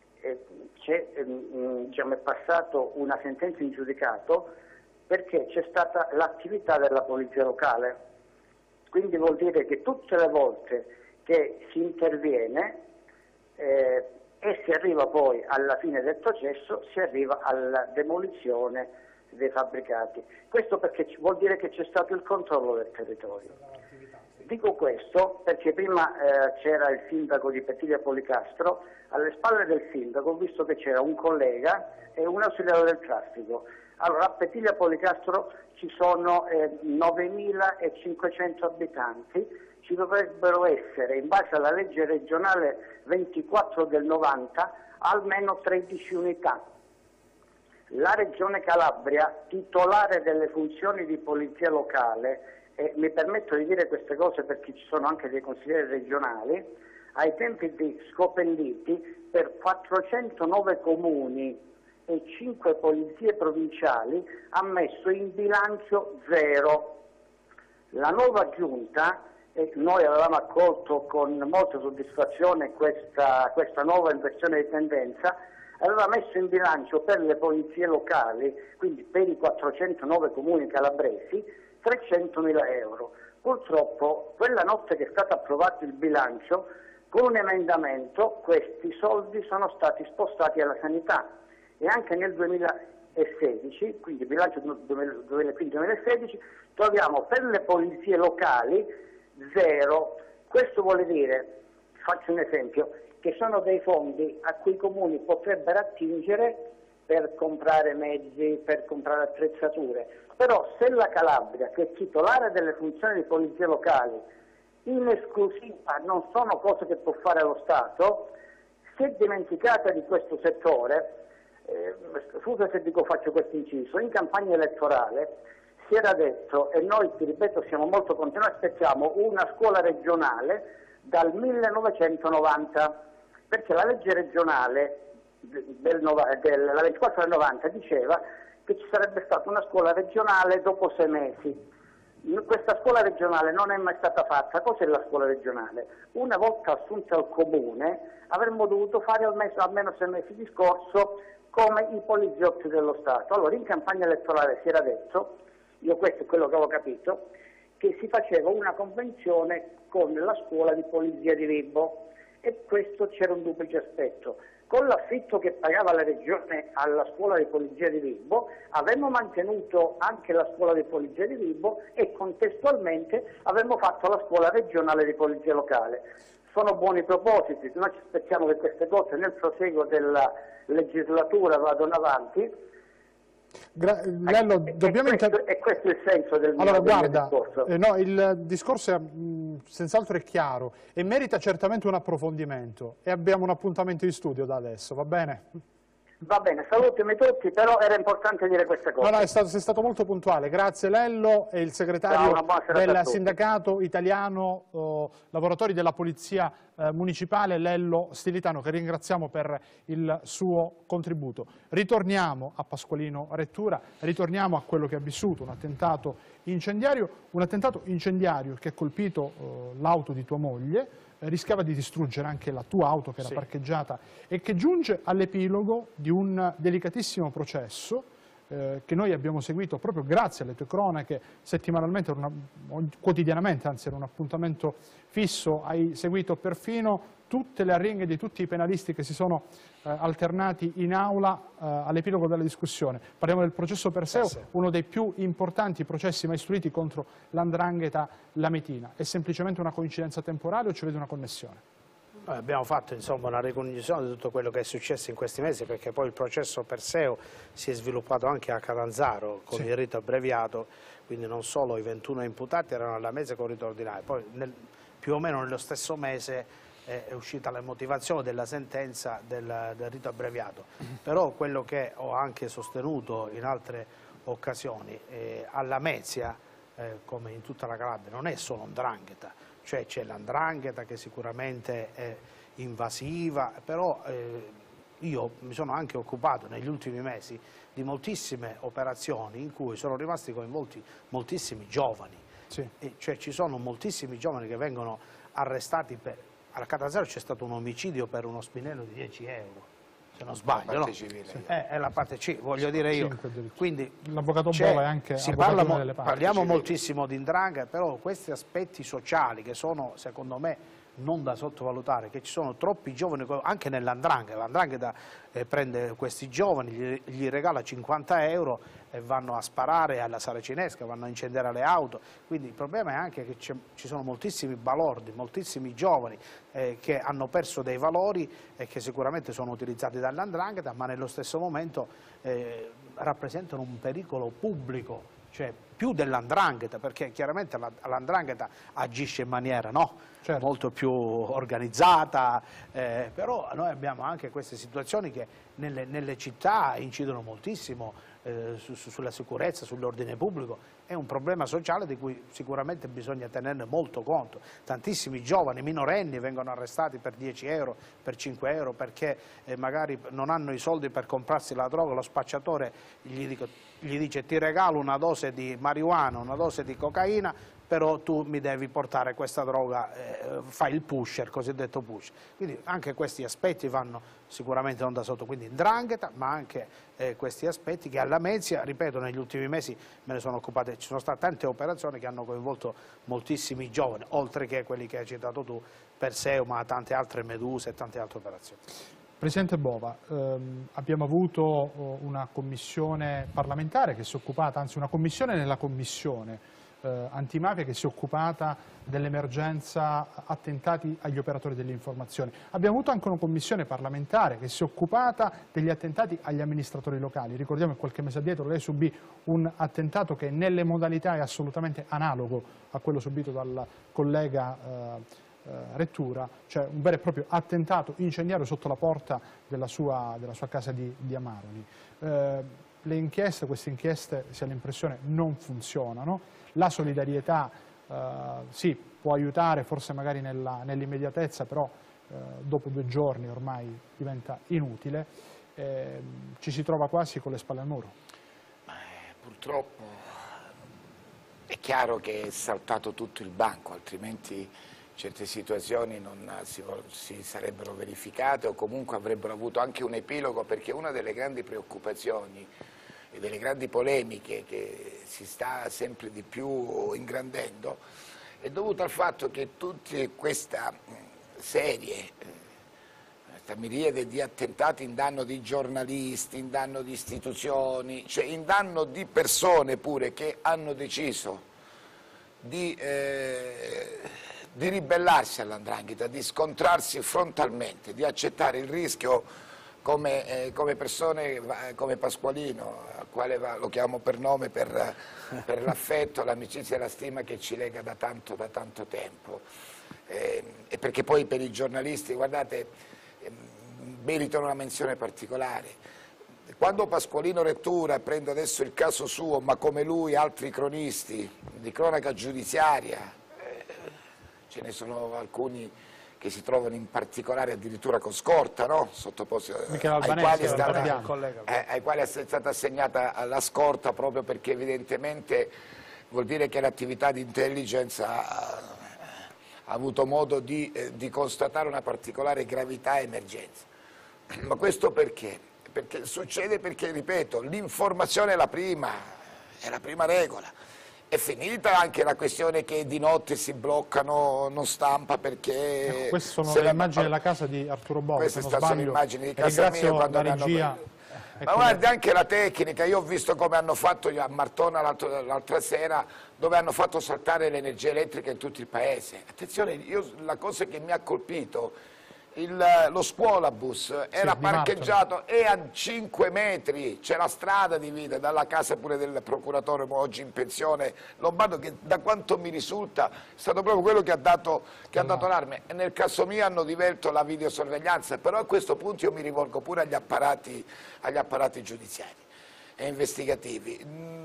è passato una sentenza in giudicato perché c'è stata l'attività della polizia locale. Quindi vuol dire che tutte le volte che si interviene e si arriva poi alla fine del processo, si arriva alla demolizione dei fabbricati. Questo perché vuol dire che c'è stato il controllo del territorio. Dico questo perché prima c'era il sindaco di Petilia Policastro, alle spalle del sindaco ho visto che c'era un collega e un ausiliario del traffico. Allora a Petilia Policastro ci sono 9.500 abitanti, ci dovrebbero essere, in base alla legge regionale 24 del 90, almeno 13 unità. La Regione Calabria, titolare delle funzioni di polizia locale, e mi permetto di dire queste cose perché ci sono anche dei consiglieri regionali, ai tempi di Scopelliti per 409 comuni e 5 polizie provinciali ha messo in bilancio 0. La nuova giunta, e noi avevamo accolto con molta soddisfazione questa nuova inversione di tendenza, aveva messo in bilancio per le polizie locali, quindi per i 409 comuni calabresi, 300.000 euro. Purtroppo quella notte che è stato approvato il bilancio, con un emendamento questi soldi sono stati spostati alla sanità e anche nel 2016, quindi bilancio 2015-2016, troviamo per le polizie locali 0. Questo vuole dire, faccio un esempio, che sono dei fondi a cui i comuni potrebbero attingere per comprare mezzi, per comprare attrezzature. Però se la Calabria, che è titolare delle funzioni di polizia locali, in esclusiva non sono cose che può fare lo Stato, si è dimenticata di questo settore. Scusa se dico, faccio questo inciso, in campagna elettorale si era detto, e noi ti ripeto siamo molto contenti, noi aspettiamo una scuola regionale dal 1990, perché la legge regionale la 24 del 90 diceva che ci sarebbe stata una scuola regionale dopo 6 mesi. Questa scuola regionale non è mai stata fatta. Cos'è la scuola regionale? Una volta assunta al comune avremmo dovuto fare almeno 6 mesi di scorso come i poliziotti dello Stato. Allora in campagna elettorale si era detto, io questo è quello che avevo capito, che si faceva una convenzione con la scuola di polizia di Vibo e questo c'era un duplice aspetto. Con l'affitto che pagava la Regione alla scuola di polizia di Vibo avremmo mantenuto anche la scuola di polizia di Vibo e contestualmente avremmo fatto la scuola regionale di polizia locale. sono buoni propositi, noi ci aspettiamo che queste cose nel proseguo della legislatura vadano avanti. Lello, dobbiamo e questo è il senso del allora, mio guarda, discorso. no, il discorso è, senz'altro è chiaro e merita certamente un approfondimento e abbiamo un appuntamento in studio da adesso, va bene? Va bene, salutami tutti, però era importante dire queste cose. No, sei stato molto puntuale, grazie Lello, è il segretario del sindacato italiano lavoratori della polizia municipale Lello Stilitano, che ringraziamo per il suo contributo. Ritorniamo a Pasqualino Rettura, ritorniamo a quello che ha vissuto, un attentato incendiario che ha colpito l'auto di tua moglie, rischiava di distruggere anche la tua auto che era parcheggiata e che giunge all'epilogo di un delicatissimo processo che noi abbiamo seguito proprio grazie alle tue cronache settimanalmente, quotidianamente, anzi era un appuntamento fisso, hai seguito perfino tutte le arringhe di tutti i penalisti che si sono alternati in aula all'epilogo della discussione. Parliamo del processo Perseo, uno dei più importanti processi mai istruiti contro l''ndrangheta lametina. È semplicemente una coincidenza temporale o ci vede una connessione? Noi abbiamo fatto insomma una ricognizione di tutto quello che è successo in questi mesi, perché poi il processo Perseo si è sviluppato anche a Catanzaro con il rito abbreviato, quindi non solo i 21 imputati erano alla mesa con il rito ordinario, poi più o meno nello stesso mese è uscita la motivazione della sentenza del rito abbreviato. Però quello che ho anche sostenuto in altre occasioni, alla Lamezia, come in tutta la Calabria, non è solo 'ndrangheta, cioè c'è l''ndrangheta che sicuramente è invasiva, però io mi sono anche occupato negli ultimi mesi di moltissime operazioni in cui sono rimasti coinvolti moltissimi giovani, cioè ci sono moltissimi giovani che vengono arrestati alla Catanzaro c'è stato un omicidio per uno spinello di 10 euro, se non sbaglio, la parte civile, è la parte C, voglio dire io. Quindi l'avvocato Bola è anche parliamo moltissimo di 'ndrangheta, però questi aspetti sociali che sono, secondo me, non da sottovalutare, che ci sono troppi giovani anche nell''ndrangheta. L''ndrangheta prende questi giovani, gli regala 50 euro e vanno a sparare alla saracinesca, vanno a incendiare le auto. Quindi il problema è anche che ci sono moltissimi balordi, moltissimi giovani che hanno perso dei valori e che sicuramente sono utilizzati dall''ndrangheta, ma nello stesso momento rappresentano un pericolo pubblico, cioè più dell''ndrangheta, perché chiaramente l''ndrangheta agisce in maniera molto più organizzata, però noi abbiamo anche queste situazioni che nelle città incidono moltissimo sulla sicurezza, sull'ordine pubblico. È un problema sociale di cui sicuramente bisogna tenerne molto conto. Tantissimi giovani minorenni vengono arrestati per 10 euro, per 5 euro, perché magari non hanno i soldi per comprarsi la droga, lo spacciatore gli dice ti regalo una dose di marijuana, una dose di cocaina, però tu mi devi portare questa droga, fai il pusher, cosiddetto pusher. Quindi anche questi aspetti vanno sicuramente non da sotto, quindi 'ndrangheta, ma anche questi aspetti che alla Lamezia, ripeto, negli ultimi mesi me ne sono occupate, ci sono state tante operazioni che hanno coinvolto moltissimi giovani, oltre che quelli che hai citato tu, Perseo, ma tante altre Meduse e tante altre operazioni. Presidente Bova, abbiamo avuto una commissione parlamentare che si è occupata, anzi una commissione nella commissione antimafia che si è occupata dell'emergenza attentati agli operatori dell'informazione. Abbiamo avuto anche una commissione parlamentare che si è occupata degli attentati agli amministratori locali. Ricordiamo che qualche mese addietro lei subì un attentato che nelle modalità è assolutamente analogo a quello subito dal collega Rettura, cioè un vero e proprio attentato incendiario sotto la porta della sua casa di Amaroni. Queste inchieste, si ha l'impressione, non funzionano. La solidarietà sì, può aiutare forse magari nell'immediatezza, però dopo 2 giorni ormai diventa inutile. Ci si trova quasi con le spalle al muro. Purtroppo è chiaro che è saltato tutto il banco, altrimenti certe situazioni non si sarebbero verificate o comunque avrebbero avuto anche un epilogo, perché una delle grandi preoccupazioni e delle grandi polemiche che si sta sempre di più ingrandendo è dovuta al fatto che tutta questa serie, questa miriade di attentati in danno di giornalisti, in danno di istituzioni, cioè in danno di persone pure che hanno deciso di di ribellarsi all''ndrangheta, di scontrarsi frontalmente, di accettare il rischio come persone come Pasqualino, al quale lo chiamo per nome per l'affetto, l'amicizia e la stima che ci lega da tanto tempo. E perché poi per i giornalisti, guardate, meritano una menzione particolare. Quando Pasqualino Rettura, prendo adesso il caso suo, ma come lui altri cronisti di cronaca giudiziaria, ce ne sono alcuni che si trovano in particolare addirittura con scorta, no? Sottoposti, ai quali è stata assegnata la scorta proprio perché evidentemente vuol dire che l'attività di intelligence ha avuto modo di constatare una particolare gravità e emergenza. Ma questo perché? Perché succede perché, ripeto, l'informazione è la prima regola. È finita anche la questione che di notte si bloccano, non stampa perché... Ecco, queste sono le immagini della casa di Arturo Bovi. Queste sono immagini di casa mia quando la regia. Ma guardi anche la tecnica, io ho visto come hanno fatto a Martona l'altra sera, dove hanno fatto saltare l'energia elettrica in tutto il paese. Attenzione, la cosa che mi ha colpito, lo scuolabus era parcheggiato e a 5 metri, c'è la strada divide dalla casa pure del procuratore oggi in pensione Lombardo, che da quanto mi risulta è stato proprio quello che ha dato l'arme. E nel caso mio hanno divelto la videosorveglianza, però a questo punto io mi rivolgo pure agli apparati giudiziari e investigativi,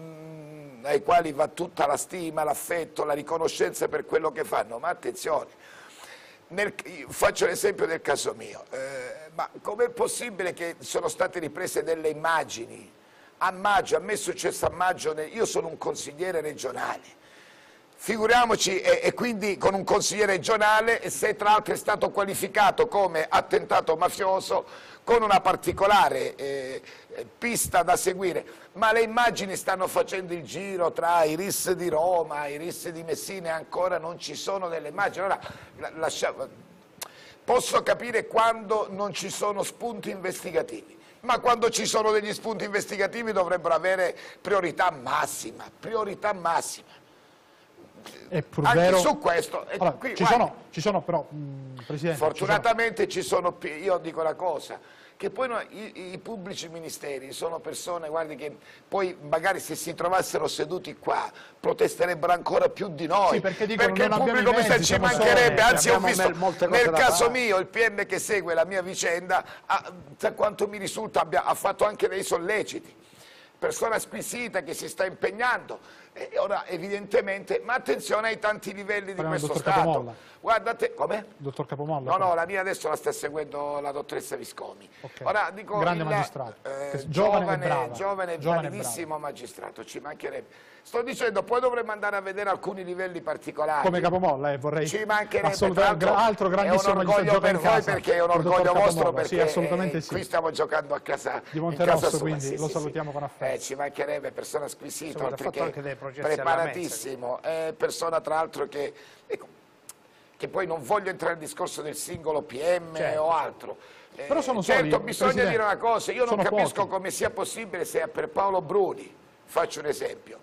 ai quali va tutta la stima, l'affetto, la riconoscenza per quello che fanno, ma attenzione. Faccio l'esempio del caso mio, ma com'è possibile che sono state riprese delle immagini a maggio? A me è successo a maggio, io sono un consigliere regionale, figuriamoci, e quindi con un consigliere regionale, se tra l'altro è stato qualificato come attentato mafioso con una particolare pista da seguire, ma le immagini stanno facendo il giro tra i RIS di Roma, i RIS di Messina, e ancora non ci sono delle immagini. Allora, posso capire quando non ci sono spunti investigativi, ma quando ci sono degli spunti investigativi dovrebbero avere priorità massima. È pur anche vero... su questo allora, qui, ci sono però, Presidente, fortunatamente ci sono, io dico una cosa, che poi i pubblici ministeri sono persone, guardi, che poi magari se si trovassero seduti qua protesterebbero ancora più di noi, sì, perché dicono, perché il pubblico ministero ci mancherebbe, anzi ho visto nel caso mio il PM che segue la mia vicenda, da quanto mi risulta ha fatto anche dei solleciti, persona squisita che si sta impegnando. E ora evidentemente, ma attenzione ai tanti livelli di questo Stato. Guardate, come? Dottor Capomolla? No, la mia adesso la sta seguendo la dottoressa Viscomi. Okay. Ora dico grande magistrato. Giovane, validissimo magistrato, ci mancherebbe. Sto dicendo, poi dovremmo andare a vedere alcuni livelli particolari. Come Capomolla, vorrei. Ci mancherebbe, altro grandissimo magistrato per voi, perché è un orgoglio vostro, perché sì, assolutamente sì. Qui stiamo giocando a casa di Monterosso, sua, quindi lo salutiamo con affetto. Ci mancherebbe, persona squisita, oltre che anche dei processi preparatissimo, persona tra l'altro che poi non voglio entrare nel discorso del singolo PM o altro. Però sono certo, soli, bisogna dire una cosa, io non capisco pochi. come sia possibile se per Paolo Bruni, faccio un esempio,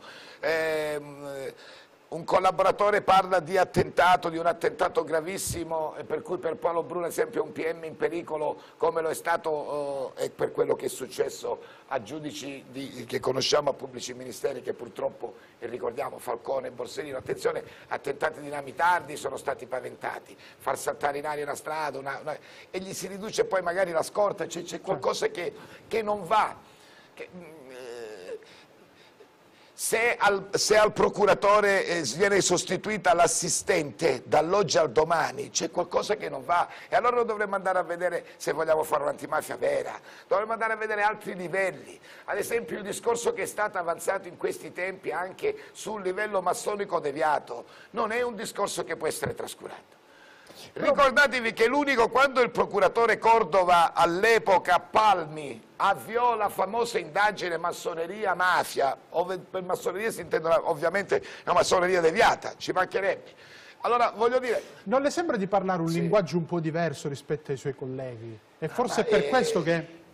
un collaboratore parla di attentato, di un attentato gravissimo, per cui per Paolo Bruni ad esempio è un PM in pericolo come lo è stato per quello che è successo a giudici che conosciamo, a pubblici ministeri che purtroppo, e ricordiamo Falcone e Borsellino, attenzione, attentati dinamitardi sono stati paventati, far saltare in aria una strada, e gli si riduce poi magari la scorta, c'è qualcosa che non va. Se al procuratore viene sostituita l'assistente dall'oggi al domani, c'è qualcosa che non va, e allora dovremmo andare a vedere, se vogliamo fare un'antimafia vera, dovremmo andare a vedere altri livelli. Ad esempio il discorso che è stato avanzato in questi tempi anche sul livello massonico deviato non è un discorso che può essere trascurato. Ricordatevi che l'unico, quando il procuratore Cordova all'epoca a Palmi avviò la famosa indagine massoneria-mafia, per massoneria si intende ovviamente una massoneria deviata, ci mancherebbe. Allora, voglio dire... Non le sembra di parlare un linguaggio un po' diverso rispetto ai suoi colleghi? E forse è per questo che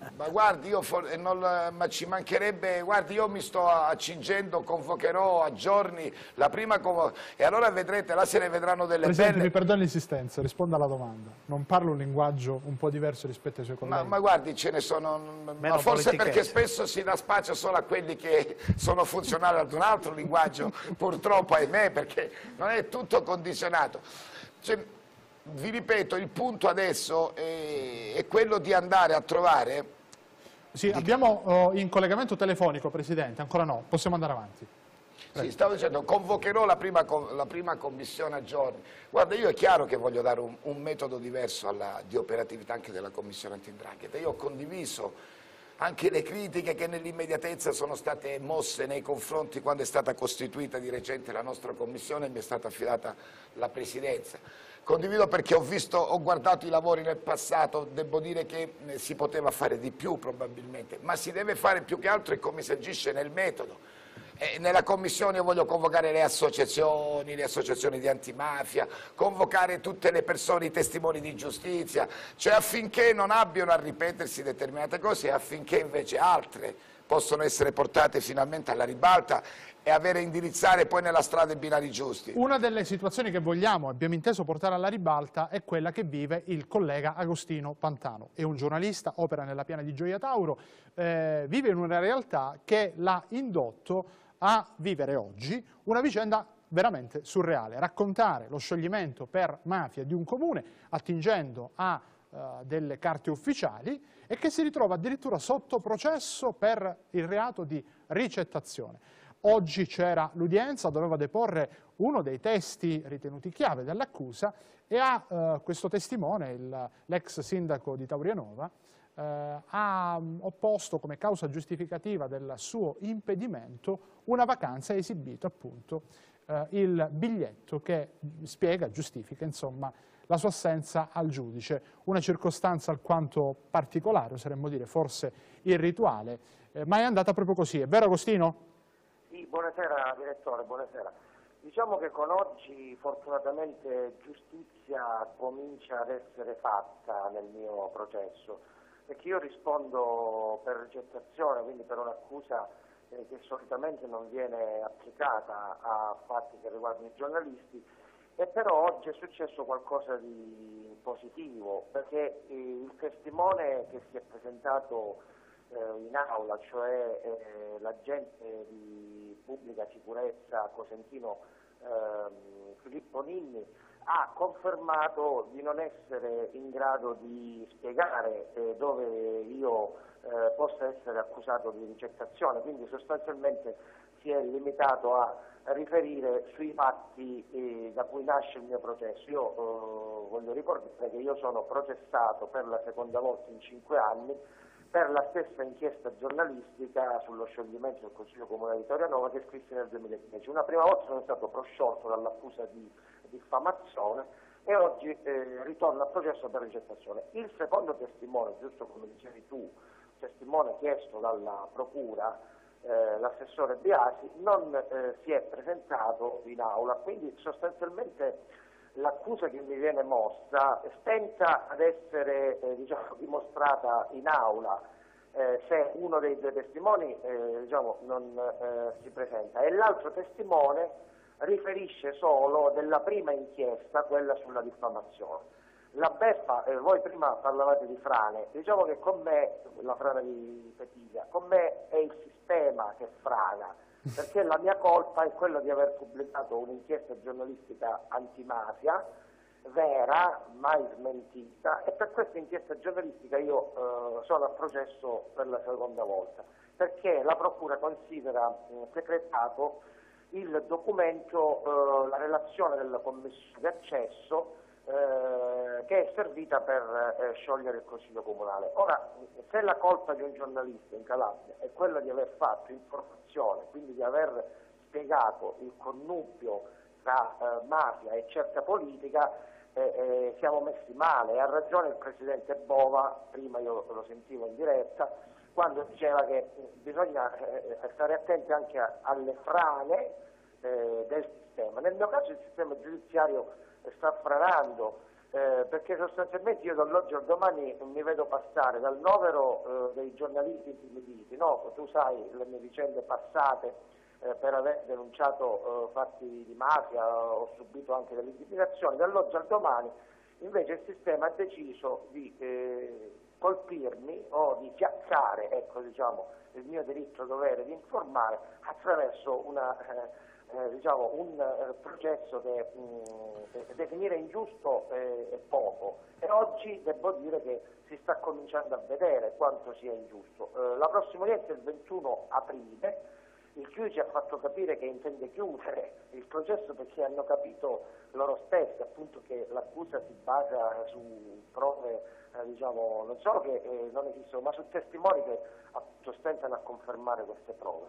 Ma guardi, ma ci mancherebbe, guardi, io mi sto accingendo, convocherò a giorni la prima e allora vedrete, là se ne vedranno delle Presidente, belle. mi perdoni l'insistenza, risponda alla domanda. Non parlo un linguaggio un po' diverso rispetto ai suoi colleghi? Ma guardi, ce ne sono, ma forse perché spesso si dà spazio solo a quelli che sono funzionali ad un altro linguaggio, purtroppo, ahimè, perché non è tutto condizionato. Cioè, vi ripeto, il punto adesso è quello di andare a trovare... Sì, abbiamo in collegamento telefonico, Presidente, ancora no, possiamo andare avanti. Sì, stavo dicendo, convocherò la prima commissione a giorni. Guarda, io è chiaro che voglio dare un metodo diverso di operatività anche della commissione anti-'ndrangheta. Io ho condiviso anche le critiche che nell'immediatezza sono state mosse nei confronti quando è stata costituita di recente la nostra commissione e mi è stata affidata la presidenza. Condivido perché ho guardato i lavori nel passato, devo dire che si poteva fare di più probabilmente, ma si deve fare più che altro e come si agisce nel metodo. Nella commissione voglio convocare le associazioni di antimafia, convocare tutte le persone, i testimoni di giustizia, cioè affinché non abbiano a ripetersi determinate cose e affinché invece altre possono essere portate finalmente alla ribalta e indirizzare poi nella strada i binari giusti. Una delle situazioni che abbiamo inteso portare alla ribalta è quella che vive il collega Agostino Pantano. È un giornalista, opera nella piana di Gioia Tauro, vive in una realtà che l'ha indotto a vivere oggi una vicenda veramente surreale, raccontare lo scioglimento per mafia di un comune attingendo a delle carte ufficiali e che si ritrova addirittura sotto processo per il reato di ricettazione. Oggi c'era l'udienza, doveva deporre uno dei testi ritenuti chiave dall'accusa e questo testimone, l'ex sindaco di Taurianova, ha opposto come causa giustificativa del suo impedimento una vacanza e esibito appunto il biglietto che giustifica insomma la sua assenza al giudice, una circostanza alquanto particolare, oseremmo dire forse irrituale, ma è andata proprio così, è vero Agostino? Sì, buonasera direttore, buonasera. Diciamo che con oggi fortunatamente giustizia comincia ad essere fatta nel mio processo, perché io rispondo per ricettazione, quindi per un'accusa che solitamente non viene applicata a fatti che riguardano i giornalisti, e però oggi è successo qualcosa di positivo, perché il testimone che si è presentato in aula, cioè l'agente di pubblica sicurezza cosentino Filippo Ninni, ha confermato di non essere in grado di spiegare dove io possa essere accusato di ricettazione, quindi sostanzialmente si è limitato a riferire sui fatti da cui nasce il mio processo. Io voglio ricordare che io sono processato per la seconda volta in 5 anni per la stessa inchiesta giornalistica sullo scioglimento del Consiglio Comunale di Taurianova che scrissi nel 2010. Una prima volta sono stato prosciolto dall'accusa di diffamazione e oggi ritorno al processo per ricettazione. Il secondo testimone, giusto come dicevi tu, testimone chiesto dalla Procura, l'assessore Biasi, non si è presentato in aula, quindi sostanzialmente l'accusa che mi viene mossa stenta ad essere dimostrata in aula se uno dei due testimoni non si presenta, e l'altro testimone riferisce solo della prima inchiesta, quella sulla diffamazione. La beffa, voi prima parlavate di frane, diciamo che con me, la frana di Petiglia, con me è il sistema che frana, perché la mia colpa è quella di aver pubblicato un'inchiesta giornalistica antimafia, vera, mai smentita, e per questa inchiesta giornalistica io sono a processo per la seconda volta, perché la Procura considera secretato il documento, la relazione della commissione di accesso che è servita per sciogliere il Consiglio Comunale. Ora, se la colpa di un giornalista in Calabria è quella di aver fatto informazione, quindi di aver spiegato il connubio tra mafia e certa politica, siamo messi male. Ha ragione il Presidente Bova, prima io lo sentivo in diretta, quando diceva che bisogna stare attenti anche alle frane del sistema. Nel mio caso il sistema giudiziario sta franando, perché sostanzialmente io dall'oggi al domani mi vedo passare dal novero dei giornalisti intimiditi, no? Tu sai le mie vicende passate per aver denunciato fatti di mafia, ho subito anche delle intimidazioni, dall'oggi al domani invece il sistema ha deciso di colpirmi o di piazzare, ecco, diciamo, il mio diritto dovere di informare attraverso una, un processo che definire ingiusto è poco, e oggi devo dire che si sta cominciando a vedere quanto sia ingiusto. La prossima udienza è il 21 aprile. Il giudice ha fatto capire che intende chiudere il processo perché hanno capito loro stessi appunto che l'accusa si basa su prove, non solo che non esistono, ma su testimoni che sostentano a confermare queste prove.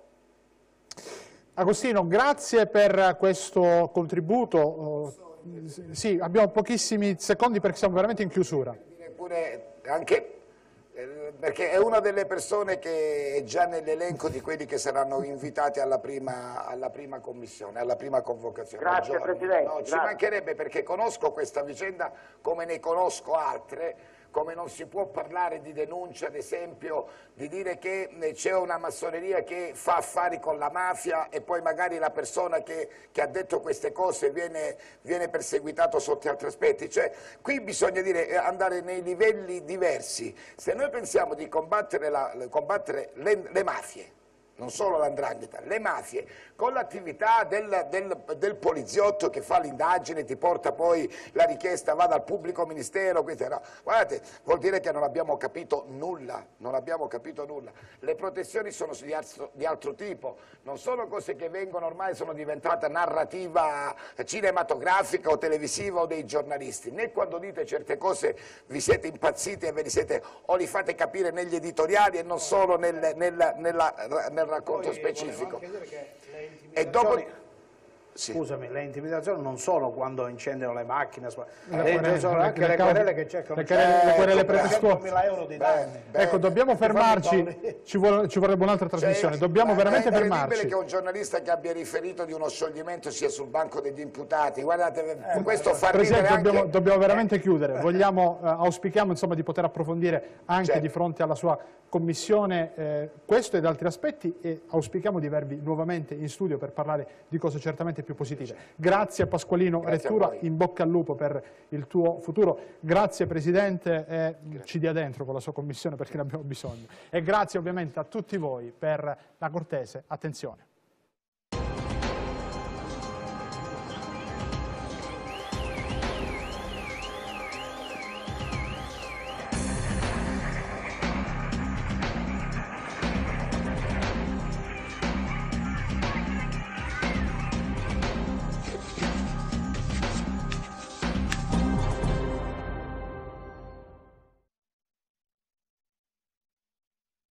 Agostino, grazie per questo contributo. Sì, abbiamo pochissimi secondi perché siamo veramente in chiusura. Pure anche perché è una delle persone che è già nell'elenco di quelli che saranno invitati alla prima commissione, alla prima convocazione. Grazie Presidente. No, ci mancherebbe, perché conosco questa vicenda come ne conosco altre, come non si può parlare di denuncia, ad esempio, di dire che c'è una massoneria che fa affari con la mafia e poi magari la persona che ha detto queste cose viene perseguitato sotto altri aspetti. Cioè, qui bisogna andare nei livelli diversi. Se noi pensiamo di combattere le mafie, non solo l'andrangheta, le mafie, con l'attività del poliziotto che fa l'indagine, ti porta poi la richiesta, va dal pubblico ministero, no. Guardate, vuol dire che non abbiamo capito nulla, Le protezioni sono di altro tipo, non sono cose che vengono, ormai sono diventate narrativa cinematografica o televisiva o dei giornalisti, né quando dite certe cose vi siete impazziti e ve li siete, o li fate capire negli editoriali e non solo nel racconto specifico. E dopo... Scusami, le intimidazioni non sono quando incendiano le macchine, sono anche le querele che cercano le querele pretestuose. 100.000 euro di danni. Ecco, dobbiamo fermarci, ci vorrebbe un'altra trasmissione, dobbiamo veramente fermarci. È incredibile che un giornalista che abbia riferito di uno scioglimento sia sul banco degli imputati, guardate, questo fa ridere. Presidente, dobbiamo veramente chiudere, auspichiamo insomma di poter approfondire anche di fronte alla sua commissione questo ed altri aspetti, e auspichiamo di avervi nuovamente in studio per parlare di cose certamente più positive. Grazie a Pasqualino Rettura, in bocca al lupo per il tuo futuro. Grazie Presidente, ci dia dentro con la sua commissione perché ne abbiamo bisogno. E grazie ovviamente a tutti voi per la cortese attenzione.